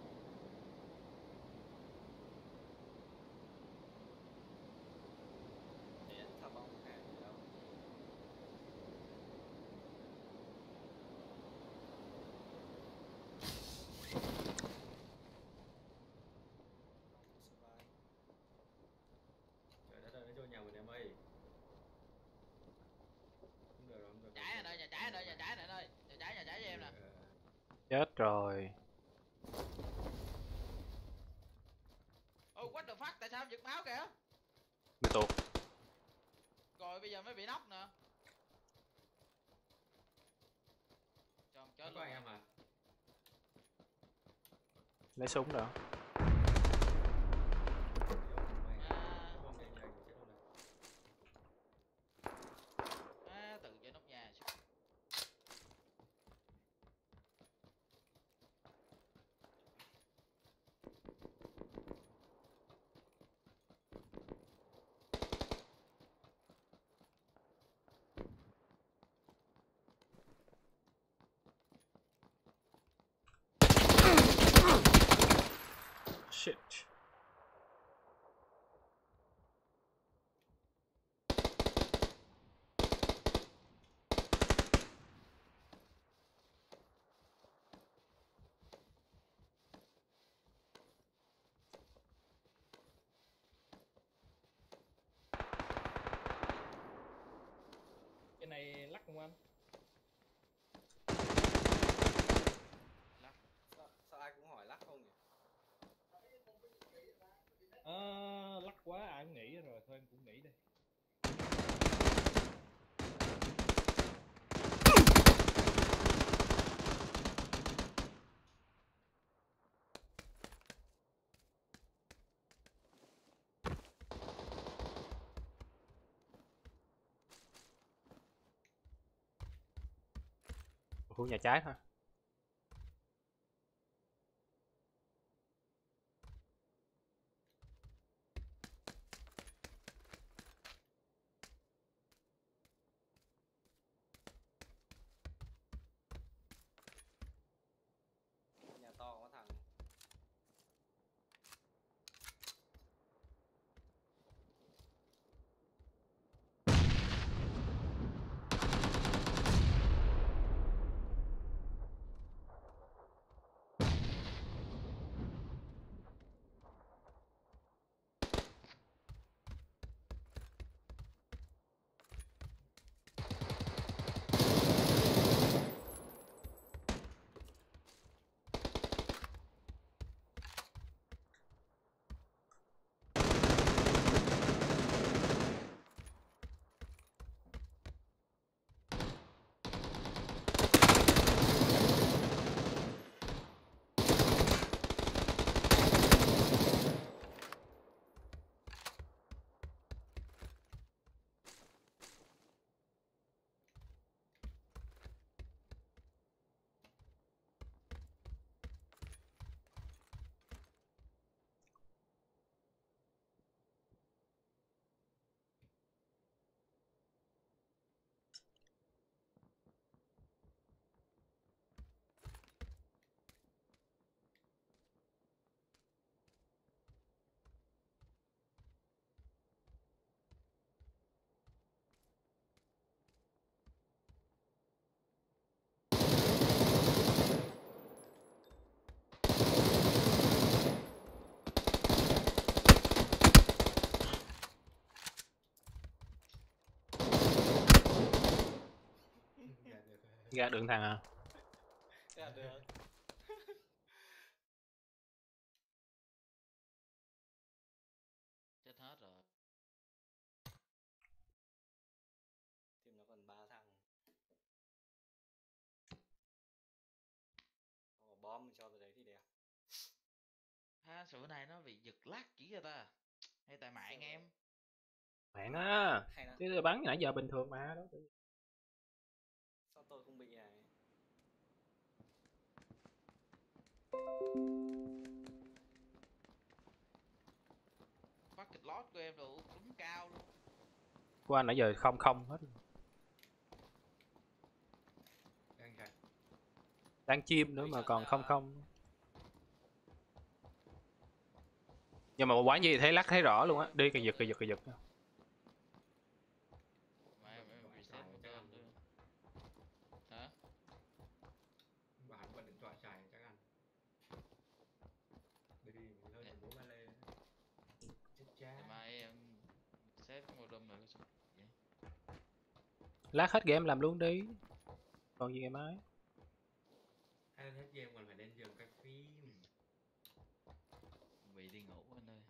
Trời đất ơi, nó vô nhà mình em ơi. Không được rồi. Trái này, nhà trái này ơi. Nhà trái cho em nè. Chết rồi. What the fuck, tại sao em giật máu kìa? Bị tuột. Rồi bây giờ mới bị nóc nè. Cho chết Có luôn. anh em à? Lấy súng rồi. Bom dày dày chết đâu này. Tự cho nóc nhà. Shit. Cái này lắc không anh? Sao ai cũng hỏi lắc không nhỉ? Lắc quá ai cũng nghĩ rồi, thôi em cũng nghĩ đây. Khu nhà trái thôi. Nhà to có thằng. Ra đường thằng à. Thế là được. Chết hết rồi. Team nó còn 3 thằng. Có bom mình cho vào đấy thì đẹp. Sửa này nó bị giật lag chỉ cho ta. Hay tại mạng em. Mạng á. Hay đó. Chứ bắn nãy giờ bình thường mà. Đó. Sao tôi không bị này? Bucket lót của em rồi đúng cao luôn. Của anh nãy giờ không không hết. Đang chạy. Đang chim nữa mà còn không không. Nhưng mà quán gì thấy lắc thấy rõ luôn á. Đi kỳ giật kỳ giật kỳ giật. Mà em reset một tên thôi. Hả? Bạn bật điện thoại chạy chắc ăn. Đi hơi bố ba lê. Chết cha. Ngày mai em set cái modem này có sao vậy? Lát hết game làm luôn đi. Còn gì ngày mai. Hay hết game còn phải lên giường coi phim. Bị đi ngủ anh ơi.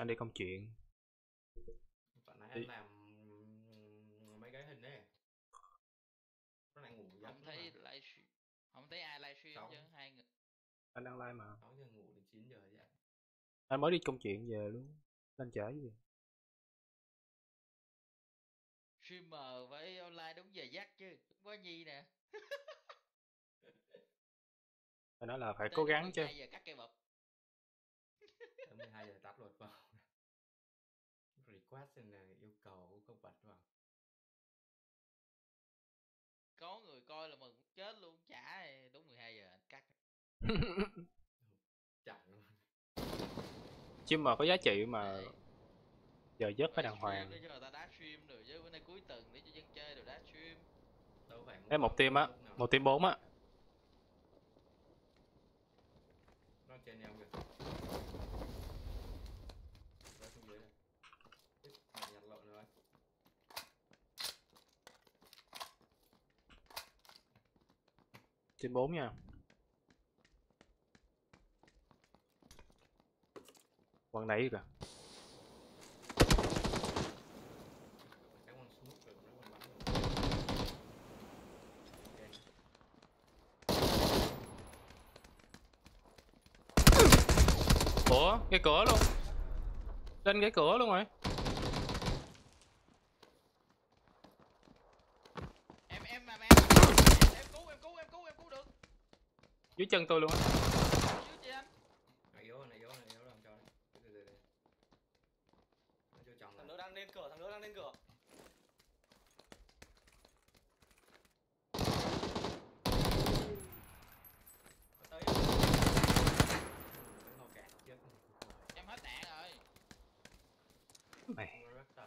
Anh đi công chuyện. Bạn nãy Đi. anh làm mấy cái hình đấy. Nó đang ngủ giấc. Không thấy livestream, không thấy ai livestream chứ, hai người. Anh đang live mà. 6 giờ ngủ đến 9 giờ dậy. Anh mới đi công chuyện về luôn. Anh chở gì? Streamer phải online đúng giờ giấc chứ, không có Nhi nè. Anh nói là phải Tới cố đúng gắng chứ. 12 giờ cắt cây bập. Tới 12 giờ tắt luật vào. Request là yêu cầu không bật vào. Có người coi là mừng chết luôn, chả đúng 12 giờ anh cắt. Chạy luôn. Chứ mà có giá trị mà Đấy. giờ giấc phải Phải đàng stream hoàng. để cho người ta đá stream rồi chứ, bữa nay cuối tuần để cho dân chơi rồi đá stream. Đâu phải Đấy, một team á, lúc nào một team 4 á. nó trên em kìa. Rớt xuống dưới này. Bạn nhặt lộn rồi. Team 4 nha. Quần nãy kìa. Cái con smoke rồi nó còn bắn được. Ủa, cái cửa luôn. Lên cái cửa luôn rồi. Em cứu được. Dưới chân tôi luôn á. Cứu chị anh. Này yếu làm cho này. Từ. Nó chưa chồng Thằng rồi. nữa đang lên cửa, thằng nữa đang lên cửa. Tới Cái hò cạn chết. Em hết đạn rồi. Mày. Nó rất tầm.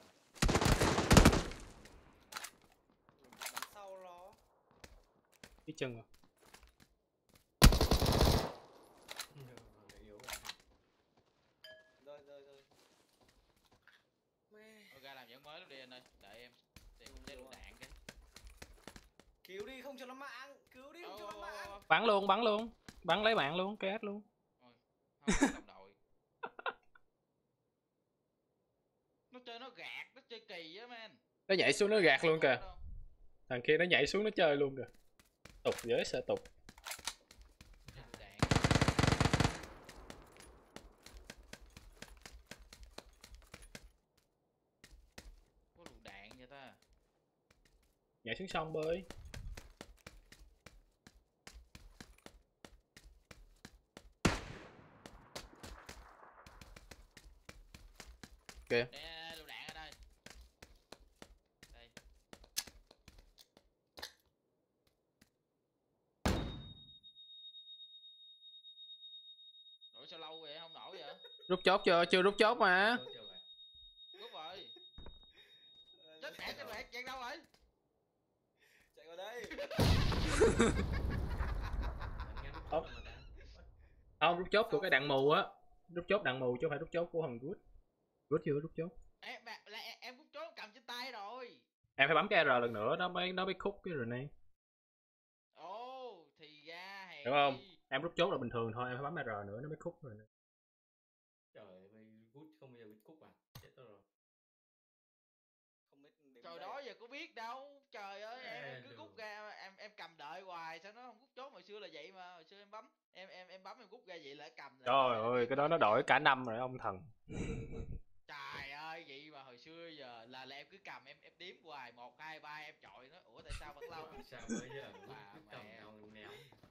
đằng sau nó. Dưới chân rồi. Nó yếu rồi. Rồi. Mẹ. Thôi ra làm dẫn mới luôn đi anh ơi, đợi em. Để Ừ, lấy đúng lựu rồi. đạn cái. Cứu đi không cho nó mạng, cứu đi không cho nó mạng. Bắn luôn, bắn luôn. Bắn lấy bạn luôn, KS luôn. Thôi, không đồng đội. Nó chơi nó gạt, nó chơi kỳ á man. Nó nhảy xuống nó gạt luôn kìa. Đâu. Thằng kia nó nhảy xuống nó chơi luôn kìa. Tục giới sợ tục. Lấy lựu đạn. Có lựu đạn vậy ta. Nhảy xuống sông bơi. Kìa. Nè, lựu đạn ở đây. Đây. Nổi sao lâu vậy, không nổi vậy? Rút chốt chưa? Chưa rút chốt mà. Chưa vậy. Rút rồi. Chết mẹ, chạy đâu rồi? Chạy vào đây. Không, rút chốt của cái đạn mù á. Rút chốt đạn mù chứ không phải rút chốt của hầm good. Good chưa rút chốt. Em rút chốt cầm trên tay rồi. Em phải bấm cái R lần nữa nó mới khúc cái rồi này. Ồ, thì ra hèn Hiểu không? chi. Em rút chốt là bình thường thôi, em phải bấm R nữa nó mới khúc rồi nè. Trời ơi, good không bao giờ biết cúc à? Chết tôi rồi. Không biết đến Trời đây đó à? giờ có biết đâu. Trời ơi, em cứ Được. rút ra em cầm đợi hoài, sao nó không rút chốt? Hồi xưa là vậy mà, hồi xưa em bấm em bấm em rút ra vậy là cầm. Trời ơi, cái đó nó đổi cả năm rồi ông thần. Trời ơi, vậy mà hồi xưa giờ là em cứ cầm em đếm hoài 1 2 3 em chọi nó. Ủa tại sao vẫn lâu? Sao bây giờ Bà cứ cầm mẹ. nhau néo.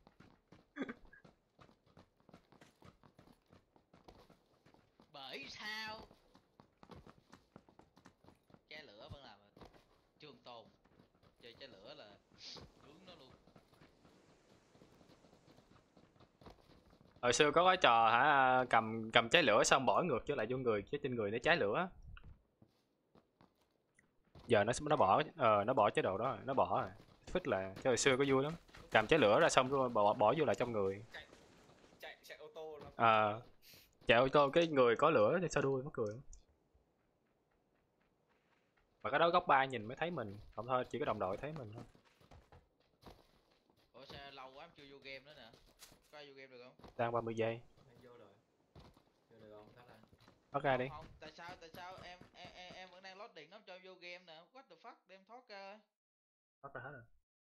Bởi sao? Trái lửa vẫn làm trường tồn. Chơi trái lửa là nướng nó luôn. Hồi xưa có cái trò hả, cầm trái lửa xong bỏ ngược trở lại vô người chứ trên người nó cháy lửa. Giờ nó bỏ chế độ đó rồi, nó bỏ rồi. Phích là chứ hồi xưa có vui lắm. Cầm trái lửa ra xong rồi bỏ vô lại trong người. Chạy ô tô nó. Chạy ô tô cái người có lửa thì sao đuôi mắc cười. Mà cái đó góc 3 nhìn mới thấy mình, không thôi chỉ có đồng đội thấy mình thôi. Ủa sao lâu quá em chưa vô game nữa nè. Có ai vô game được không? Đang 30 giây. Vô rồi. Vô được không? Tắt Thoát ra đi. Không, tại sao em vẫn đang loading nó cho em vô game nè. What the fuck, đem thoát ra. Thoát ra hết rồi.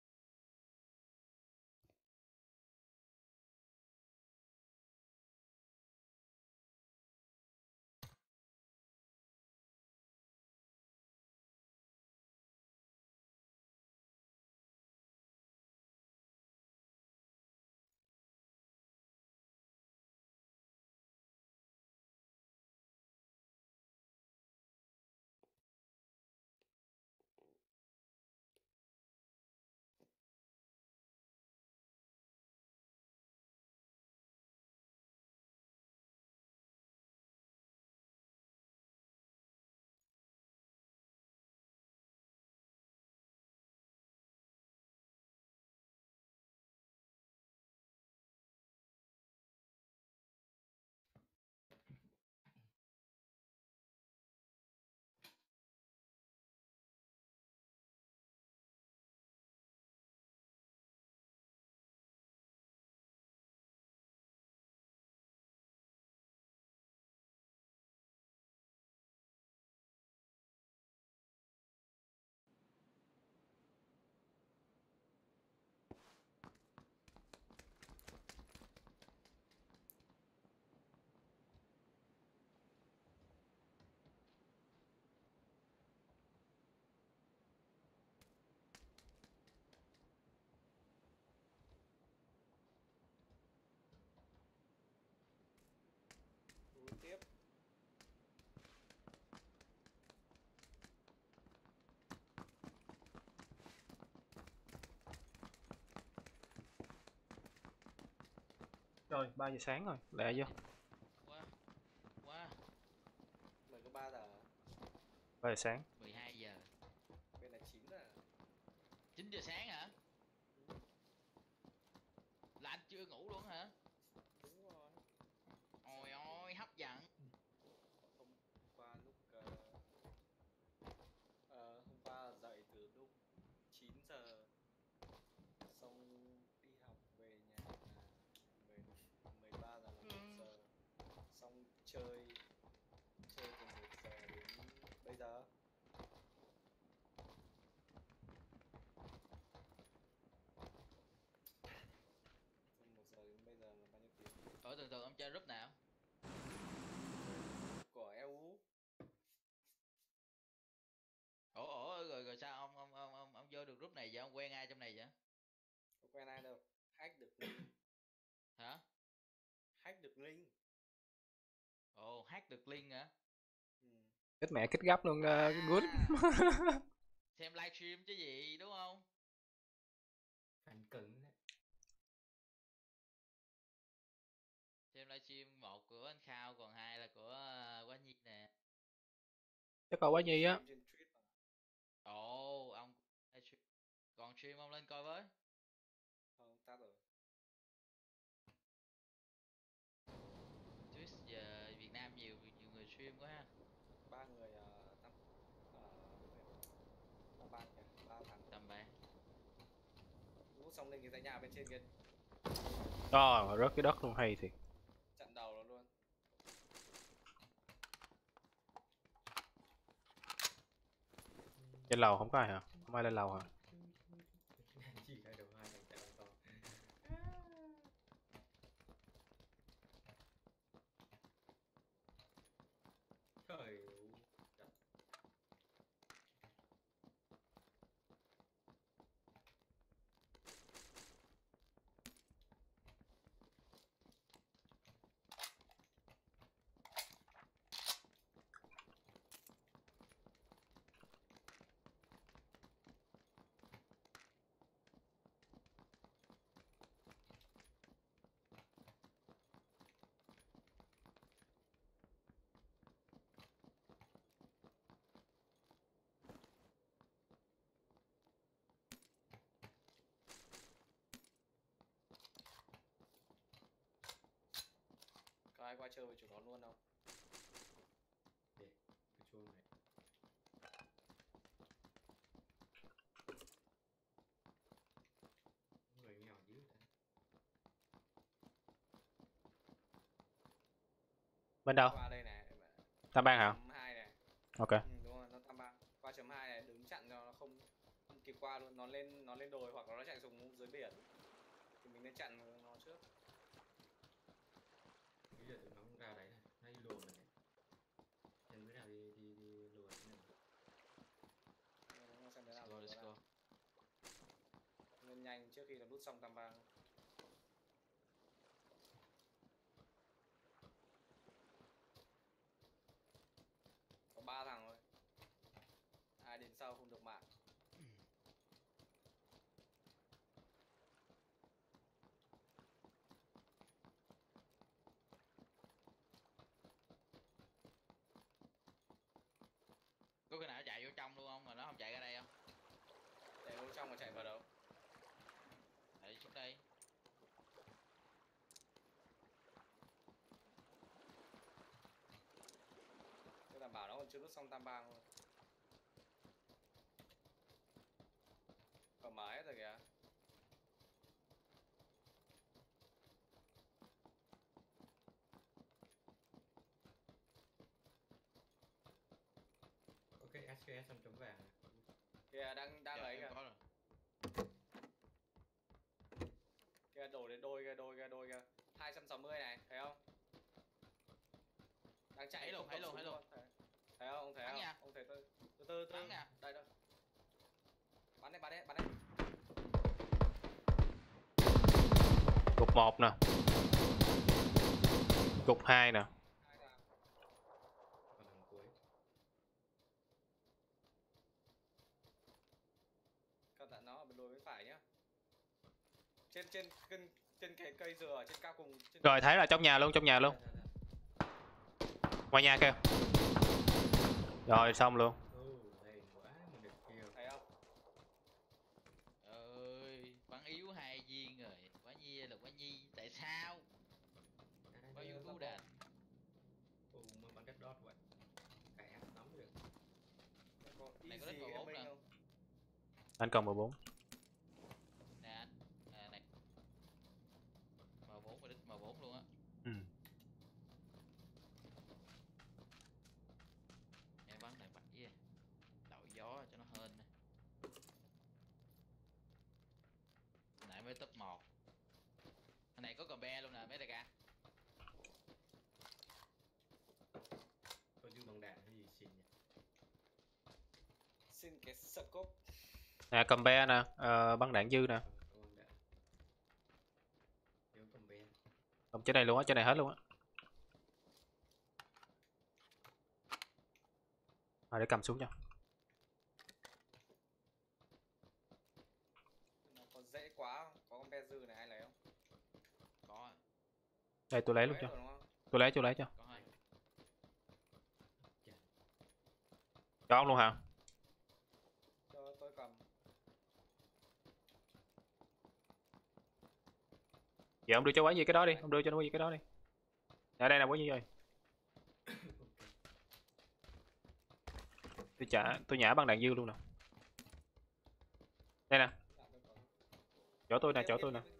Đuổi tiếp. Rồi 3 giờ sáng rồi, lẹ vô. Quá. Quá. Mới có 3 giờ. 3 giờ sáng. 12 giờ. Bên là 9 giờ. 9 giờ sáng hả? Là anh chưa ngủ luôn hả? Đúng rồi. Ôi ôi, hấp dẫn. Hôm qua lúc hôm qua dậy từ lúc 9 giờ, xong đi học về nhà là 13 giờ là 1 giờ, xong chơi từ 1 giờ đến bây giờ. Từ 1 giờ đến bây giờ là bao nhiêu tiếng? Thường thường ông chơi group nào? Của EU. Rồi sao ông vô được group này vậy? Ông quen ai trong này vậy? Không quen ai đâu, hack được link. Hả? Hack được link. Ồ, hack được link hả? Ừ. Kết mẹ kết gấp luôn, good. Xem livestream chứ gì đúng không? Phản cứng đấy. Xem livestream, một của anh Khao, còn hai là của Quá Nhi nè. Chắc có Quá Nhi á. Stream trên Twitch mà. Ồ, ông livestream. Còn stream ông lên coi với. Không, tắt rồi. Twitch giờ Việt Nam nhiều người stream quá ha. 3 người năm năm ba kìa, 3 thằng. Tầm bậy. Đúng, xong lên cái dãy nhà bên trên kia, Rồi, rớt cái đất luôn, hay thiệt. chặn đầu nó luôn. Trên lầu không có ai hả? Không ai lên lầu hả? Chỉ hai đầu hai thằng chạy to. Trời ơi. Có ai qua chơi với chúng nó luôn không? Để cái chuông này. Người nhỏ dữ ta. Bên đâu? Qua đây này, Tam bang hả? 2 này. Ok. Đúng rồi, nó tam bang. Qua chấm 2 này đứng chặn cho nó không kịp qua luôn, nó lên đồi hoặc là nó chạy xuống dưới biển. Thì mình nên chặn nó trước. Bây giờ tụi nó không ra đấy này, hay lùa mình này. Xem đứa nào đi lùa cái này. Đúng rồi, xem thế nào. Let's go. Nên nhanh trước khi nó đút xong tam bang. Có 3 thằng thôi. Ai đến sau không được mạng. Có cái nào chạy vô trong luôn không mà nó không chạy ra đây không? Chạy vô trong mà chạy vào đâu? Chạy xuống đây. Tôi đảm bảo nó còn chưa đút xong tam bang luôn. Còn mở hết rồi kìa. Ok, SKS xong chấm vàng này. Kìa đang ấy kìa. Có rồi. Kìa đổ đến đôi kìa. 260 này, thấy không? Đang chạy Thấy luôn. Thấy không? Ông thấy Bắn không? nha. Ông thấy từ Bắn nha. Đây đâu. Bắn đây. Cục 1 nè. Cục 2 nè. Hai thằng. Còn thằng cuối. Cẩn thận nó ở bên đồi bên phải nhá. Trên cái cây dừa ở trên cao cùng. Rồi thấy là trong nhà luôn. Ra. Ngoài nhà kìa. Rồi xong luôn. Hèn quá mà được kill. Thấy không? Ơi, bắn yếu 2 viên rồi. Quả nhi là quả nhi. Tại sao? Bao nhiêu cú đạn? Mà bắn đất đót vậy. Cả ép nắm được. Có Này có easy đích vào 4 gaming nè. không? Anh còn 14. Nè anh. Này. M4 và đích M4 luôn á. Ừ. Em bắn này bạch với đậu gió cho nó hên nè. Nãy mới top 1. Cái này có cờ be luôn nè mấy đại ca. Có dư bằng đạn hay gì xịn nhỉ? Xin cái scope. Nè cầm be nè. Băng đạn dư nè. Có bằng đạn. Nếu cầm be. Cầm trên này luôn á. Trên này hết luôn á. Để cầm xuống cho. Nó có dễ quá không? Có con be dư này ai lấy không? Có. Đây tôi lấy luôn Hết cho. rồi đúng không? Tôi lấy cho. Có 2. Cho ông luôn hả? Cho tôi cầm. Dạ ông đưa cho quái gì cái đó đi. Ông đưa cho nó quái gì cái đó đi. Ở đây là quái gì rồi. Tôi nhả băng đạn dư luôn nè. Đây nè. Chỗ tôi nè.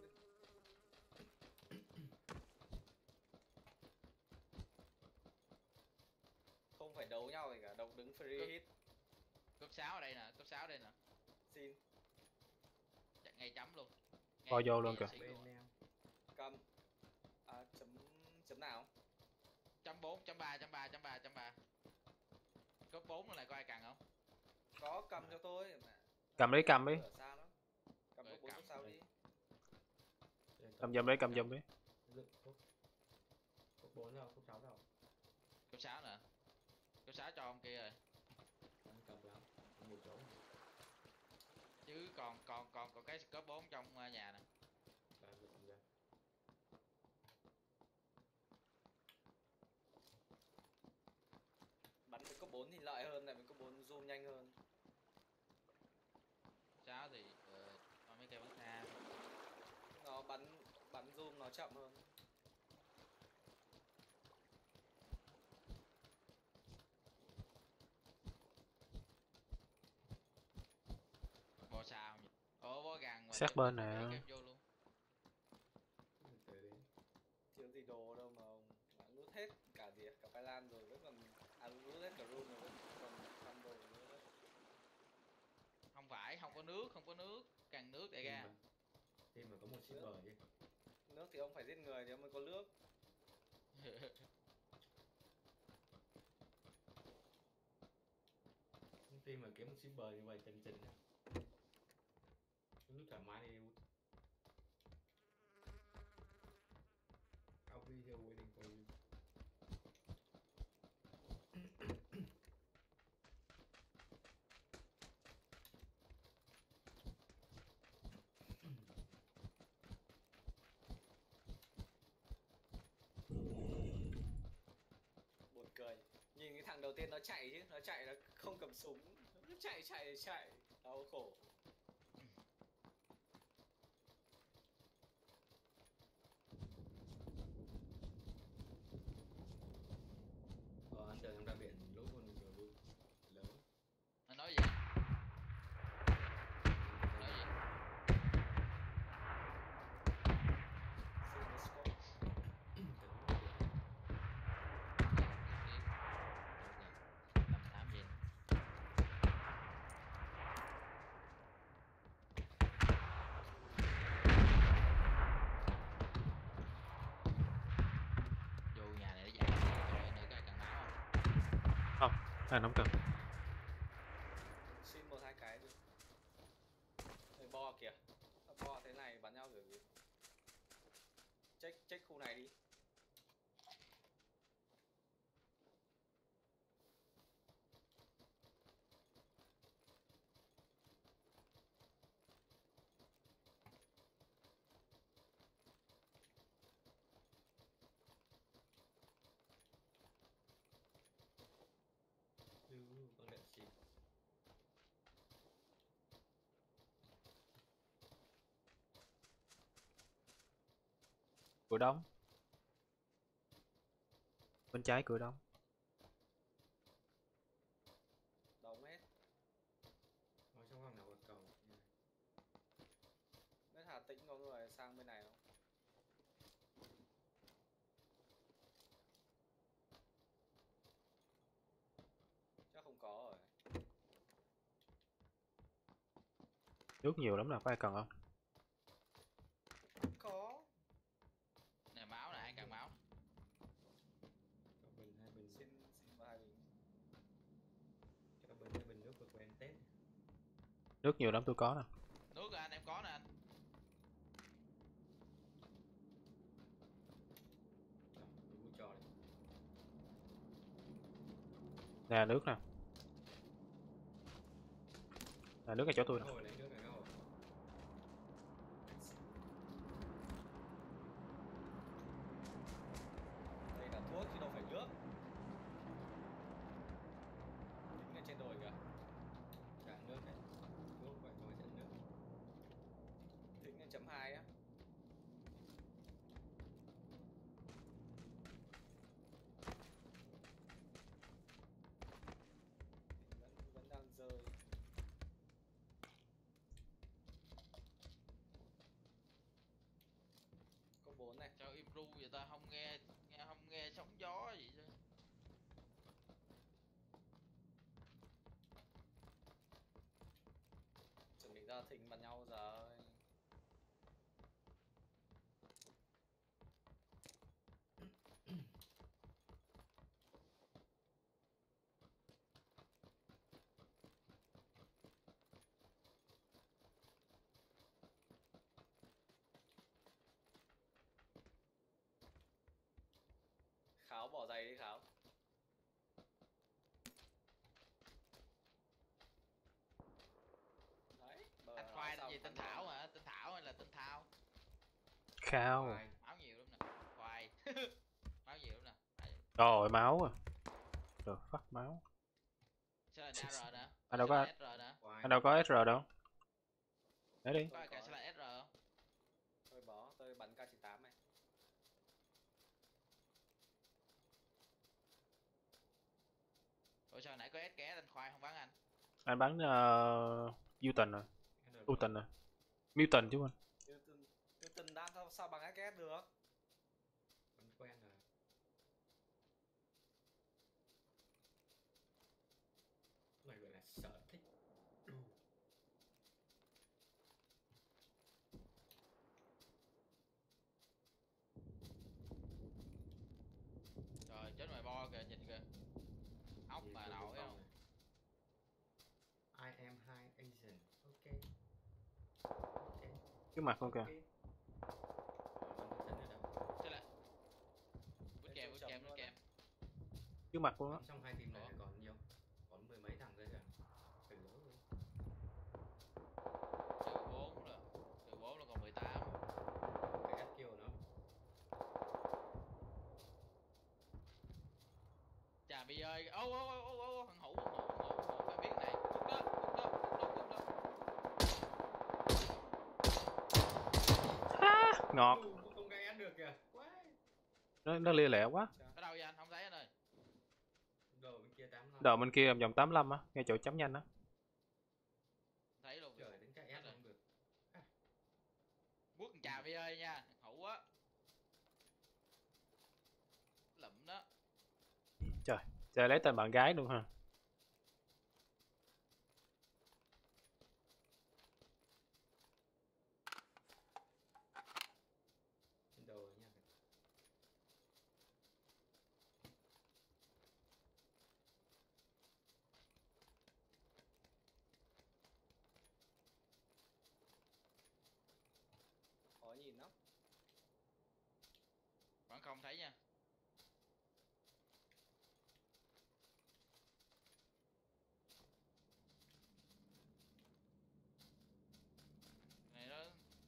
Không phải đấu nhau gì cả, đấu đứng free hit. Cúp 6 ở đây nè, cúp 6 ở đây nè. Xin Chạy ngay chấm luôn. Coi vô luôn kìa. Bên neo. cầm. Chấm nào? Chấm 4, chấm 3. Cúp 4 nữa này có ai cần không? Có cầm cho tôi. Cầm đi. Ở xa đó. Cầm Rồi, có 4 cầm. sao đi. Cầm giùm đi. Lượng cốc 4 rồi, cốc 6 rồi. Cúp 6 nè. Cúp 6 cho ông kia rồi. Anh cầm lắm. Một chỗ. Chứ còn cái cúp 4 trong nhà nè. Là được cầm ra. Bắn với cấp 4 thì lợi hơn, tại vì cấp 4 zoom nhanh hơn. 6 thì mấy cây bắn xa. Nó bắn zoom nó chậm hơn. Bo sao nhỉ? Bo gần mà. Sát bên nè. Kẹp vô luôn. Tới đấy. Thiếu gì đồ đâu mà ông. Bạn lút hết cả gì cả Bài Lan rồi vẫn còn full rồi đấy, còn 5 đồ nữa đấy. Không phải, không có nước, không có nước. Cần nước để ra. Team mà có một shipper chứ. Nước thì ông phải giết người thì ông mới có nước. Team mà kiếm một shipper như vậy chân trình á. Lúc thoải mái đi. I'll be here waiting for you. Buồn cười. Nhìn cái thằng đầu tiên nó chạy chứ, nó chạy nó không cầm súng, nó cứ chạy, đau khổ. Anh đợi em ra biển lúc con người lớn. Nó nói gì? Nói gì? Xin nó score. Làm xám gì? Vô nhà này nó dạy cho nơi cái cần máu không? Không cần. Xin 1-2 cái rồi. Người bo kìa. Bo thế này bắn nhau kiểu gì? Check khu này đi. Con đợi xin. Cửa đóng. Bên trái cửa đóng. Đóng hết. Ở trong phòng nào có cầu. Biết Hà Tĩnh có người sang bên này không? Chắc không có rồi. Nước nhiều lắm nè, có ai cần không? Có. Nè máu nè, ai cần máu? Cho bình 2 bình. Xin vào 2 bình. Cho bình 2 bình nước vượt quen Tết. Nước nhiều lắm tôi có nè. Nước rồi anh, em có nè anh. Đủ trò đi. Nè nước nè. Nè nước ở chỗ tôi nè. Ngồi lấy nước này ngồi. Đây là thuốc chứ đâu phải nước. Đứng lên trên đồi kìa. Cạn nước đấy. Thuốc vậy thôi cạn nước. Tính lên chấm 2 á. Vẫn đang rơi. Có 4 này. Sao im ru vậy ta, không nghe sóng gió gì chứ. Chuẩn bị ra thỉnh bắn nhau rồi. Kháo bỏ giày đi Kháo. Đấy, Anh Khoai là gì, tên Thảo hả? Tên Thảo hay là tên Thao? Khao. Máu nhiều lắm nè. Khoai. Máu nhiều lắm nè. Rồi máu à. Rồi phát máu. Sao là AR nè? Anh đâu có SR nè. anh đâu có SR đâu. Để đi. Có cái SR không? Tôi bó, tôi bắn K98 này. Ủa sao nãy có S ké anh Khoai không bắn anh? Anh bắn Newton rồi. Newton rồi. Newton chứ anh. Newton đan sao bằng SKS được? Vẫn quen rồi. Sở thích đủ. Trời chết mày bo kìa, nhìn kìa. Ốc Gì bà của nội Phong không? này? I am high Asian. Ok. Ok. Trước mặt luôn kìa. Ok. Bắn ở đâu? Chết lại. Bút Lên kèm, chỗ bút kèm, chấm bút luôn kèm. Trước mặt luôn á. Bắn xong hai team này Ủa? còn nhiều. Còn mười mấy thằng nữa kìa. Phải lố luôn. Trừ 4 rồi. Trừ 4 là còn 18. Cái SQ nó. Chà Bi ơi. Ô thằng hữu, phải biết này. Cút đó, cút đó, cút đó, cút đó. Ngọt. Cũng không gây ăn được kìa. Quá. Nó lia lẹ quá. Ở đâu vậy anh? Không thấy anh ơi. Đồ bên kia 85. Đầu bên kia làm vòng 85 á, ngay chỗ chấm nhanh á. Thấy luôn. Trời đến cái S không được. Bút chà Bi ơi nha, thằng hữu á. Lụm đó. Trời lấy tên bạn gái luôn ha. Đồ nha. Khó nhìn lắm. Vẫn không thấy nha. Này đó.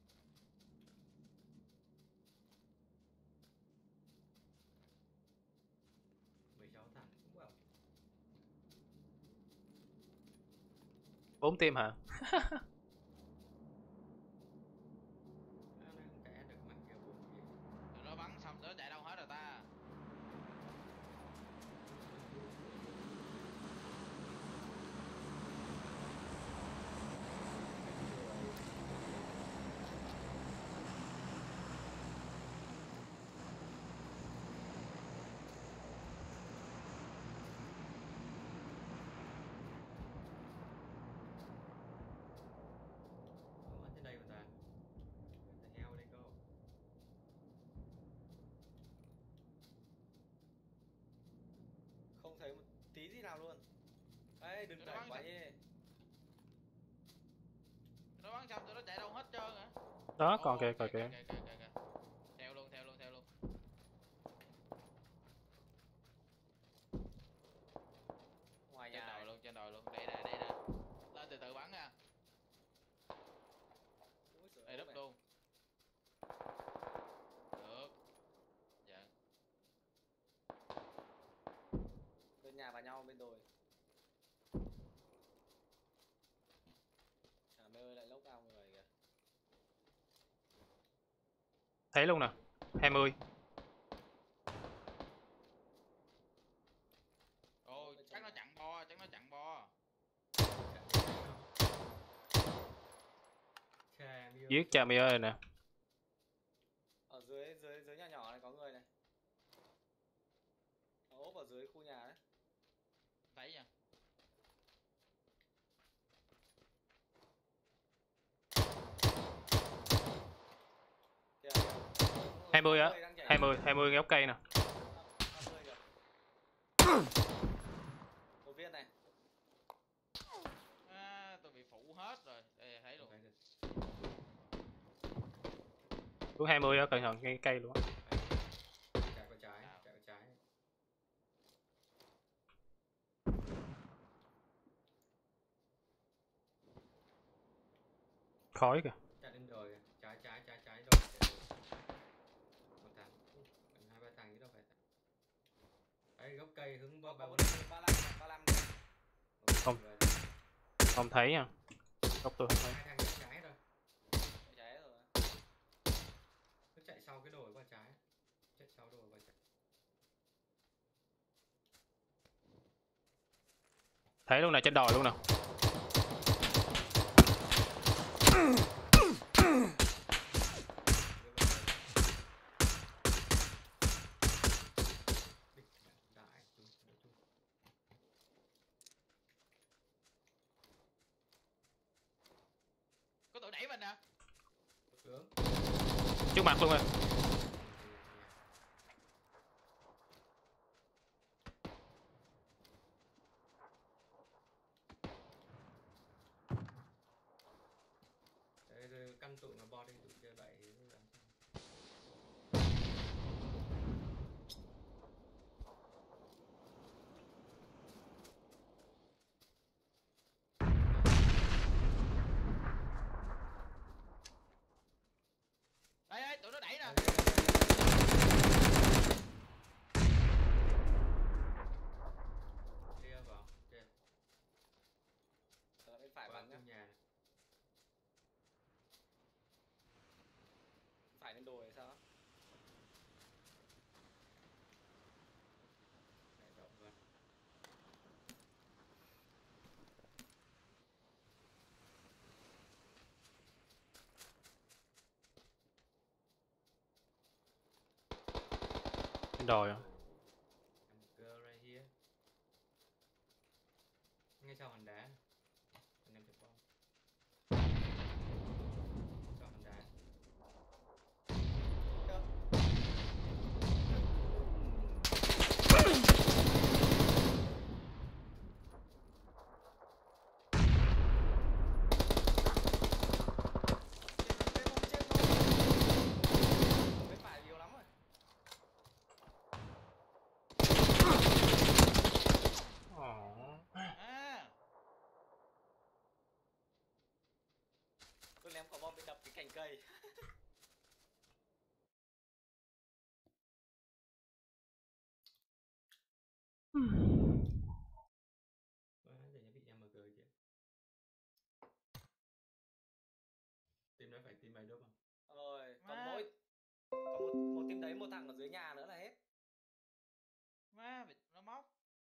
16 thằng cũng vào. 4 team hả? Nó không kẻ được mặt kia buồn gì. Tụi nó bắn xong tụi nó chạy đâu hết rồi ta. Ủa trên đây mà ta. The hell they go. Không thấy một tí gì nào luôn. Đấy, đừng Tụi nó đẩy bắn quá xong. nhé. Tụi nó bắn xong tụi nó chạy đâu hết trơn hả? Đó, còn kìa, Kìa, còn kìa. kìa. Theo luôn. Ngoài Trên nhà đồi này. luôn, trên đồi luôn. Đây nè. Lên từ từ bắn nha. Úi giời Đây ôi đúp mẹ. luôn. Được. Dạ. Bên nhà vào nhau bên đồi. Chả mê ơi lại lốc ao người kìa. Thấy luôn nè. 20. Ồ, chắc nó chặn bo. Giết cha mày ơi nè. Ở dưới nhà nhỏ này có người này. Nó ốp ở dưới khu nhà đấy. Thấy nha. Kìa. 20 á. Người đang nhảy. 20 góc cây nè. 50 kìa. Một viên này. À, tôi bị phụ hết rồi. Đây thấy luôn. Đúng 20 á, cẩn thận ngay cây luôn á. Chạy qua trái. Khói kìa. Chạy lên đồi kìa. Trái đồi. Một thằng. Gần 2-3 thằng chứ đâu phải. Đấy gốc cây hướng Có ba một 35 kìa. Không. Không thấy nha. Góc tôi không thấy. Hai thằng chạy trái rồi. Cháy rồi. Nó chạy sau cái đồi qua trái. Thấy luôn nè, trên đồi luôn nè. đẩy mình nè. Hướng. Trước mặt luôn rồi. Rồi căn tụi nó bo đi tụi chơi bậy làm sao? Đây tụi nó đẩy nè. Đi vào trên Bên phải qua bắn nhá. khu nhà này. Phải lên đồi hay sao? Này, rộng hơn. Trên đồi à? I'm girl right here. Ngay sau hòn đá. Anh em chụp bom. Sau hòn đá. Bên phải nhiều lắm rồi. À. Tôi ném quả bom bị đập cái cành cây. Giờ nó bị MG kìa. Team đó phải team mày đúng không? Rồi, còn một team đấy, một thằng ở dưới nhà nữa là hết. Má nó móc.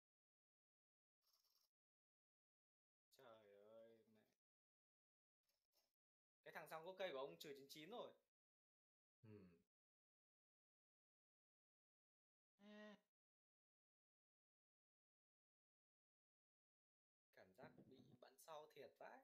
Trời ơi mẹ. Cái thằng sau gốc cây của ông trừ 99 rồi. À. Cảm giác bị bắn sau thiệt vãi.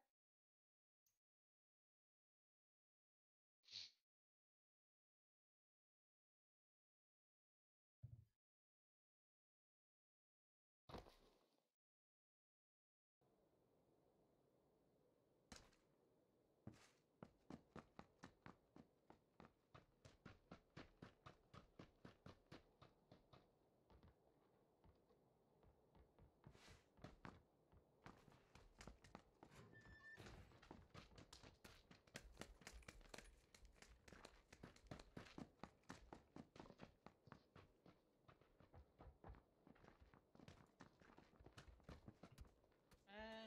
À.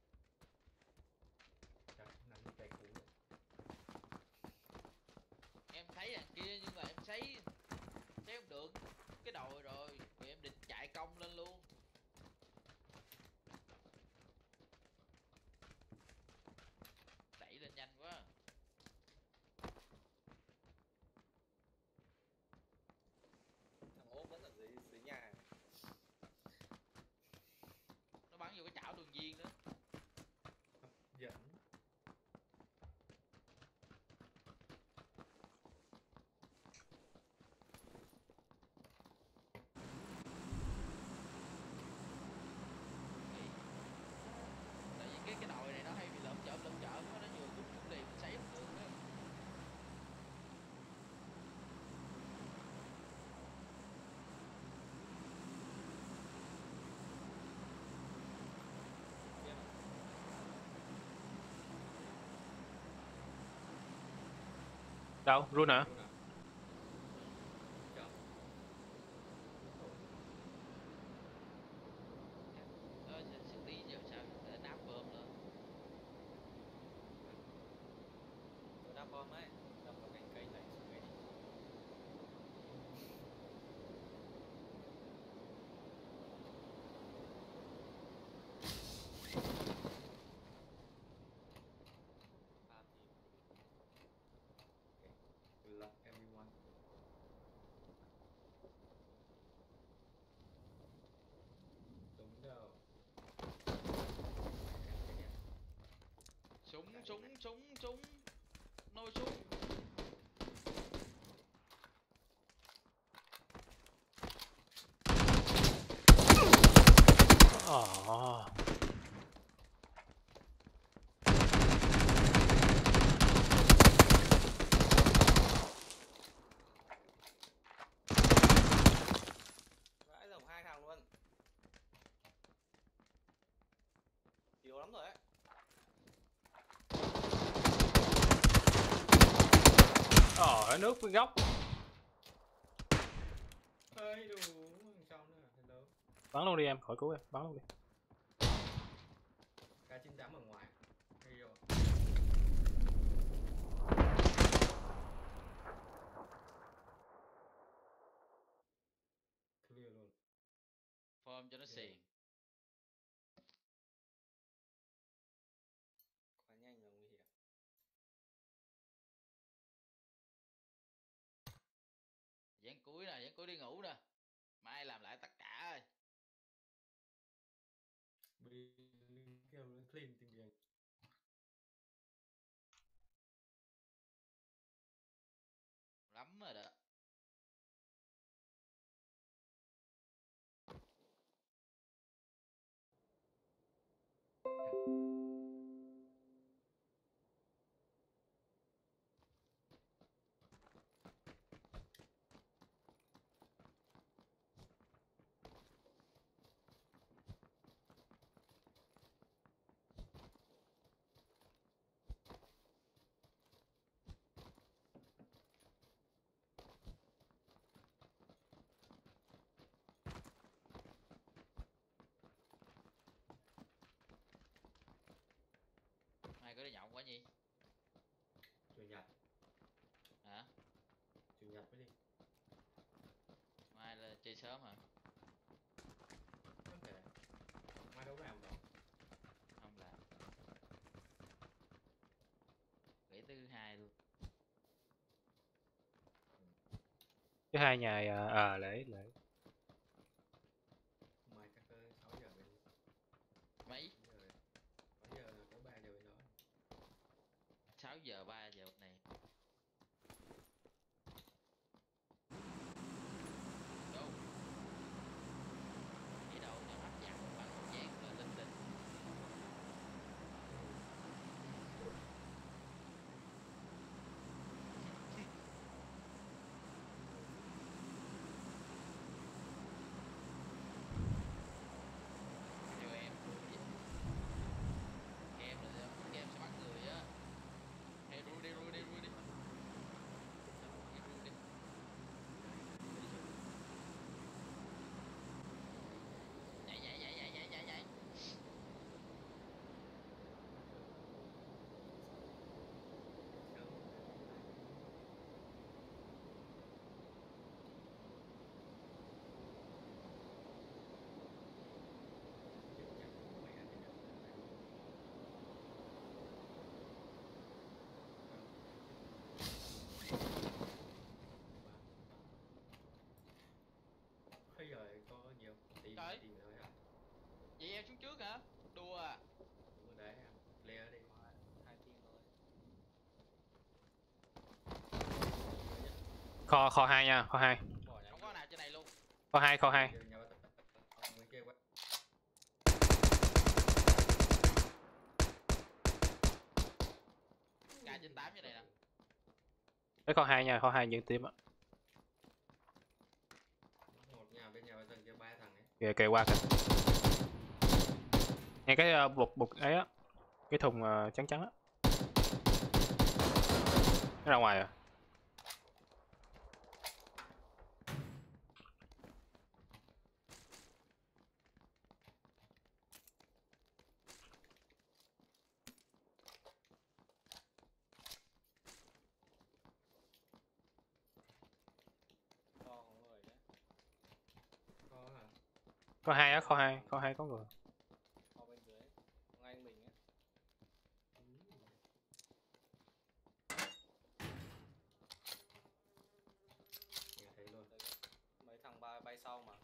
Trời, nằm như tay cũ vậy. Em thấy thằng kia nhưng mà em thấy không được cái đồi rồi em định chạy công lên luôn. Đẩy lên nhanh quá. Thằng ốp vẫn ở dưới nhà. Nó bắn vô cái chảo đường viên đó. Hấp dẫn. Tại vì cái đồi này nó hay bị lởm chởm nó vừa cũng liền xảy không được á. Đâu? Run hả? Chậm. Xử lý giờ sao để nắp bơm lên. Tôi đáp bom ấy, đập vào cành cây này xuống ấy đi. Good luck everyone. Đúng đâu. Súng. nôi xuống. Vãi lồng hai thằng luôn. Yếu lắm rồi đấy. Ở nước với góc. Hơi đủ thằng sau nữa à, hello. Bắn luôn đi em, khỏi cứu em, bắn luôn đi. K98 ở ngoài. Hay rồi. Clear luôn. Form cho nó xịn. Quá nhanh và nguy hiểm. Dán cuối đi ngủ nè. Mai làm lại tất cả ơi. Bị kêu nó clean tìm tiền. Lắm rồi đó. Mai có đi nhậu quá nhỉ? Chủ nhật. Hả? Chủ nhật mới đi. Mai là chơi sớm hả? Có thể. Mai đâu làm đâu. Không làm. Nghỉ thứ hai luôn. Thứ hai ngày lễ. Mai chắc 6 giờ bên. Mấy? 6 giờ là có 3 giờ bên đó. 6 giờ 3 giờ này. Đâu? Đi đâu để hấp dẫn bắn một nhạc rồi linh tinh. Theo em game sẽ bắn người á. Hey, đu đi. Đi đu đi. Nhảy. Bây giờ có nhiều tìm Trời. tìm thôi hả? Vậy em xuống trước hả? Đùa à? Đúng rồi đấy em. Clear đi. Hai team thôi. Kho 2 nha, kho 2. Bỏ nhà Không có nào trên này luôn. Kho 2. Nhà bắt người kia quá. K98 như này nè. Cái kho 2 nha, kho 2 những team á. Một nhà bên tầng kia 3 thằng ấy. Kìa qua kìa. Nghe cái bục ấy á. Cái thùng trắng á. Nó ra ngoài à? to có người đấy. Có hả? Kho 2 á, kho 2 có người. To bên dưới. Ngay mình ấy. Nghe thấy luôn. Đây, mấy thằng bay sau mà.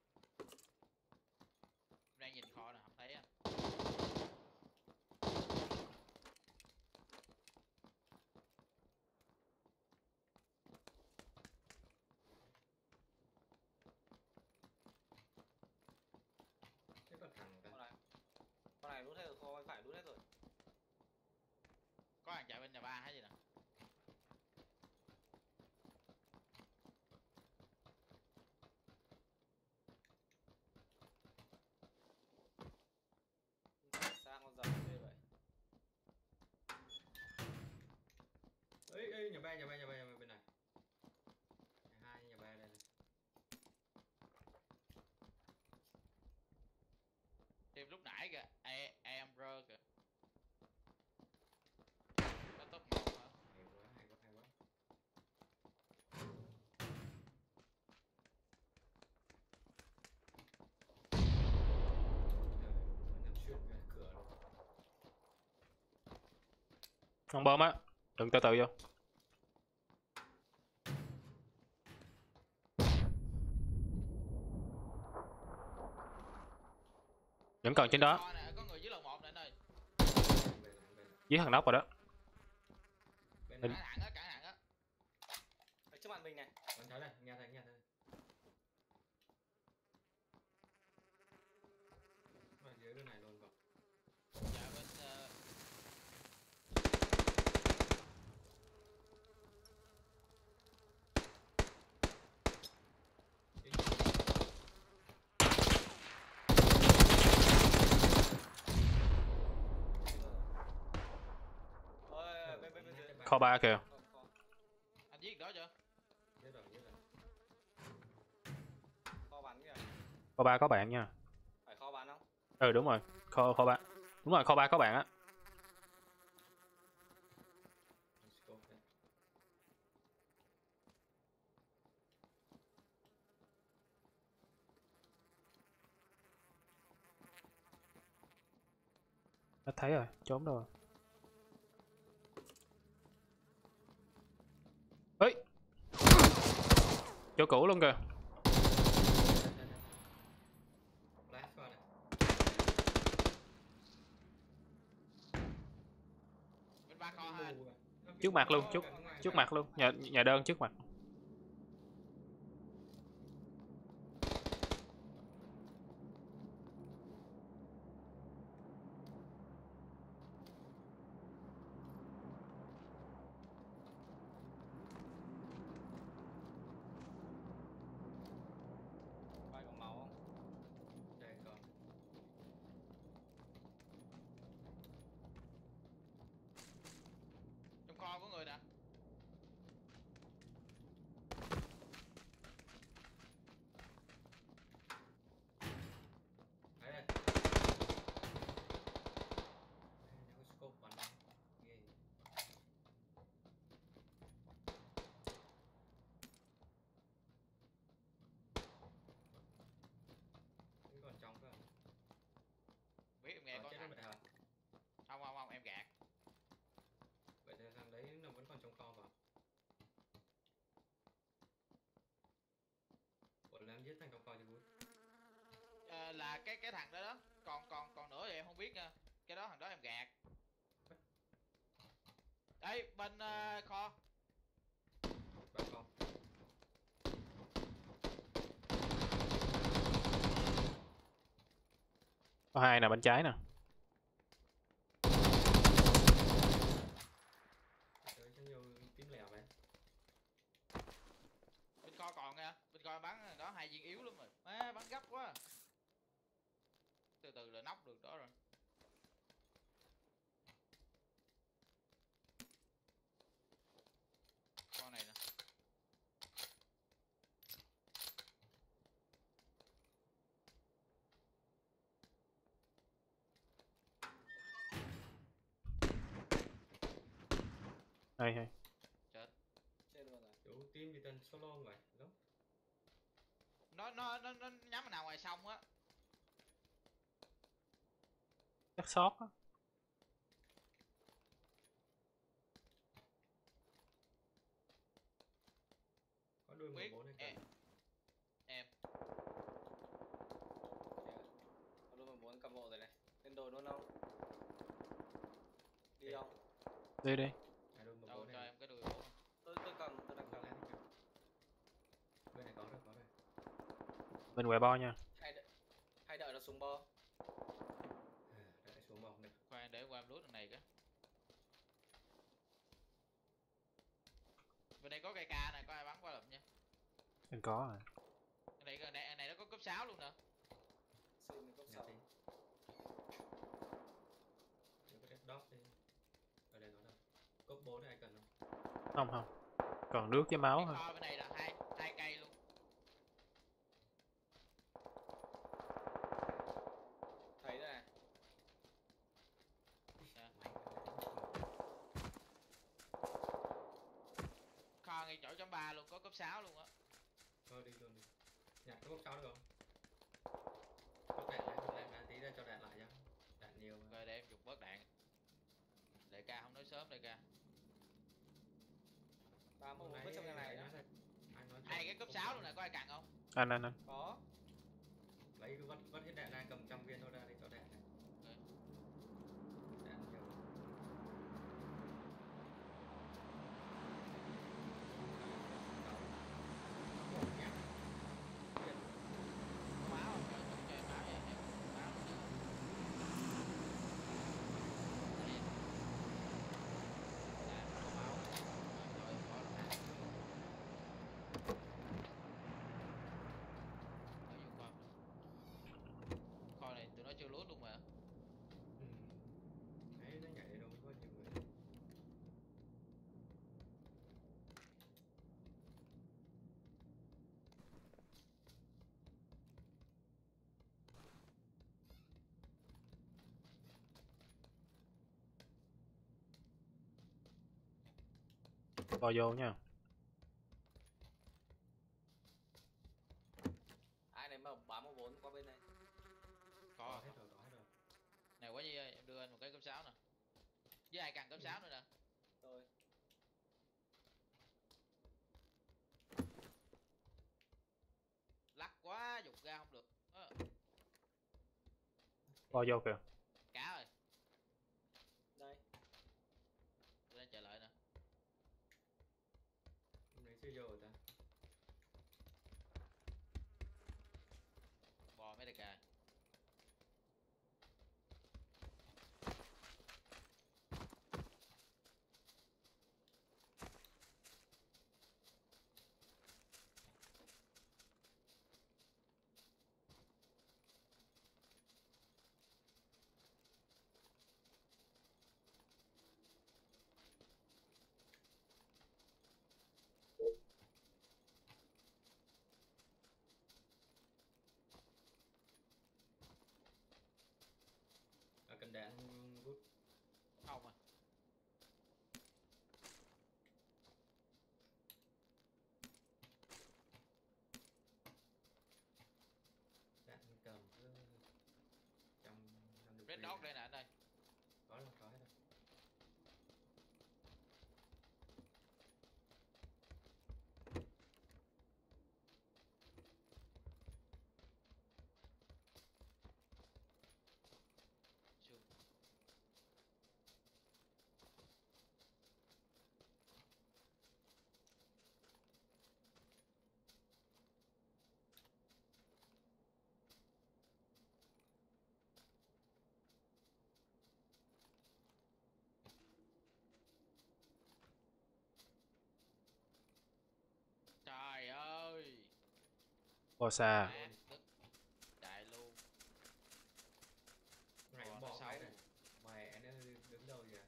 Đang nhìn kho nè, không thấy á. nhà B bên này. Nhà 2 nhà 3 đây này. Team lúc nãy kìa, Amber kìa. Nó top 1 hả? Hay quá. Nó nhắm xuyên về cửa luôn. Không bom á, đừng từ từ vô. Vẫn còn trên đó. Kho nè, có người dưới lầu 1 nè anh ơi. Về lại. Dưới thằng nóc rồi đó. Bên Cẩn này. thận á, cẩn thận á. Ở trước mặt mình này. Con thấy này, nghe thấy. Ở dưới bên này luôn vào. Dạ bên Ôi, bên dưới. Kho 3 kìa. anh giết đó chưa? Giết rồi. Kho bắn kìa. Kho 3 có bạn nha. Phải kho bắn không? Ừ đúng rồi, kho 3. Đúng rồi, kho 3 có bạn á. Scope đây. Nó thấy rồi, trốn đâu rồi. Ê! Chỗ cũ luôn kìa. Flash qua này. Bên 3 kho hả anh? Trước mặt luôn, trước mặt luôn, nhà đơn trước mặt. Vai có máu không? Đây còn. Trong kho có người nè. Đấy đây. Nó có scope bắn ghê. Vẫn còn trong cơ. Biết em nghe có Chết thằng. vậy hả? Không, em gạt. Vậy thì thằng đấy nó vẫn còn trong kho vào. Ủa là em giết thằng trong kho cho vui. Là cái thằng đó đó. Còn nữa thì em không biết nha. Cái đó thằng đó em gạt. Đây, bên kho. Vào kho. Có 2 nè, bên trái nè. Chơi cho nhiều tím lèo vậy. Bên kho còn nha. Bên kho bắn đó 2 viên yếu lắm rồi. Má bắn gấp quá. Từ từ là nóc được đó rồi. Kho này nè. Hay. Chết. Chết luôn rồi. Chú team đi tên solo vậy. Đúng. Nó nhắm ở nào ngoài sông á. Chắc sót á. Có đuôi Biết 14 hay cần. em. Có đôi 14 cầm bộ rồi này. Lên đồi luôn không? Đi không? Đi. Hai đuôi Đâu 14 cho này. em cái đùi 4. Tôi đang cầm. Bên này có rồi. Bên quẹ bo nha. Hay đợi nó xuống bo. Đợi xuống mỏng này. Khoan để qua em lút thằng này cái. Bên đây có cây ca này, có ai bắn qua lụm nha. Anh có rồi. Cái này nó có cấp 6 luôn nè. Xin cấp 6. Có cái dot đi. Ở đây nó đâu. Cốc 4 này ai cần không? Không. Còn nước với máu Cái thôi. kho bên này là hai cây luôn. Thấy đây này. Kho ngay chỗ chấm 3 luôn, có cấp 6 luôn á. Thôi đi luôn đi. Nhặt cái bốc cháu được không? Có đạn ra tí ra cho đạn lại cho. Đạn nhiều mà. Rồi để em dùng bớt đạn. Đại ca không nói sớm đại ca. 31 vết trong nhà này nhá. Hai cái cấp 6 luôn này, có ai cần không? Anh. Có. Lấy cái vắt hết đạn ra, cầm 100 viên thôi ra đi cho đạn này. Đạn nhiều. Có máu không? Trời, không chơi máu vậy, em máu nữa. Đây. Dạ, có máu. Rồi, bỏ ra. Ở vô kho. Kho này tụi nó chưa lút luôn mà. Đấy, nó nhảy đâu có nhiều người. Bò vô nha. Ai này mà 34 qua bên này. Có. Hết rồi. Này quá gì ơi, em đưa anh một cái cấp 6 nè. Với ai cần cấp 6 nữa nè. Rồi. Lắc quá, dục ra không được. Bò vô kìa. Cá rồi. Đây. Tôi đang chờ lợi nè. Hôm nay chưa vô rồi ta. Bò mấy đại ca. Cần đạn rút. Không à. Đạn cầm cứ 150 Red Dot đây nè anh ơi. Có hết rồi. Trời ơi. Bò xa. Mát tức. Chạy luôn. Này Bò nó bỏ xấu. cái này. Mẹ nó đứng đâu vậy?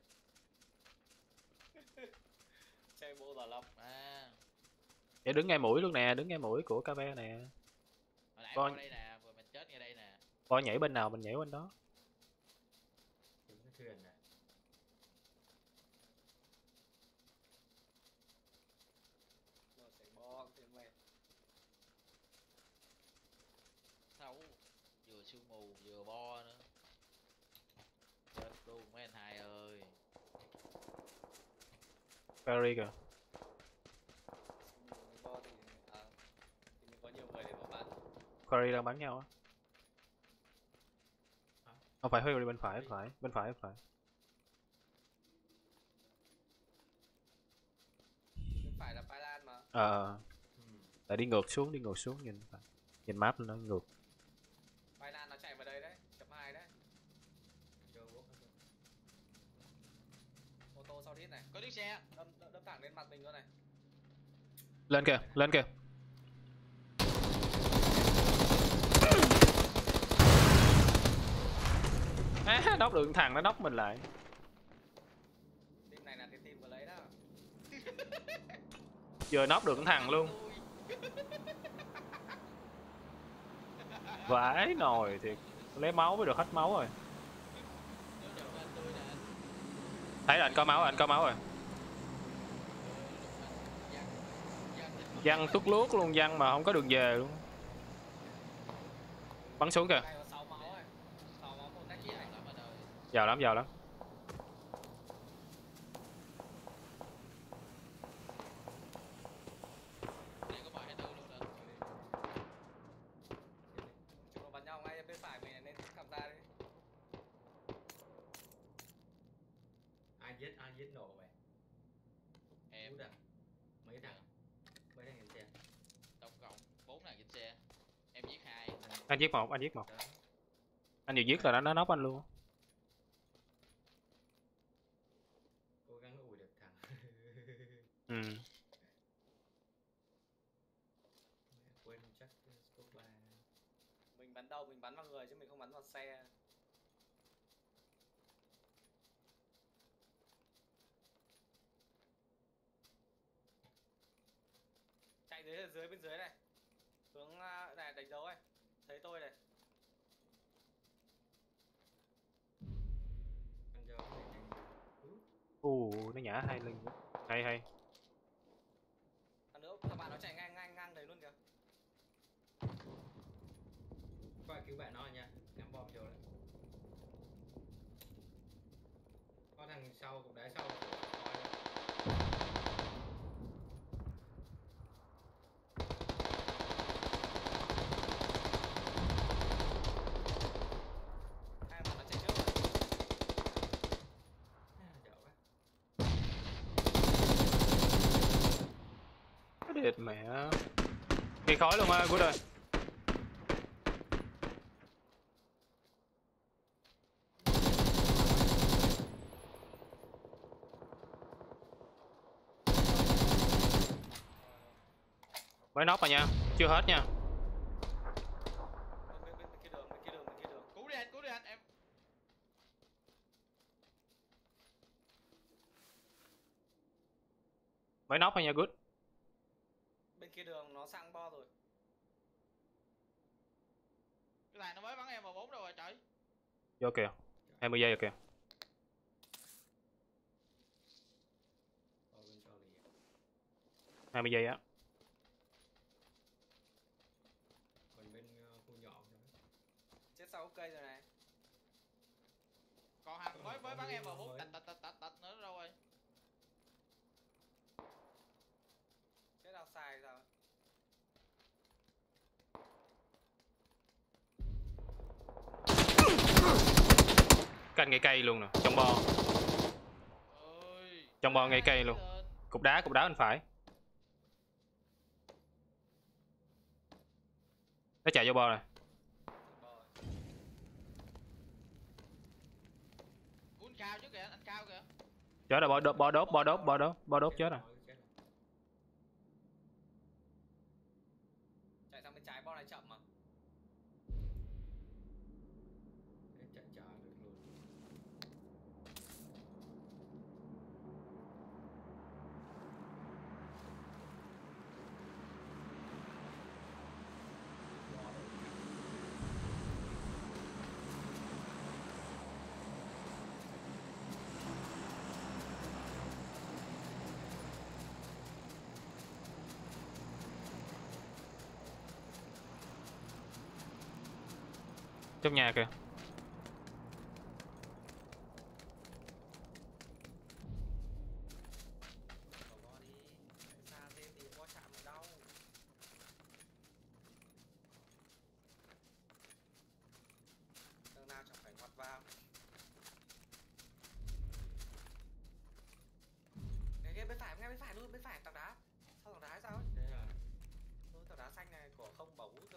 Chơi bộ tỏ lập. À. Để đứng ngay mũi luôn nè, đứng ngay mũi của KV nè. Hồi nãy Con- bò đây nè, vừa mình chết ngay đây nè. Bò nhảy bên nào mình nhảy bên đó. Đứng cái thuyền này. Rồi sẽ bo thêm mày. Xấu. Vừa sương mù vừa bo nữa. Chết luôn mấy anh hai ơi. Ferry kìa. Bo thì thì mình có nhiều người để mà bắn. Ferry đang bắn nhau á. Không phải Ferry bên phải, bên phải. Bên phải là Pai Lan mà. Tại đi ngược xuống nhìn map nó ngược. Pai Lan nó chạy vào đây đấy, chấm 2 đấy. Ô tô sau đít này. Có chiếc xe. Đâm thẳng lên mặt mình luôn này. Lên kìa. Nóc được thằng nó nóc mình lại. Team này là cái team vừa lấy đó. Giờ nóc được thằng luôn. Vãi nồi thiệt. Lấy máu mới được hết máu rồi. Thấy là anh có máu, anh có máu rồi. Văng tút luốt luôn, văng mà không có đường về luôn. Bắn xuống kìa. Này có 6 máu rồi. 6 máu một tách kia này. Giàu lắm, giàu lắm. Chúng nó bắn nhau ngay bên phải mình nên tham gia đi. Ai giết nổ vậy? Em. À? Mấy thằng trên xe. Tổng cộng 4 thằng trên xe. Em giết 2. Anh giết một, anh giết một. Đó. Anh vừa giết là nó nóc anh luôn. Cố gắng ủi được thằng. Ừ. Quên chắc scope 3. Mình bắn đâu, mình bắn vào người chứ mình không bắn vào xe. Chạy dưới bên dưới này. Hướng này đánh dấu ấy. Thấy tôi này. Con dao này nhanh. Nó nhả hai lưng. Hay hay. Thằng nữa, thằng bạn nó chạy ngang đấy luôn kìa. Coi cứu bạn nó nha, ném bom vô đấy. Có thằng sau cũng đá sau. Hai bạn nó chạy trước rồi. Dở quá. Cái đệt mẹ. Gây khói luôn á, Good ơi. Mới nóc rồi nha, chưa hết nha. Bên kia đường. Cứu đi anh, em. Mới nóc rồi nha, Good. Bên kia đường nó sang bo rồi. Cái thằng nó mới bắn em vào 4 đâu rồi trời. Vô kìa. 20 giây rồi kìa. Bên sau lì. 20 giây á. Còn bên khu nhỏ nữa. Chết sau cây rồi này. Còn thằng mới bắn em vào 4 tạch nữa đâu rồi. Chết nào xài sao? Canh ngay cây luôn nè, trong bo. Trong bo ngay cây luôn. Cục đá bên phải. Nó chạy vô bo này. Cuốn cao chứ kìa, anh cao kìa. Chết rồi, bo đốt chết rồi. Chạy sang bên trái bo này chậm mà. Chạy trả được luôn. Trong nhà kìa. Bỏ đi. Xa thế thì bo chạm ở đâu. Đằng nào chẳng phải ngoặt vào. Ngay bên phải luôn, bên phải tảng đá. Sau tảng đá hay sao ấy? Thế à? Tảng đá xanh này của không bảo hút cơ.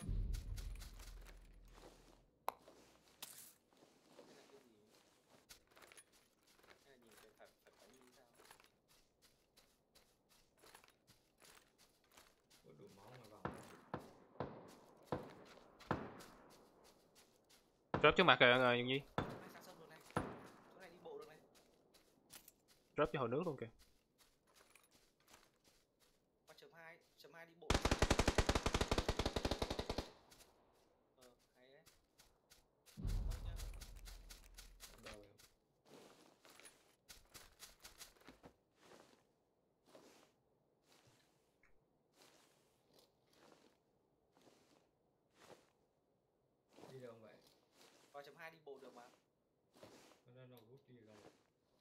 Đây là cái gì? Hay là nhìn cái phải có như sao? Có đủ máu mà vào. Drop trước mặt kìa người gì. Này sang sông đường này. Chỗ này đi bộ được này. Drop cho hồ nước luôn kìa. Qua trường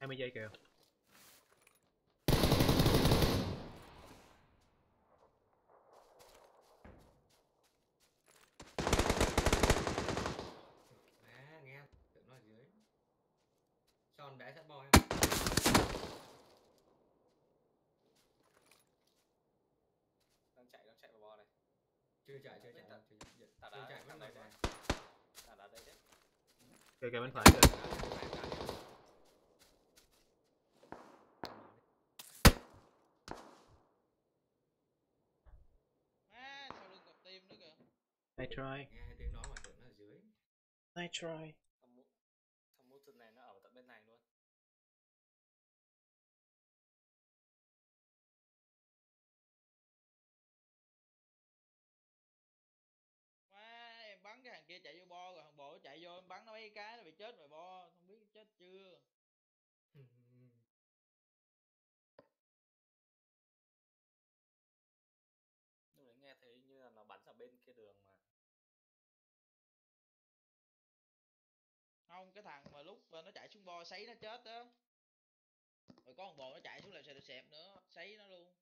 20 giây kìa. Má nghe tưởng nó ở dưới. Son đá sát boy. Đang chạy vào bo này. Chưa chạy Tả chưa đá chạy thằng vẫn đấy ngoài. Tả đá đây đấy. Kìa kìa bên phải kìa. Má sau lưng còn tim nữa kìa. Nice try. Nghe tiếng nói mà tưởng nó ở dưới. Nice try. Thằng mút này nó ở tận bên này luôn. Má em bắn cái thằng kia chạy vô bo rồi thằng bộ chạy vô em bắn nó mấy cái nó bị chết rồi bo, không biết chết chưa. Lúc đấy nghe thấy như là nó bắn ở bên kia đường mà. Không, cái thằng mà lúc nó chạy xuống bo sấy nó chết á. Rồi có thằng bộ nó chạy xuống lại xẹp xẹp nữa, sấy nó luôn.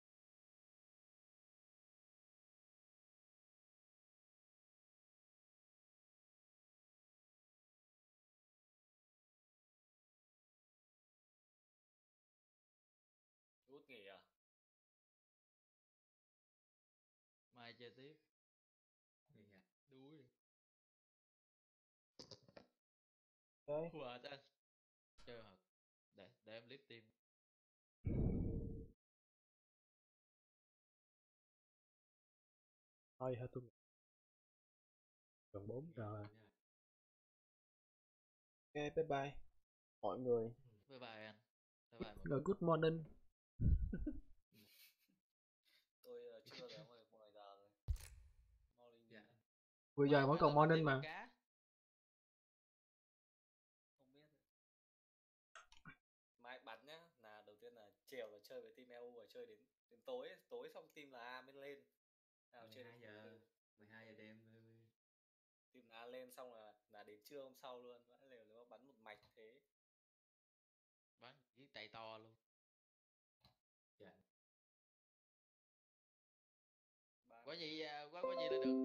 Út nghỉ à? Mai chơi tiếp. Nghỉ à? Đuối. Okay. Hùa ta. Chơi hả? Để em clip tim. Thôi hết tôi. Gần 4 giờ. Ok, bye bye mọi người. Bye bye anh. Bye bye mọi Rồi, người. good morning. Tôi chưa rồi, 10 giờ rồi. Morning. Dạ. Vừa giờ vẫn còn morning mà. Cá. Không biết. Mai bắn nhá, là đầu tiên là chiều là chơi với team EU và chơi đến tối xong team là A mới lên. Nào chơi 12 đến giờ 12 giờ đêm. team A lên xong là đến trưa hôm sau luôn, vẫn đều nếu mà bắn một mạch thế. Bắn với tay to luôn. Dạ. Có gì là được